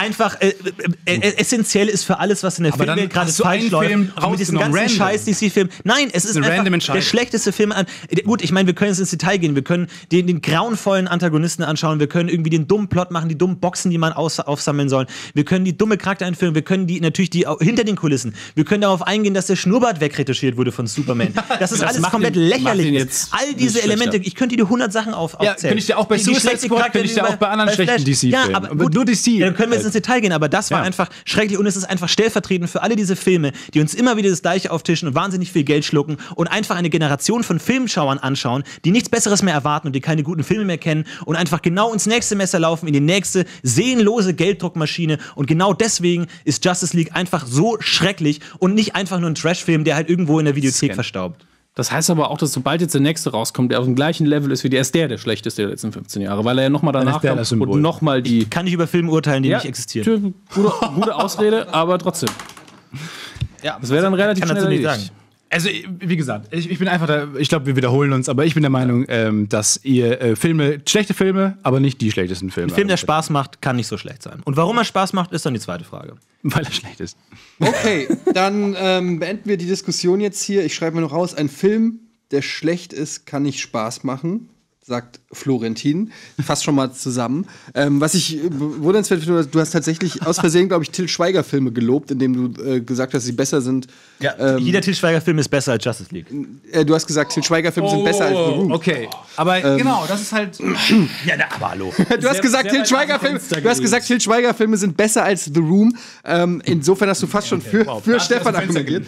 essentiell ist für alles, was in der Filmwelt gerade falsch läuft. Und mit diesem ganzen Scheiß DC-Film. Nein, es ist einfach der schlechteste Film. Gut, ich meine, wir können jetzt ins Detail gehen, wir können den grauenvollen Antagonisten anschauen, wir können irgendwie den dummen Plot machen, die dummen Boxen, die man aufsammeln soll, wir können die dumme Charaktereinführung, wir können die hinter den Kulissen, wir können darauf eingehen, dass der Schnurrbart wegretuschiert wurde von Superman. Das ist alles komplett lächerlich. All diese Elemente, ich könnte dir 100 Sachen aufzählen. Könnte ich dir auch bei Suicide Squad, könnte ich dir auch bei anderen schlechten DC-Filmen. Ja, aber gut, nur DC. Ja, dann können wir jetzt ins Detail gehen, aber das war einfach schrecklich und es ist einfach stellvertretend für alle diese Filme, die uns immer wieder das Gleiche auftischen und wahnsinnig viel Geld schlucken und einfach eine Generation von Filmschauern anschauen, die nichts Besseres mehr erwarten und die keine guten Filme mehr kennen und einfach genau ins nächste Messer laufen, in die nächste seelenlose Gelddruckmaschine und genau deswegen ist Justice League einfach so schrecklich und nicht einfach nur ein Trashfilm, der halt irgendwo in der Videothek verstaubt. Das heißt aber auch, dass sobald jetzt der nächste rauskommt, der auf dem gleichen Level ist wie der schlechteste der letzten 15 Jahre, weil er ja nochmal danach kommt und nochmal die... Ich kann nicht über Filme urteilen, die nicht existieren. Gute Ausrede, aber trotzdem. Ja, das wäre dann relativ schnell erledigt. Also, wie gesagt, ich bin einfach da, ich glaube, wir wiederholen uns, aber ich bin der Meinung, dass ihr schlechte Filme, aber nicht die schlechtesten Filme. Ein Film, der Spaß macht, kann nicht so schlecht sein. Und warum er Spaß macht, ist dann die zweite Frage. Weil er schlecht ist. Okay, dann beenden wir die Diskussion jetzt hier. Ich schreibe mir noch raus, ein Film, der schlecht ist, kann nicht Spaß machen, sagt Florentin. Fasst schon mal zusammen. Was ich wundernswert finde, du hast tatsächlich aus Versehen, glaube ich, Til Schweiger-Filme gelobt, indem du gesagt hast, sie besser sind. Ja, jeder Til Schweiger-Film ist besser als Justice League. Du hast gesagt, Til Schweiger-Filme sind besser als The Room. Okay, aber genau, das ist halt... aber hallo. Du hast gesagt, Til Schweiger-Filme sind besser als The Room. Insofern hast du fast schon für Stefan argumentiert.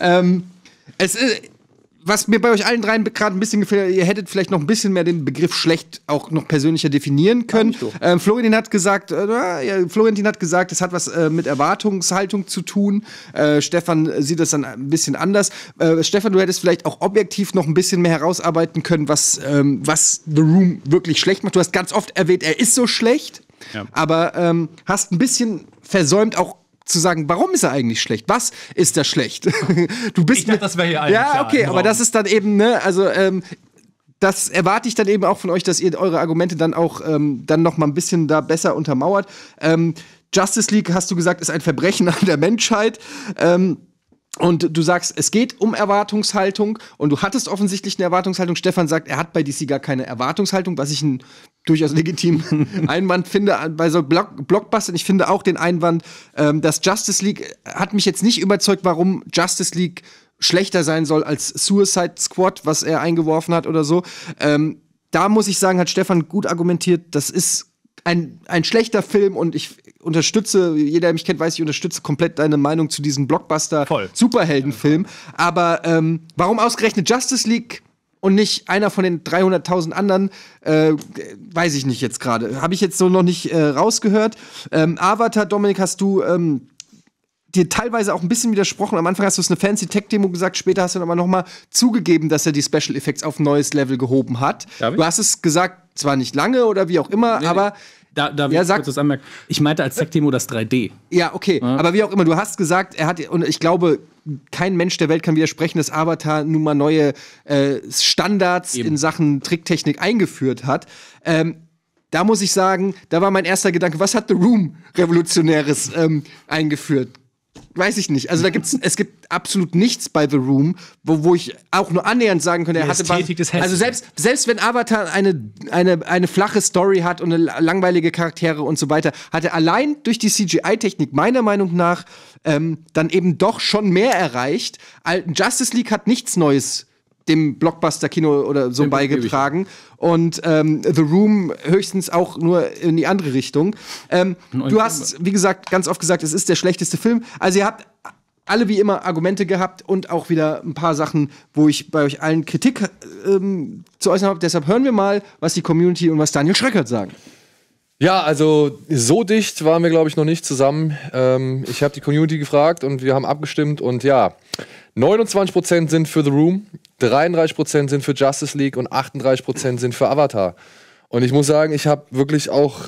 Es ist... Was mir bei euch allen dreien gerade ein bisschen gefällt, ihr hättet vielleicht noch ein bisschen mehr den Begriff schlecht auch noch persönlicher definieren können. Florentin hat gesagt, es hat was mit Erwartungshaltung zu tun. Stefan sieht das dann ein bisschen anders. Stefan, du hättest vielleicht auch objektiv noch ein bisschen mehr herausarbeiten können, was The Room wirklich schlecht macht. Du hast ganz oft erwähnt, er ist so schlecht, aber hast ein bisschen versäumt, auch zu sagen, warum ist er eigentlich schlecht? Was ist da schlecht? Du bist ich dachte, das wäre hier allen ja, okay, aber das ist dann eben, ne, also das erwarte ich dann eben auch von euch, dass ihr eure Argumente dann auch dann noch mal ein bisschen da besser untermauert. Justice League, hast du gesagt, ist ein Verbrechen an der Menschheit. Und du sagst, es geht um Erwartungshaltung und du hattest offensichtlich eine Erwartungshaltung. Stefan sagt, er hat bei DC gar keine Erwartungshaltung, was ich einen durchaus legitimen Einwand finde bei so Blockbustern. Ich finde auch den Einwand, dass Justice League hat mich jetzt nicht überzeugt, warum Justice League schlechter sein soll als Suicide Squad, was er eingeworfen hat oder so. Da muss ich sagen, hat Stefan gut argumentiert, das ist ein schlechter Film und ich unterstütze, jeder, der mich kennt, weiß, ich unterstütze komplett deine Meinung zu diesem Blockbuster-Superheldenfilm. Aber warum ausgerechnet Justice League und nicht einer von den 300.000 anderen, weiß ich nicht jetzt gerade. Habe ich jetzt so noch nicht rausgehört. Avatar, Dominik, hast du dir teilweise auch ein bisschen widersprochen. Am Anfang hast du es eine Fancy-Tech-Demo gesagt, später hast du aber noch mal zugegeben, dass er die Special Effects auf ein neues Level gehoben hat. Du hast es gesagt, zwar nicht lange oder wie auch immer, aber Da will ich kurz das anmerken. Ich meinte als Tech-Demo das 3D. ja, okay. Aber wie auch immer, du hast gesagt, er hat, und ich glaube, kein Mensch der Welt kann widersprechen, dass Avatar nun mal neue Standards in Sachen Tricktechnik eingeführt hat. Da muss ich sagen, da war mein erster Gedanke, was hat The Room Revolutionäres eingeführt? Weiß ich nicht. Also es gibt absolut nichts bei The Room, wo ich auch nur annähernd sagen könnte, er hatte Ästhetik des Hässlichen. also selbst wenn Avatar eine flache Story hat und eine langweilige Charaktere und so weiter, hat er allein durch die CGI-Technik meiner Meinung nach dann eben doch schon mehr erreicht. Justice League hat nichts Neues dem Blockbuster-Kino oder so beigetragen. Und The Room höchstens auch nur in die andere Richtung. Du hast, wie gesagt, ganz oft gesagt, es ist der schlechteste Film. Also ihr habt alle wie immer Argumente gehabt und auch wieder ein paar Sachen, wo ich bei euch allen Kritik zu äußern habe. Deshalb hören wir mal, was die Community und was Daniel Schröckert sagen. Ja, also so dicht waren wir, glaube ich, noch nicht zusammen. Ich habe die Community gefragt und wir haben abgestimmt und ja, 29% sind für The Room, 33% sind für Justice League und 38% sind für Avatar. Und ich muss sagen, ich habe wirklich auch,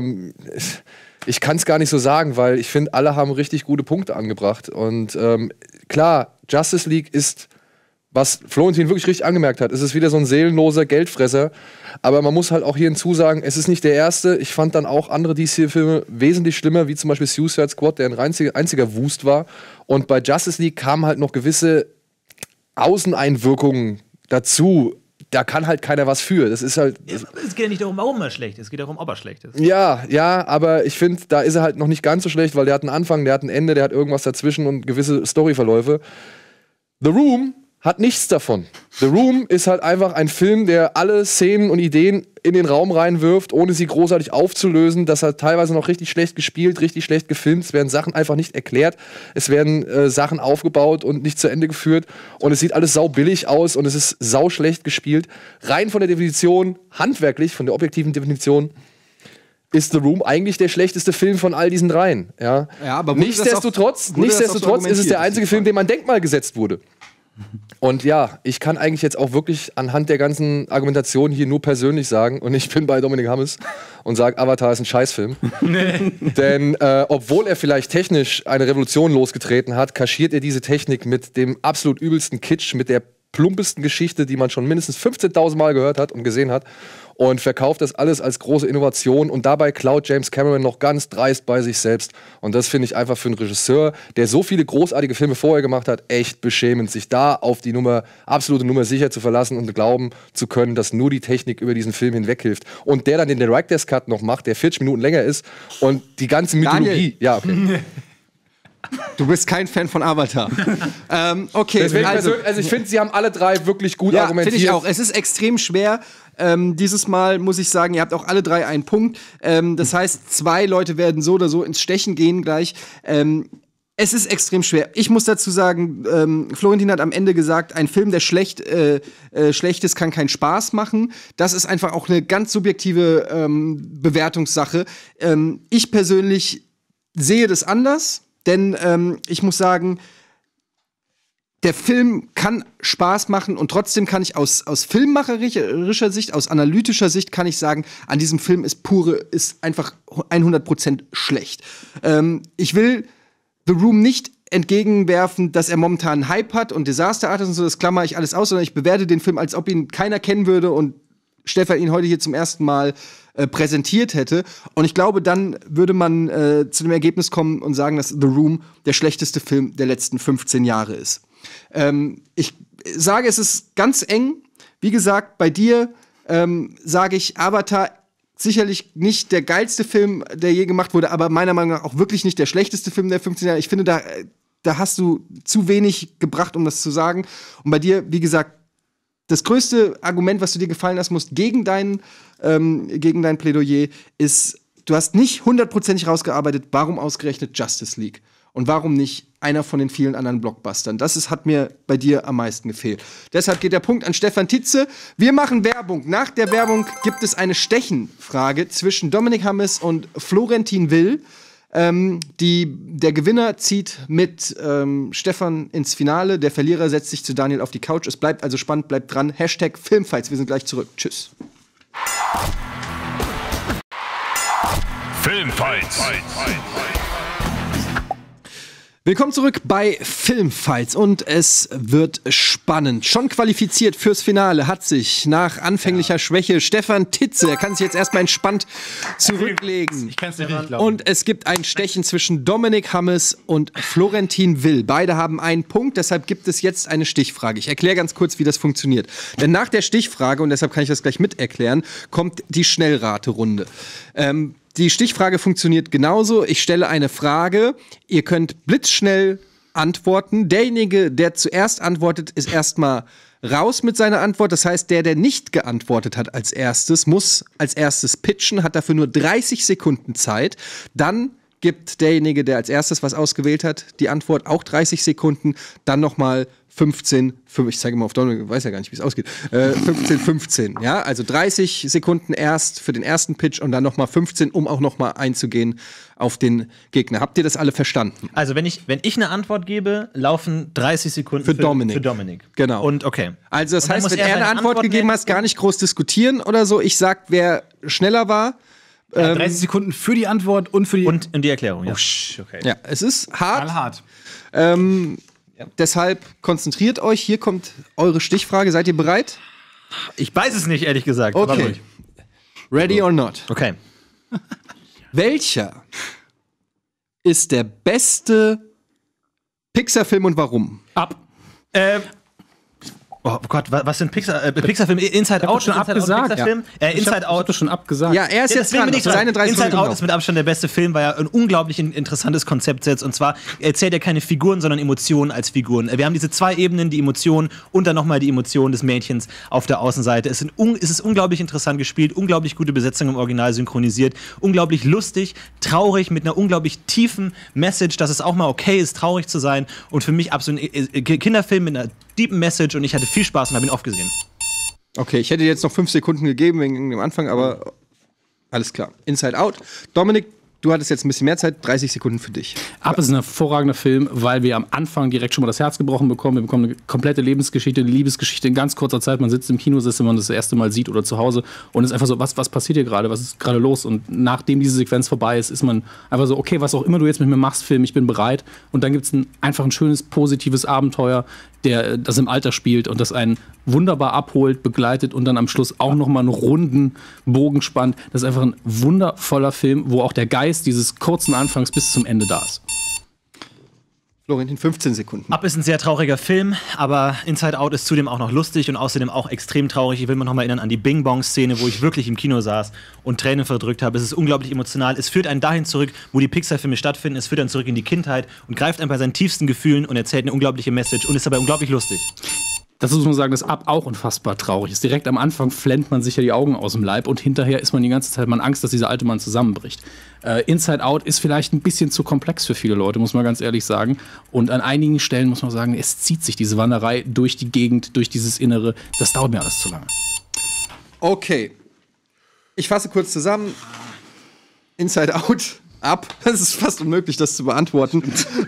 ich kann es gar nicht so sagen, weil ich finde, alle haben richtig gute Punkte angebracht. Und klar, Justice League ist, was Florentin wirklich richtig angemerkt hat, es ist wieder so ein seelenloser Geldfresser. Aber man muss halt auch hier hinzusagen, es ist nicht der erste. Ich fand dann auch andere DC-Filme wesentlich schlimmer, wie zum Beispiel Suicide Squad, der ein einziger Wust war. Und bei Justice League kamen halt noch gewisse Außeneinwirkungen dazu. Da kann halt keiner was für. Das ist halt. Es geht ja nicht darum, warum er schlecht ist, es geht darum, ob er schlecht ist. Ja, aber ich finde, da ist er halt noch nicht ganz so schlecht, weil der hat einen Anfang, der hat ein Ende, der hat irgendwas dazwischen und gewisse Storyverläufe. The Room hat nichts davon. The Room ist halt einfach ein Film, der alle Szenen und Ideen in den Raum reinwirft, ohne sie großartig aufzulösen. Das hat teilweise noch richtig schlecht gespielt, richtig schlecht gefilmt. Es werden Sachen einfach nicht erklärt. Es werden Sachen aufgebaut und nicht zu Ende geführt. Und es sieht alles saubillig aus und es ist sauschlecht gespielt. Rein von der Definition, handwerklich, von der objektiven Definition, ist The Room eigentlich der schlechteste Film von all diesen dreien. Ja, aber nichtsdestotrotz ist es der einzige Film, dem ein Denkmal gesetzt wurde. Und ja, ich kann eigentlich jetzt auch wirklich anhand der ganzen Argumentation hier nur persönlich sagen, und ich bin bei Dominik Hammes und sage, Avatar ist ein Scheißfilm. Denn obwohl er vielleicht technisch eine Revolution losgetreten hat, kaschiert er diese Technik mit dem absolut übelsten Kitsch, mit der plumpesten Geschichte, die man schon mindestens 15.000 Mal gehört hat und gesehen hat, und verkauft das alles als große Innovation, und dabei klaut James Cameron noch ganz dreist bei sich selbst. Und das finde ich einfach für einen Regisseur, der so viele großartige Filme vorher gemacht hat, echt beschämend, sich da auf die absolute Nummer sicher zu verlassen und glauben zu können, dass nur die Technik über diesen Film hinweg hilft. Und der dann den Director's Cut noch macht, der 40 Minuten länger ist und die ganze Mythologie. Daniel. Ja, okay. Du bist kein Fan von Avatar. Okay, deswegen also ich finde, sie haben alle drei wirklich gut argumentiert. Finde ich auch. Es ist extrem schwer. Dieses Mal muss ich sagen, ihr habt auch alle drei einen Punkt. Das heißt, 2 Leute werden so oder so ins Stechen gehen gleich. Es ist extrem schwer. Ich muss dazu sagen, Florentin hat am Ende gesagt, ein Film, der schlecht ist, kann keinen Spaß machen. Das ist einfach auch eine ganz subjektive Bewertungssache. Ich persönlich sehe das anders. Denn ich muss sagen, der Film kann Spaß machen und trotzdem kann ich aus filmmacherischer Sicht, aus analytischer Sicht kann ich sagen, an diesem Film ist einfach 100% schlecht. Ich will The Room nicht entgegenwerfen, dass er momentan einen Hype hat und Disaster Artist und so, das klammer ich alles aus, sondern ich bewerte den Film, als ob ihn keiner kennen würde und Stefan ihn heute hier zum ersten Mal präsentiert hätte. Und ich glaube, dann würde man zu dem Ergebnis kommen und sagen, dass The Room der schlechteste Film der letzten 15 Jahre ist. Ich sage, es ist ganz eng. Wie gesagt, bei dir sage ich, Avatar sicherlich nicht der geilste Film, der je gemacht wurde, aber meiner Meinung nach auch wirklich nicht der schlechteste Film der 15 Jahre. Ich finde, da hast du zu wenig gebracht, um das zu sagen. Und bei dir, wie gesagt, das größte Argument, was du dir gefallen lassen musst gegen dein Plädoyer, ist, du hast nicht 100%ig rausgearbeitet, warum ausgerechnet Justice League und warum nicht einer von den vielen anderen Blockbustern. Hat mir bei dir am meisten gefehlt. Deshalb geht der Punkt an Stefan Titze. Wir machen Werbung. Nach der Werbung gibt es eine Stechenfrage zwischen Dominik Hammes und Florentin Will. Der Gewinner zieht mit Stefan ins Finale. Der Verlierer setzt sich zu Daniel auf die Couch. Es bleibt also spannend, bleibt dran. #Filmfights. Wir sind gleich zurück. Tschüss. Filmfights. Willkommen zurück bei Filmfights und es wird spannend. Schon qualifiziert fürs Finale hat sich nach anfänglicher Schwäche Stefan Titze. Er kann sich jetzt erstmal entspannt zurücklegen. Ich kann es dir nicht glauben. Und es gibt ein Stechen zwischen Dominik Hammes und Florentin Will. Beide haben einen Punkt, deshalb gibt es jetzt eine Stichfrage. Ich erkläre ganz kurz, wie das funktioniert. Denn nach der Stichfrage, und deshalb kann ich das gleich mit erklären, kommt die Schnellraterunde. Die Stichfrage funktioniert genauso. Ich stelle eine Frage. Ihr könnt blitzschnell antworten. Derjenige, der zuerst antwortet, ist erstmal raus mit seiner Antwort. Das heißt, der nicht geantwortet hat als erstes, muss als erstes pitchen, hat dafür nur 30 Sekunden Zeit. Dann gibt derjenige, der als erstes was ausgewählt hat, die Antwort auch 30 Sekunden. Dann nochmal 15, ich zeige mal auf Dominik, ich weiß ja gar nicht, wie es ausgeht. 15, ja, also 30 Sekunden erst für den ersten Pitch und dann nochmal 15, um auch nochmal einzugehen auf den Gegner. Habt ihr das alle verstanden? Also, wenn ich eine Antwort gebe, laufen 30 Sekunden für Dominik. Genau. Und okay. Also, das und heißt, wenn er eine Antwort gegeben hat, gar nicht groß diskutieren oder so. Ich sag, wer schneller war. 30 Sekunden für die Antwort und für die... Und die Erklärung, ja. Okay. Ja, es ist hart. Hart. Deshalb konzentriert euch. Hier kommt eure Stichfrage. Seid ihr bereit? Ich weiß es nicht, ehrlich gesagt. Okay. Aber ruhig. Ready or not? Okay. Welcher ist der beste Pixar-Film und warum? Ab. Oh Gott, was sind Pixar-Film? Inside Out? schon abgesagt. Pixar-Film? Inside Out. Ich hab schon abgesagt. Ja, er ist jetzt deswegen dran. bin ich Seine 30 Inside Sekunden Out ist mit Abstand der beste Film, weil er ein unglaublich interessantes Konzept setzt. Und zwar erzählt er keine Figuren, sondern Emotionen als Figuren. Wir haben diese zwei Ebenen, die Emotionen und dann nochmal die Emotionen des Mädchens auf der Außenseite. Es ist unglaublich interessant gespielt, unglaublich gute Besetzung im Original synchronisiert, unglaublich lustig, traurig, mit einer unglaublich tiefen Message, dass es auch mal okay ist, traurig zu sein. Und für mich absolut ein Kinderfilm mit einer deepen Message und ich hatte viel Spaß und habe ihn oft gesehen. Okay, ich hätte dir jetzt noch 5 Sekunden gegeben wegen dem Anfang, aber alles klar. Inside Out. Dominik, du hattest jetzt ein bisschen mehr Zeit, 30 Sekunden für dich. Up ist ein hervorragender Film, weil wir am Anfang direkt schon mal das Herz gebrochen bekommen. Wir bekommen eine komplette Lebensgeschichte, eine Liebesgeschichte in ganz kurzer Zeit. Man sitzt im Kinosessel, wenn man das erste Mal sieht oder zu Hause und ist einfach so, was passiert hier gerade? Was ist gerade los? Und nachdem diese Sequenz vorbei ist, ist man einfach so, okay, was auch immer du jetzt mit mir machst, Film, ich bin bereit. Und dann gibt es einfach ein schönes, positives Abenteuer, das im Alter spielt und das einen wunderbar abholt, begleitet und dann am Schluss auch noch mal einen runden Bogen spannt. Das ist einfach ein wundervoller Film, wo auch der Geist dieses kurzen Anfangs bis zum Ende da ist. Florentin, 15 Sekunden. Up ist ein sehr trauriger Film, aber Inside Out ist zudem auch noch lustig und außerdem auch extrem traurig. Ich will mich noch mal erinnern an die Bing-Bong-Szene, wo ich wirklich im Kino saß und Tränen verdrückt habe. Es ist unglaublich emotional. Es führt einen dahin zurück, wo die Pixar-Filme stattfinden. Es führt einen zurück in die Kindheit und greift einen bei seinen tiefsten Gefühlen und erzählt eine unglaubliche Message und ist dabei unglaublich lustig. Das muss man sagen, dass Up auch unfassbar traurig ist. Direkt am Anfang flennt man sich ja die Augen aus dem Leib und hinterher ist man die ganze Zeit Angst, dass dieser alte Mann zusammenbricht. Inside Out ist vielleicht ein bisschen zu komplex für viele Leute, muss man ganz ehrlich sagen. Und an einigen Stellen muss man sagen, es zieht sich diese Wanderei durch die Gegend, durch dieses Innere. Das dauert mir alles zu lange. Okay. Ich fasse kurz zusammen. Inside Out, Up. Es ist fast unmöglich, das zu beantworten.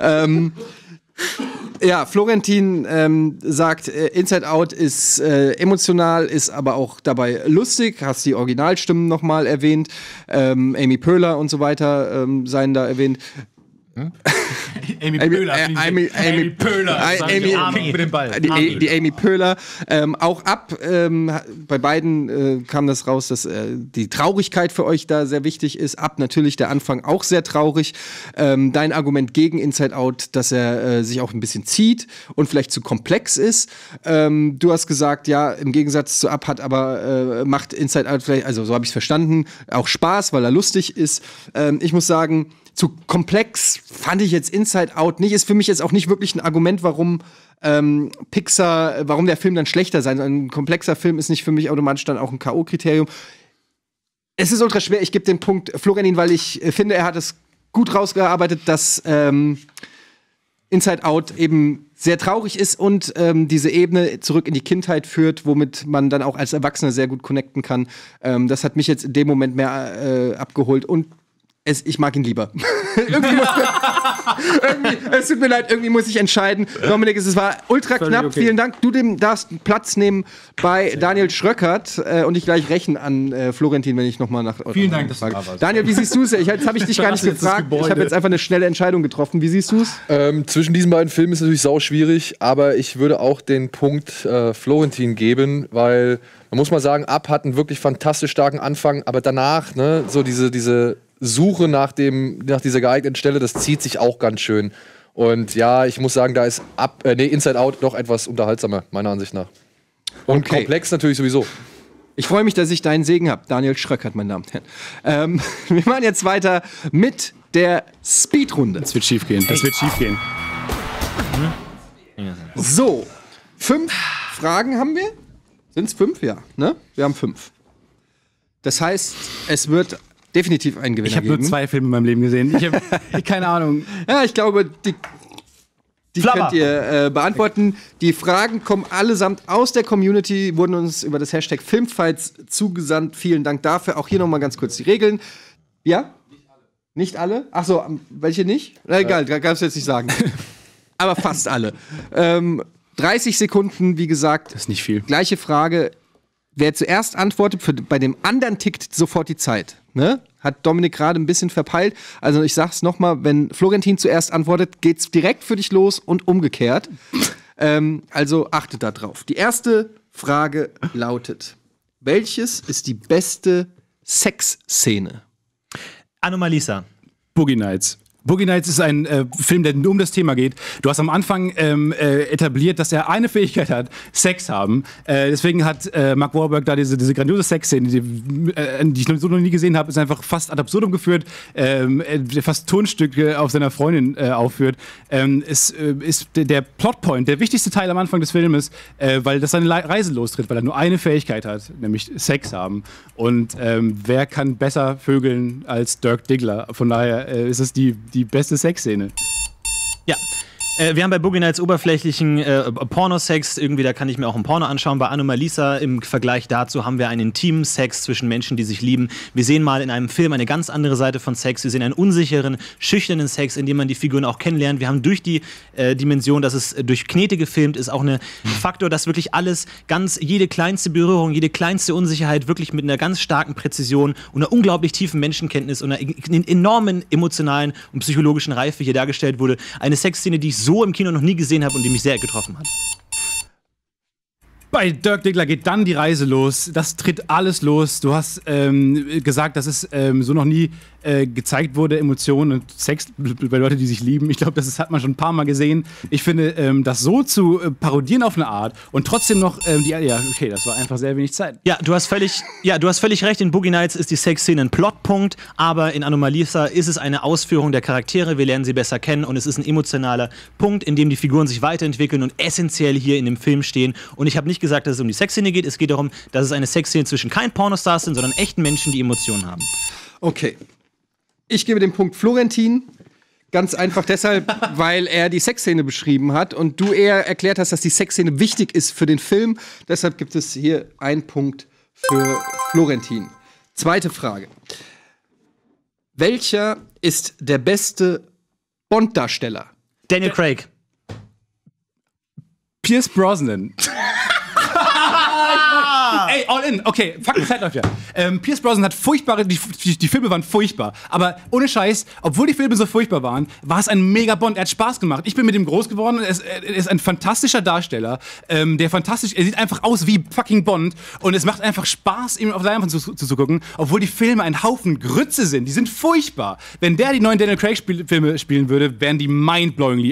Ja, Florentin sagt, Inside Out ist emotional, ist aber auch dabei lustig. Hast die Originalstimmen nochmal erwähnt. Amy Poehler und so weiter seien da erwähnt. Amy Poehler. Amy Poehler. Mit dem Ball. Die Amy Poehler. Auch bei beiden kam das raus, dass die Traurigkeit für euch da sehr wichtig ist. Natürlich der Anfang auch sehr traurig. Dein Argument gegen Inside Out, dass er sich auch ein bisschen zieht und vielleicht zu komplex ist. Du hast gesagt, ja, im Gegensatz zu macht Inside Out vielleicht, also so habe ich es verstanden, auch Spaß, weil er lustig ist. Ich muss sagen, zu komplex fand ich jetzt Inside Out nicht. Ist für mich jetzt auch nicht wirklich ein Argument, warum warum der Film dann schlechter sein soll. Ein komplexer Film ist nicht für mich automatisch dann auch ein K.O.-Kriterium. Es ist ultra schwer. Ich gebe den Punkt Florentin, weil ich finde, er hat es gut rausgearbeitet, dass Inside Out eben sehr traurig ist und diese Ebene zurück in die Kindheit führt, womit man dann auch als Erwachsener sehr gut connecten kann. Das hat mich jetzt in dem Moment mehr abgeholt und ich mag ihn lieber. Es tut mir leid, irgendwie muss ich entscheiden. Dominik, es war ultra knapp. Okay. Vielen Dank. Du darfst Platz nehmen bei Daniel Schröckert und ich gleich rächen an Florentin, wenn ich nochmal nach Vielen Dank, dass du da warst. Daniel, wie siehst du es? Jetzt habe ich dich gar nicht gefragt. Ich habe jetzt einfach eine schnelle Entscheidung getroffen. Wie siehst du es? Zwischen diesen beiden Filmen ist es natürlich sau schwierig, aber ich würde auch den Punkt Florentin geben, weil man muss mal sagen, Up hat einen wirklich fantastisch starken Anfang, aber danach, ne, so diese Suche nach dieser geeigneten Stelle, das zieht sich auch ganz schön. Und ja, ich muss sagen, da ist Inside Out doch etwas unterhaltsamer, meiner Ansicht nach. Und komplex natürlich sowieso. Ich freue mich, dass ich deinen Segen habe. Daniel Schröckert, meine Damen und Herren. Wir machen jetzt weiter mit der Speedrunde. Das wird schief gehen. So, 5 Fragen haben wir. Sind es 5? Ja, ne? Wir haben 5. Das heißt, es wird definitiv einen Gewinner geben. Ich habe nur 2 Filme in meinem Leben gesehen. Ich habe keine Ahnung. Ja, ich glaube, die könnt ihr beantworten. Die Fragen kommen allesamt aus der Community, wurden uns über das Hashtag Filmfights zugesandt. Vielen Dank dafür. Auch hier nochmal ganz kurz die Regeln. Ja? Nicht alle? Ach so, welche nicht? Na, egal, da kannst du jetzt nicht sagen. Aber fast alle. 30 Sekunden, wie gesagt. Das ist nicht viel. Gleiche Frage. Wer zuerst antwortet, bei dem anderen tickt sofort die Zeit. Ne? Hat Dominik gerade ein bisschen verpeilt. Also ich sag's nochmal, wenn Florentin zuerst antwortet, geht's direkt für dich los und umgekehrt. Also achtet da drauf. Die erste Frage lautet: Welches ist die beste Sexszene? Anomalisa. Boogie Nights. Boogie Nights ist ein Film, der nur um das Thema geht. Du hast am Anfang etabliert, dass er eine Fähigkeit hat, Sex haben. Deswegen hat Mark Wahlberg da diese grandiose Sexszene, die ich so noch nie gesehen habe, ist einfach fast ad absurdum geführt, fast Tonstücke auf seiner Freundin aufführt. Ist der Plotpoint, der wichtigste Teil am Anfang des Filmes, weil das seine Reise lostritt, weil er nur eine Fähigkeit hat, nämlich Sex haben. Und wer kann besser vögeln als Dirk Diggler? Von daher ist es die beste Sexszene. Ja. Wir haben bei Boogie Nights oberflächlichen Pornosex, irgendwie, da kann ich mir auch ein Porno anschauen. Bei Anomalisa im Vergleich dazu haben wir einen intimen Sex zwischen Menschen, die sich lieben. Wir sehen mal in einem Film eine ganz andere Seite von Sex. Wir sehen einen unsicheren, schüchternen Sex, in dem man die Figuren auch kennenlernt. Wir haben durch die Dimension, dass es durch Knete gefilmt ist, auch einen Faktor, dass wirklich alles, jede kleinste Berührung, jede kleinste Unsicherheit wirklich mit einer ganz starken Präzision und einer unglaublich tiefen Menschenkenntnis und einer enormen emotionalen und psychologischen Reife hier dargestellt wurde. Eine Sexszene, die ich so im Kino noch nie gesehen habe und die mich sehr getroffen hat. Bei Dirk Diggler geht dann die Reise los. Das tritt alles los. Du hast gesagt, dass es so noch nie gezeigt wurde, Emotionen und Sex bei Leuten, die sich lieben. Ich glaube, das hat man schon ein paar Mal gesehen. Ich finde, das so zu parodieren auf eine Art und trotzdem noch okay, das war einfach sehr wenig Zeit. Ja, du hast völlig recht. In Boogie Nights ist die Sexszene ein Plotpunkt, aber in Anomalisa ist es eine Ausführung der Charaktere. Wir lernen sie besser kennen und es ist ein emotionaler Punkt, in dem die Figuren sich weiterentwickeln und essentiell hier in dem Film stehen. Und ich habe nicht gesagt, dass es um die Sexszene geht. Es geht darum, dass es eine Sexszene zwischen kein Pornostars sind, sondern echten Menschen, die Emotionen haben. Okay. Ich gebe den Punkt Florentin. Ganz einfach deshalb, weil er die Sexszene beschrieben hat und du eher erklärt hast, dass die Sexszene wichtig ist für den Film. Deshalb gibt es hier einen Punkt für Florentin. Zweite Frage. Welcher ist der beste Bond-Darsteller? Daniel Craig. Pierce Brosnan. Ey, all in. Okay, fuck, Zeit läuft ja. Pierce Brosnan hat die Filme waren furchtbar. Aber ohne Scheiß, obwohl die Filme so furchtbar waren, war es ein mega Bond. Er hat Spaß gemacht. Ich bin mit ihm groß geworden. Er ist ein fantastischer Darsteller. Er sieht einfach aus wie fucking Bond. Und es macht einfach Spaß, ihm auf der Leinwand zuzugucken, obwohl die Filme ein Haufen Grütze sind. Die sind furchtbar. Wenn der die neuen Daniel Craig-Filme spielen würde, wären die mindblowingly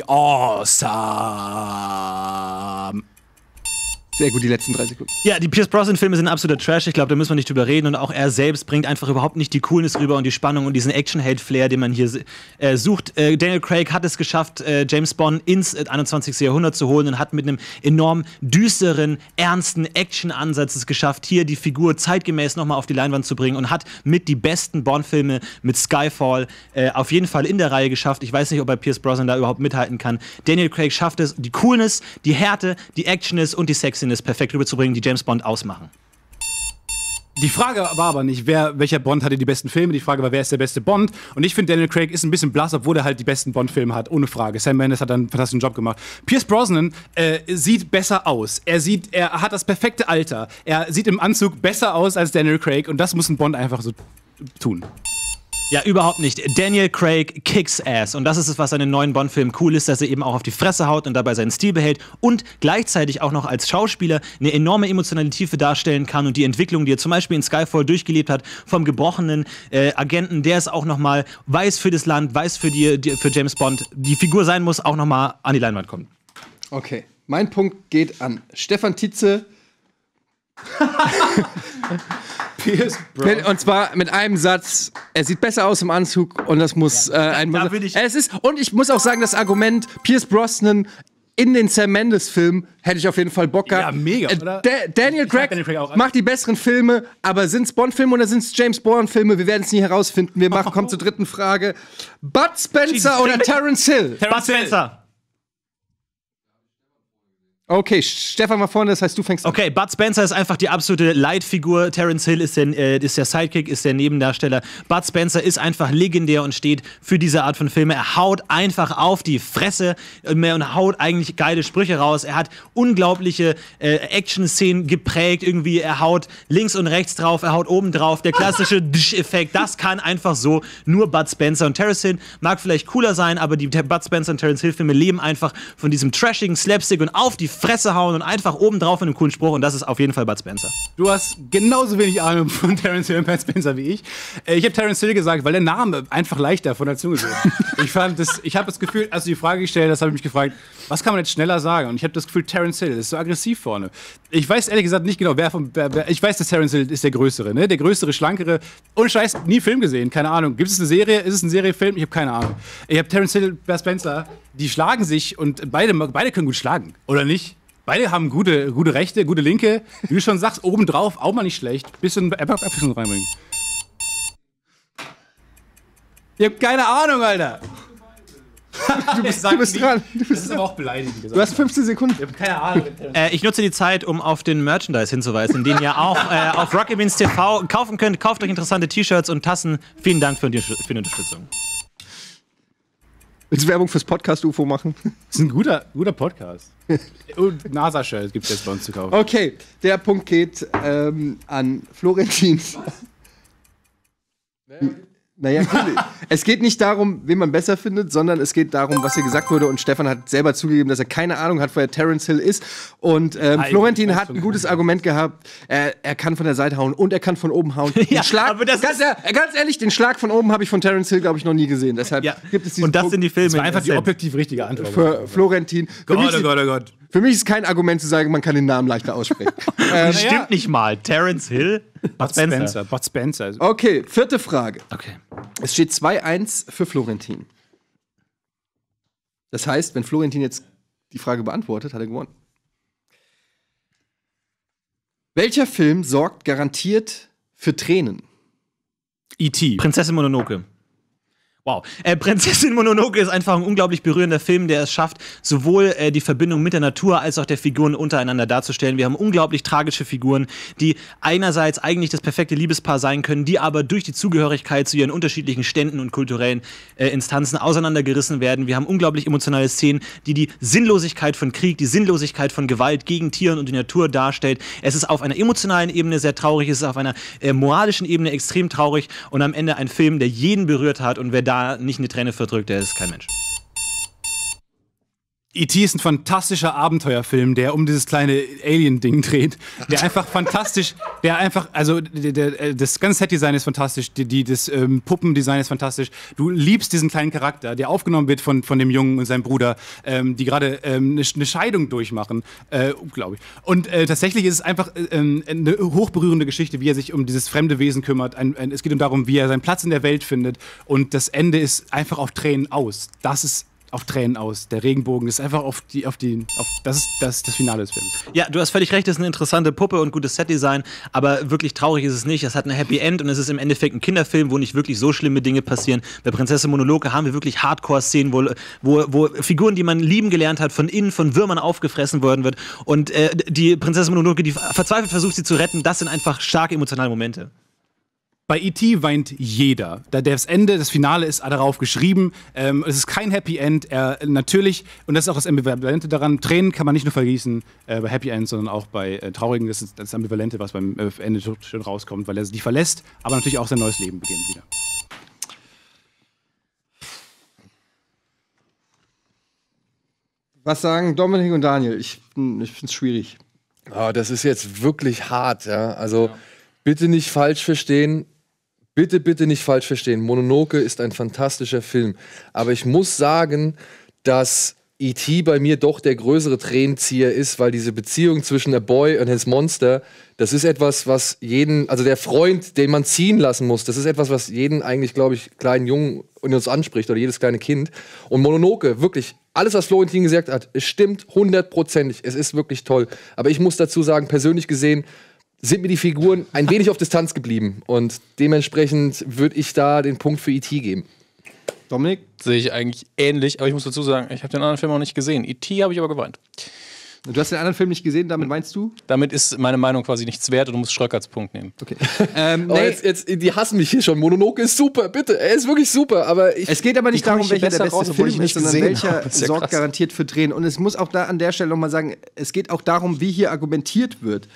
awesome. Sehr gut, die letzten 3 Sekunden. Ja, die Pierce Brosnan-Filme sind absoluter Trash. Ich glaube, da müssen wir nicht drüber reden. Und auch er selbst bringt einfach überhaupt nicht die Coolness rüber und die Spannung und diesen Action-Hate-Flair, den man hier sucht. Daniel Craig hat es geschafft, James Bond ins 21. Jahrhundert zu holen und hat mit einem enorm düsteren, ernsten Action-Ansatz es geschafft, hier die Figur zeitgemäß nochmal auf die Leinwand zu bringen und hat mit die besten Bond-Filme mit Skyfall auf jeden Fall in der Reihe geschafft. Ich weiß nicht, ob er Pierce Brosnan da überhaupt mithalten kann. Daniel Craig schafft es, die Coolness, die Härte, die Actioness und die Sexiness perfekt rüberzubringen, die James Bond ausmachen. Die Frage war aber nicht, welcher Bond hatte die besten Filme, die Frage war, wer ist der beste Bond? Und ich finde, Daniel Craig ist ein bisschen blass, obwohl er halt die besten Bond-Filme hat, ohne Frage. Sam Mendes hat einen fantastischen Job gemacht. Pierce Brosnan sieht besser aus. Er hat das perfekte Alter. Er sieht im Anzug besser aus als Daniel Craig und das muss ein Bond einfach so tun. Ja, überhaupt nicht. Daniel Craig kicks ass. Und das ist es, was an den neuen Bond-Filmen cool ist, dass er eben auch auf die Fresse haut und dabei seinen Stil behält und gleichzeitig auch noch als Schauspieler eine enorme emotionale Tiefe darstellen kann und die Entwicklung, die er zum Beispiel in Skyfall durchgelebt hat, vom gebrochenen Agenten, der es auch nochmal weiß für das Land, weiß für James Bond, die Figur sein muss, auch nochmal an die Leinwand kommt. Okay, mein Punkt geht an Stefan Tietze. Und zwar mit einem Satz: Er sieht besser aus im Anzug und das muss und ich muss auch sagen, das Argument Pierce Brosnan in den Sam Mendes-Filmen hätte ich auf jeden Fall Bock gehabt. Ja, mega, oder? Daniel Craig macht die besseren Filme, aber sind es Bond-Filme oder sind es James Bond-Filme? Wir werden es nie herausfinden. Wir kommen zur dritten Frage. Bud Spencer oder Terence Hill? Bud Spencer. Okay, Stefan war vorne, das heißt, du fängst an. Okay, Bud Spencer ist einfach die absolute Leitfigur. Terence Hill ist der Sidekick, ist der Nebendarsteller. Bud Spencer ist einfach legendär und steht für diese Art von Filme. Er haut einfach auf die Fresse und haut eigentlich geile Sprüche raus. Er hat unglaubliche Action-Szenen geprägt. Irgendwie, er haut links und rechts drauf, er haut oben drauf. Der klassische Effekt, das kann einfach so nur Bud Spencer. Und Terence Hill mag vielleicht cooler sein, aber die Bud Spencer und Terence Hill-Filme leben einfach von diesem trashigen Slapstick und auf die Fresse hauen und einfach oben drauf in einem coolen Spruch und das ist auf jeden Fall Bud Spencer. Du hast genauso wenig Ahnung von Terence Hill und Bud Spencer wie ich. Ich habe Terence Hill gesagt, weil der Name einfach leichter von der Zunge geht. Ich habe das Gefühl, als du die Frage gestellt hast, habe ich mich gefragt, was kann man jetzt schneller sagen? Und ich habe das Gefühl, Terence Hill ist so aggressiv vorne. Ich weiß ehrlich gesagt nicht genau, ich weiß, dass Terence Hill ist der Größere, ne? Der Größere, Schlankere. Ohne Scheiß, nie Film gesehen, keine Ahnung. Gibt es eine Serie? Ist es ein Serienfilm? Ich habe keine Ahnung. Ich habe Terence Hill, Bud Spencer, die schlagen sich und beide können gut schlagen, oder nicht? Beide haben gute Rechte, gute Linke. Wie du schon sagst, obendrauf auch mal nicht schlecht. Bisschen Abwechslung reinbringen. Ich hab keine Ahnung, Alter. Du bist dran. Das ist aber auch beleidigend. Du hast 15 Sekunden. Ich hab keine Ahnung. Ich nutze die Zeit, um auf den Merchandise hinzuweisen, den ihr auch auf Rocket Beans TV kaufen könnt. Kauft euch interessante T-Shirts und Tassen. Vielen Dank für die Unterstützung. Willst du Werbung fürs Podcast-UFO machen? Das ist ein guter Podcast. Und NASA-Shirt gibt es jetzt bei uns zu kaufen. Okay, der Punkt geht an Florentin. Naja, es geht nicht darum, wen man besser findet, sondern es geht darum, was hier gesagt wurde. Und Stefan hat selber zugegeben, dass er keine Ahnung hat, wer Terence Hill ist. Und Florentin hat ein gutes Argument gehabt. Er kann von der Seite hauen und er kann von oben hauen. Den Schlag, aber ganz ehrlich, den Schlag von oben habe ich von Terence Hill, glaube ich, noch nie gesehen. Deshalb gibt es diesen Und das Punkt sind die Filme. Das war einfach die objektiv richtige Antwort. für Florentin. Oh Gott. Für mich ist kein Argument zu sagen, man kann den Namen leichter aussprechen. Stimmt nicht mal. Terence Hill, Bud Spencer. Bud Spencer. Okay, vierte Frage. Okay. Es steht 2-1 für Florentin. Das heißt, wenn Florentin jetzt die Frage beantwortet, hat er gewonnen. Welcher Film sorgt garantiert für Tränen? E.T. Prinzessin Mononoke. Wow. Prinzessin Mononoke ist einfach ein unglaublich berührender Film, der es schafft, sowohl die Verbindung mit der Natur als auch der Figuren untereinander darzustellen. Wir haben unglaublich tragische Figuren, die einerseits eigentlich das perfekte Liebespaar sein können, die aber durch die Zugehörigkeit zu ihren unterschiedlichen Ständen und kulturellen Instanzen auseinandergerissen werden. Wir haben unglaublich emotionale Szenen, die Sinnlosigkeit von Krieg, die Sinnlosigkeit von Gewalt gegen Tiere und die Natur darstellt. Es ist auf einer emotionalen Ebene sehr traurig, es ist auf einer moralischen Ebene extrem traurig und am Ende ein Film, der jeden berührt hat, und wer da nicht eine Träne verdrückt, der ist kein Mensch. E.T. ist ein fantastischer Abenteuerfilm, der um dieses kleine Alien-Ding dreht. Der einfach fantastisch, das ganze Set-Design ist fantastisch, das Puppendesign ist fantastisch. Du liebst diesen kleinen Charakter, der aufgenommen wird von dem Jungen und seinem Bruder, die gerade eine Scheidung durchmachen. Unglaublich. Und tatsächlich ist es einfach eine hochberührende Geschichte, wie er sich um dieses fremde Wesen kümmert. Es geht darum, wie er seinen Platz in der Welt findet. Und das Ende ist einfach auf Tränen aus. Das ist auf Tränen aus. Der Regenbogen ist einfach das ist das Finale des Films. Ja, du hast völlig recht, es ist eine interessante Puppe und gutes Setdesign, aber wirklich traurig ist es nicht. Es hat ein Happy End und es ist im Endeffekt ein Kinderfilm, wo nicht wirklich so schlimme Dinge passieren. Bei Prinzessin Mononoke haben wir wirklich Hardcore-Szenen, wo Figuren, die man lieben gelernt hat, von innen von Würmern aufgefressen worden wird. Und die Prinzessin Mononoke, die verzweifelt versucht, sie zu retten, das sind einfach starke emotionale Momente. Bei E.T. weint jeder. Das Ende, das Finale ist darauf geschrieben. Es ist kein Happy End. Natürlich, und das ist auch das Ambivalente daran, Tränen kann man nicht nur vergießen bei Happy End, sondern auch bei traurigen. Das ist das Ambivalente, was beim Ende schön rauskommt, weil er die verlässt, aber natürlich auch sein neues Leben beginnt wieder. Was sagen Dominik und Daniel? Ich finde es schwierig. Das ist jetzt wirklich hart, ja. Also bitte nicht falsch verstehen. Bitte nicht falsch verstehen. Mononoke ist ein fantastischer Film. Aber ich muss sagen, dass E.T. bei mir doch der größere Tränenzieher ist, weil diese Beziehung zwischen der Boy und his Monster, das ist etwas, was jeden, also der Freund, den man ziehen lassen muss, das ist etwas, was jeden eigentlich, glaube ich, kleinen Jungen in uns anspricht oder jedes kleine Kind. Und Mononoke, wirklich, alles, was Florentin gesagt hat, es stimmt 100%. Es ist wirklich toll. Aber ich muss dazu sagen, persönlich gesehen, sind mir die Figuren ein wenig auf Distanz geblieben. Und dementsprechend würde ich da den Punkt für E.T. geben. Dominik? Sehe ich eigentlich ähnlich, aber ich muss dazu sagen, ich habe den anderen Film auch nicht gesehen. E.T. habe ich aber geweint. Du hast den anderen Film nicht gesehen, damit meinst du? Damit ist meine Meinung quasi nichts wert und du musst Schröck als Punkt nehmen. Okay. Die hassen mich hier schon. Mononoke ist super, bitte. Er ist wirklich super, aber es geht aber nicht darum, welcher der beste Film ist, sondern welcher ja sorgt garantiert für Tränen. Und es muss auch da an der Stelle nochmal sagen, es geht auch darum, wie hier argumentiert wird.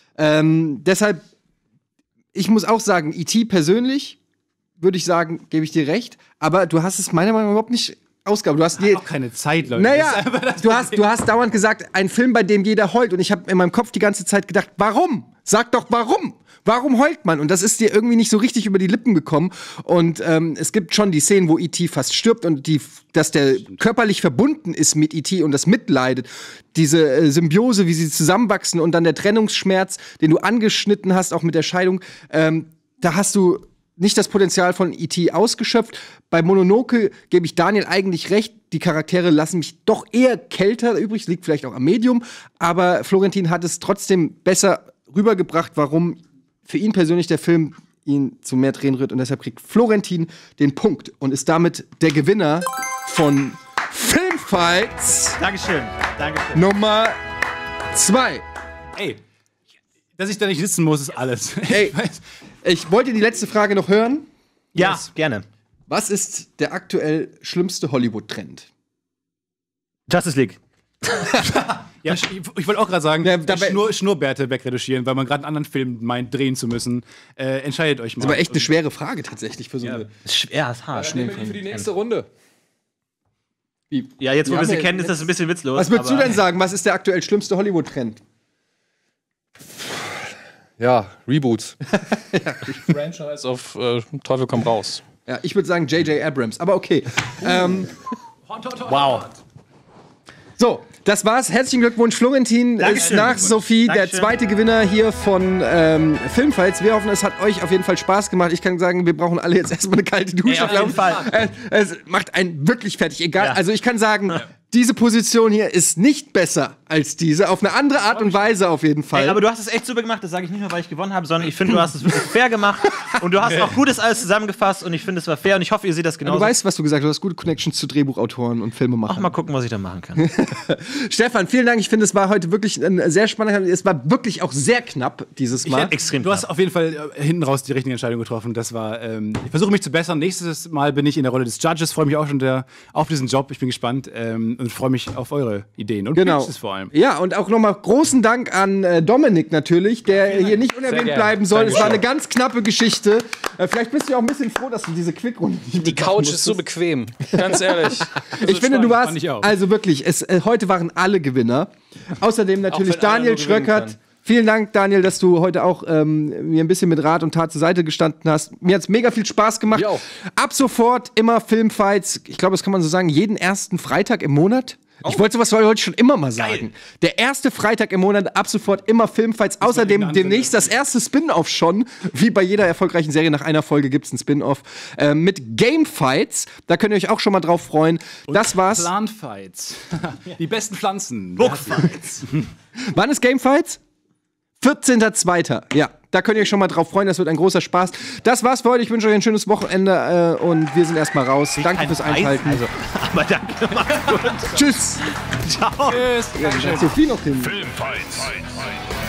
Deshalb, ich muss auch sagen, E.T. persönlich, würde ich sagen, gebe ich dir recht, aber du hast es meiner Meinung nach überhaupt nicht ausgaben. Du hast auch keine Zeit, Leute. Naja, du hast dauernd gesagt, ein Film, bei dem jeder heult. Und ich habe in meinem Kopf die ganze Zeit gedacht, warum? Sag doch, warum? Warum heult man? Und das ist dir irgendwie nicht so richtig über die Lippen gekommen. Und es gibt schon die Szenen, wo E.T. fast stirbt und dass der körperlich verbunden ist mit E.T. und das mitleidet. Diese Symbiose, wie sie zusammenwachsen und dann der Trennungsschmerz, den du angeschnitten hast, auch mit der Scheidung, da hast du nicht das Potenzial von E.T. ausgeschöpft. Bei Mononoke gebe ich Daniel eigentlich recht. Die Charaktere lassen mich doch eher kälter übrig. Liegt vielleicht auch am Medium. Aber Florentin hat es trotzdem besser rübergebracht, warum für ihn persönlich der Film ihn zu mehr Tränen rührt. Und deshalb kriegt Florentin den Punkt und ist damit der Gewinner von Filmfights. Dankeschön. Nummer 2. Ey, dass ich da nicht sitzen muss, ist alles. Ey, ich wollte die letzte Frage noch hören. Ja, gerne. Was ist der aktuell schlimmste Hollywood-Trend? Justice League. Ja, ich wollte auch gerade sagen, Schnurrbärte wegretuschieren, weil man gerade einen anderen Film meint, drehen zu müssen. Entscheidet euch mal. Das ist aber echt eine schwere Frage tatsächlich für so eine. Schwer, ist hart. Dann nehmen wir die für die nächste Runde. Ja, jetzt wo wir sie kennen, ist das ein bisschen witzlos. Was würdest du denn sagen? Was ist der aktuell schlimmste Hollywood-Trend? Ja, Reboots. Franchise auf Teufel komm raus. Ja, ich würde sagen J.J. Abrams, aber okay. Wow. So, das war's. Herzlichen Glückwunsch, Florentin. Ist nach Sophie der zweite Gewinner hier von Filmfights. Wir hoffen, es hat euch auf jeden Fall Spaß gemacht. Ich kann sagen, wir brauchen alle jetzt erstmal eine kalte Dusche. Auf jeden Fall. Es macht einen wirklich fertig. Egal. Ja. Also ich kann sagen, diese Position hier ist nicht besser als diese. Auf eine andere Art und Weise auf jeden Fall. Ey, aber du hast es echt super gemacht, das sage ich nicht nur, weil ich gewonnen habe, sondern ich finde, du hast es wirklich fair gemacht und du hast auch Gutes alles zusammengefasst und ich finde, es war fair und ich hoffe, ihr seht das genauso. Du weißt, was du gesagt hast, du hast gute Connections zu Drehbuchautoren und Filmemachern. Auch mal gucken, was ich da machen kann. Stefan, vielen Dank. Ich finde, es war heute wirklich ein sehr spannender. Es war wirklich auch sehr knapp dieses Mal. Extrem Du hast auf jeden Fall hinten raus die richtige Entscheidung getroffen. Das war, ich versuche mich zu bessern. Nächstes Mal bin ich in der Rolle des Judges. Freue mich auch schon auf diesen Job. Ich bin gespannt und freue mich auf eure Ideen und Pitches vor allem. Ja, und auch nochmal großen Dank an Dominik natürlich, der hier nicht unerwähnt bleiben soll. Es war eine ganz knappe Geschichte. Vielleicht bist du ja auch ein bisschen froh, dass du diese Quickrunde nicht Die Couch ist so bequem. Ganz ehrlich. Ich finde, du warst, Fand ich auch. also wirklich, heute waren alle Gewinner. Außerdem natürlich Auch wenn einer Daniel nur gewinnen Schröckert. kann. Vielen Dank, Daniel, dass du heute auch mir ein bisschen mit Rat und Tat zur Seite gestanden hast. Mir hat es mega viel Spaß gemacht. Mir auch. Ab sofort immer Filmfights. Ich glaube, das kann man so sagen, jeden ersten Freitag im Monat. Ich wollte sowas heute schon immer mal sagen. Der erste Freitag im Monat, ab sofort immer Filmfights. Außerdem demnächst das erste Spin-Off schon. Wie bei jeder erfolgreichen Serie, nach einer Folge gibt es ein Spin-Off. Mit Gamefights. Da könnt ihr euch auch schon mal drauf freuen. Das war's. Plantfights. Die besten Pflanzen. Bookfights. Wann ist Gamefights? 14.02. Ja, da könnt ihr euch schon mal drauf freuen. Das wird ein großer Spaß. Das war's für heute. Ich wünsche euch ein schönes Wochenende und wir sind erstmal raus. Danke fürs Einschalten. Also, aber danke, macht's gut. Tschüss. Ciao. Ja, Sophie noch hin. Filmfights.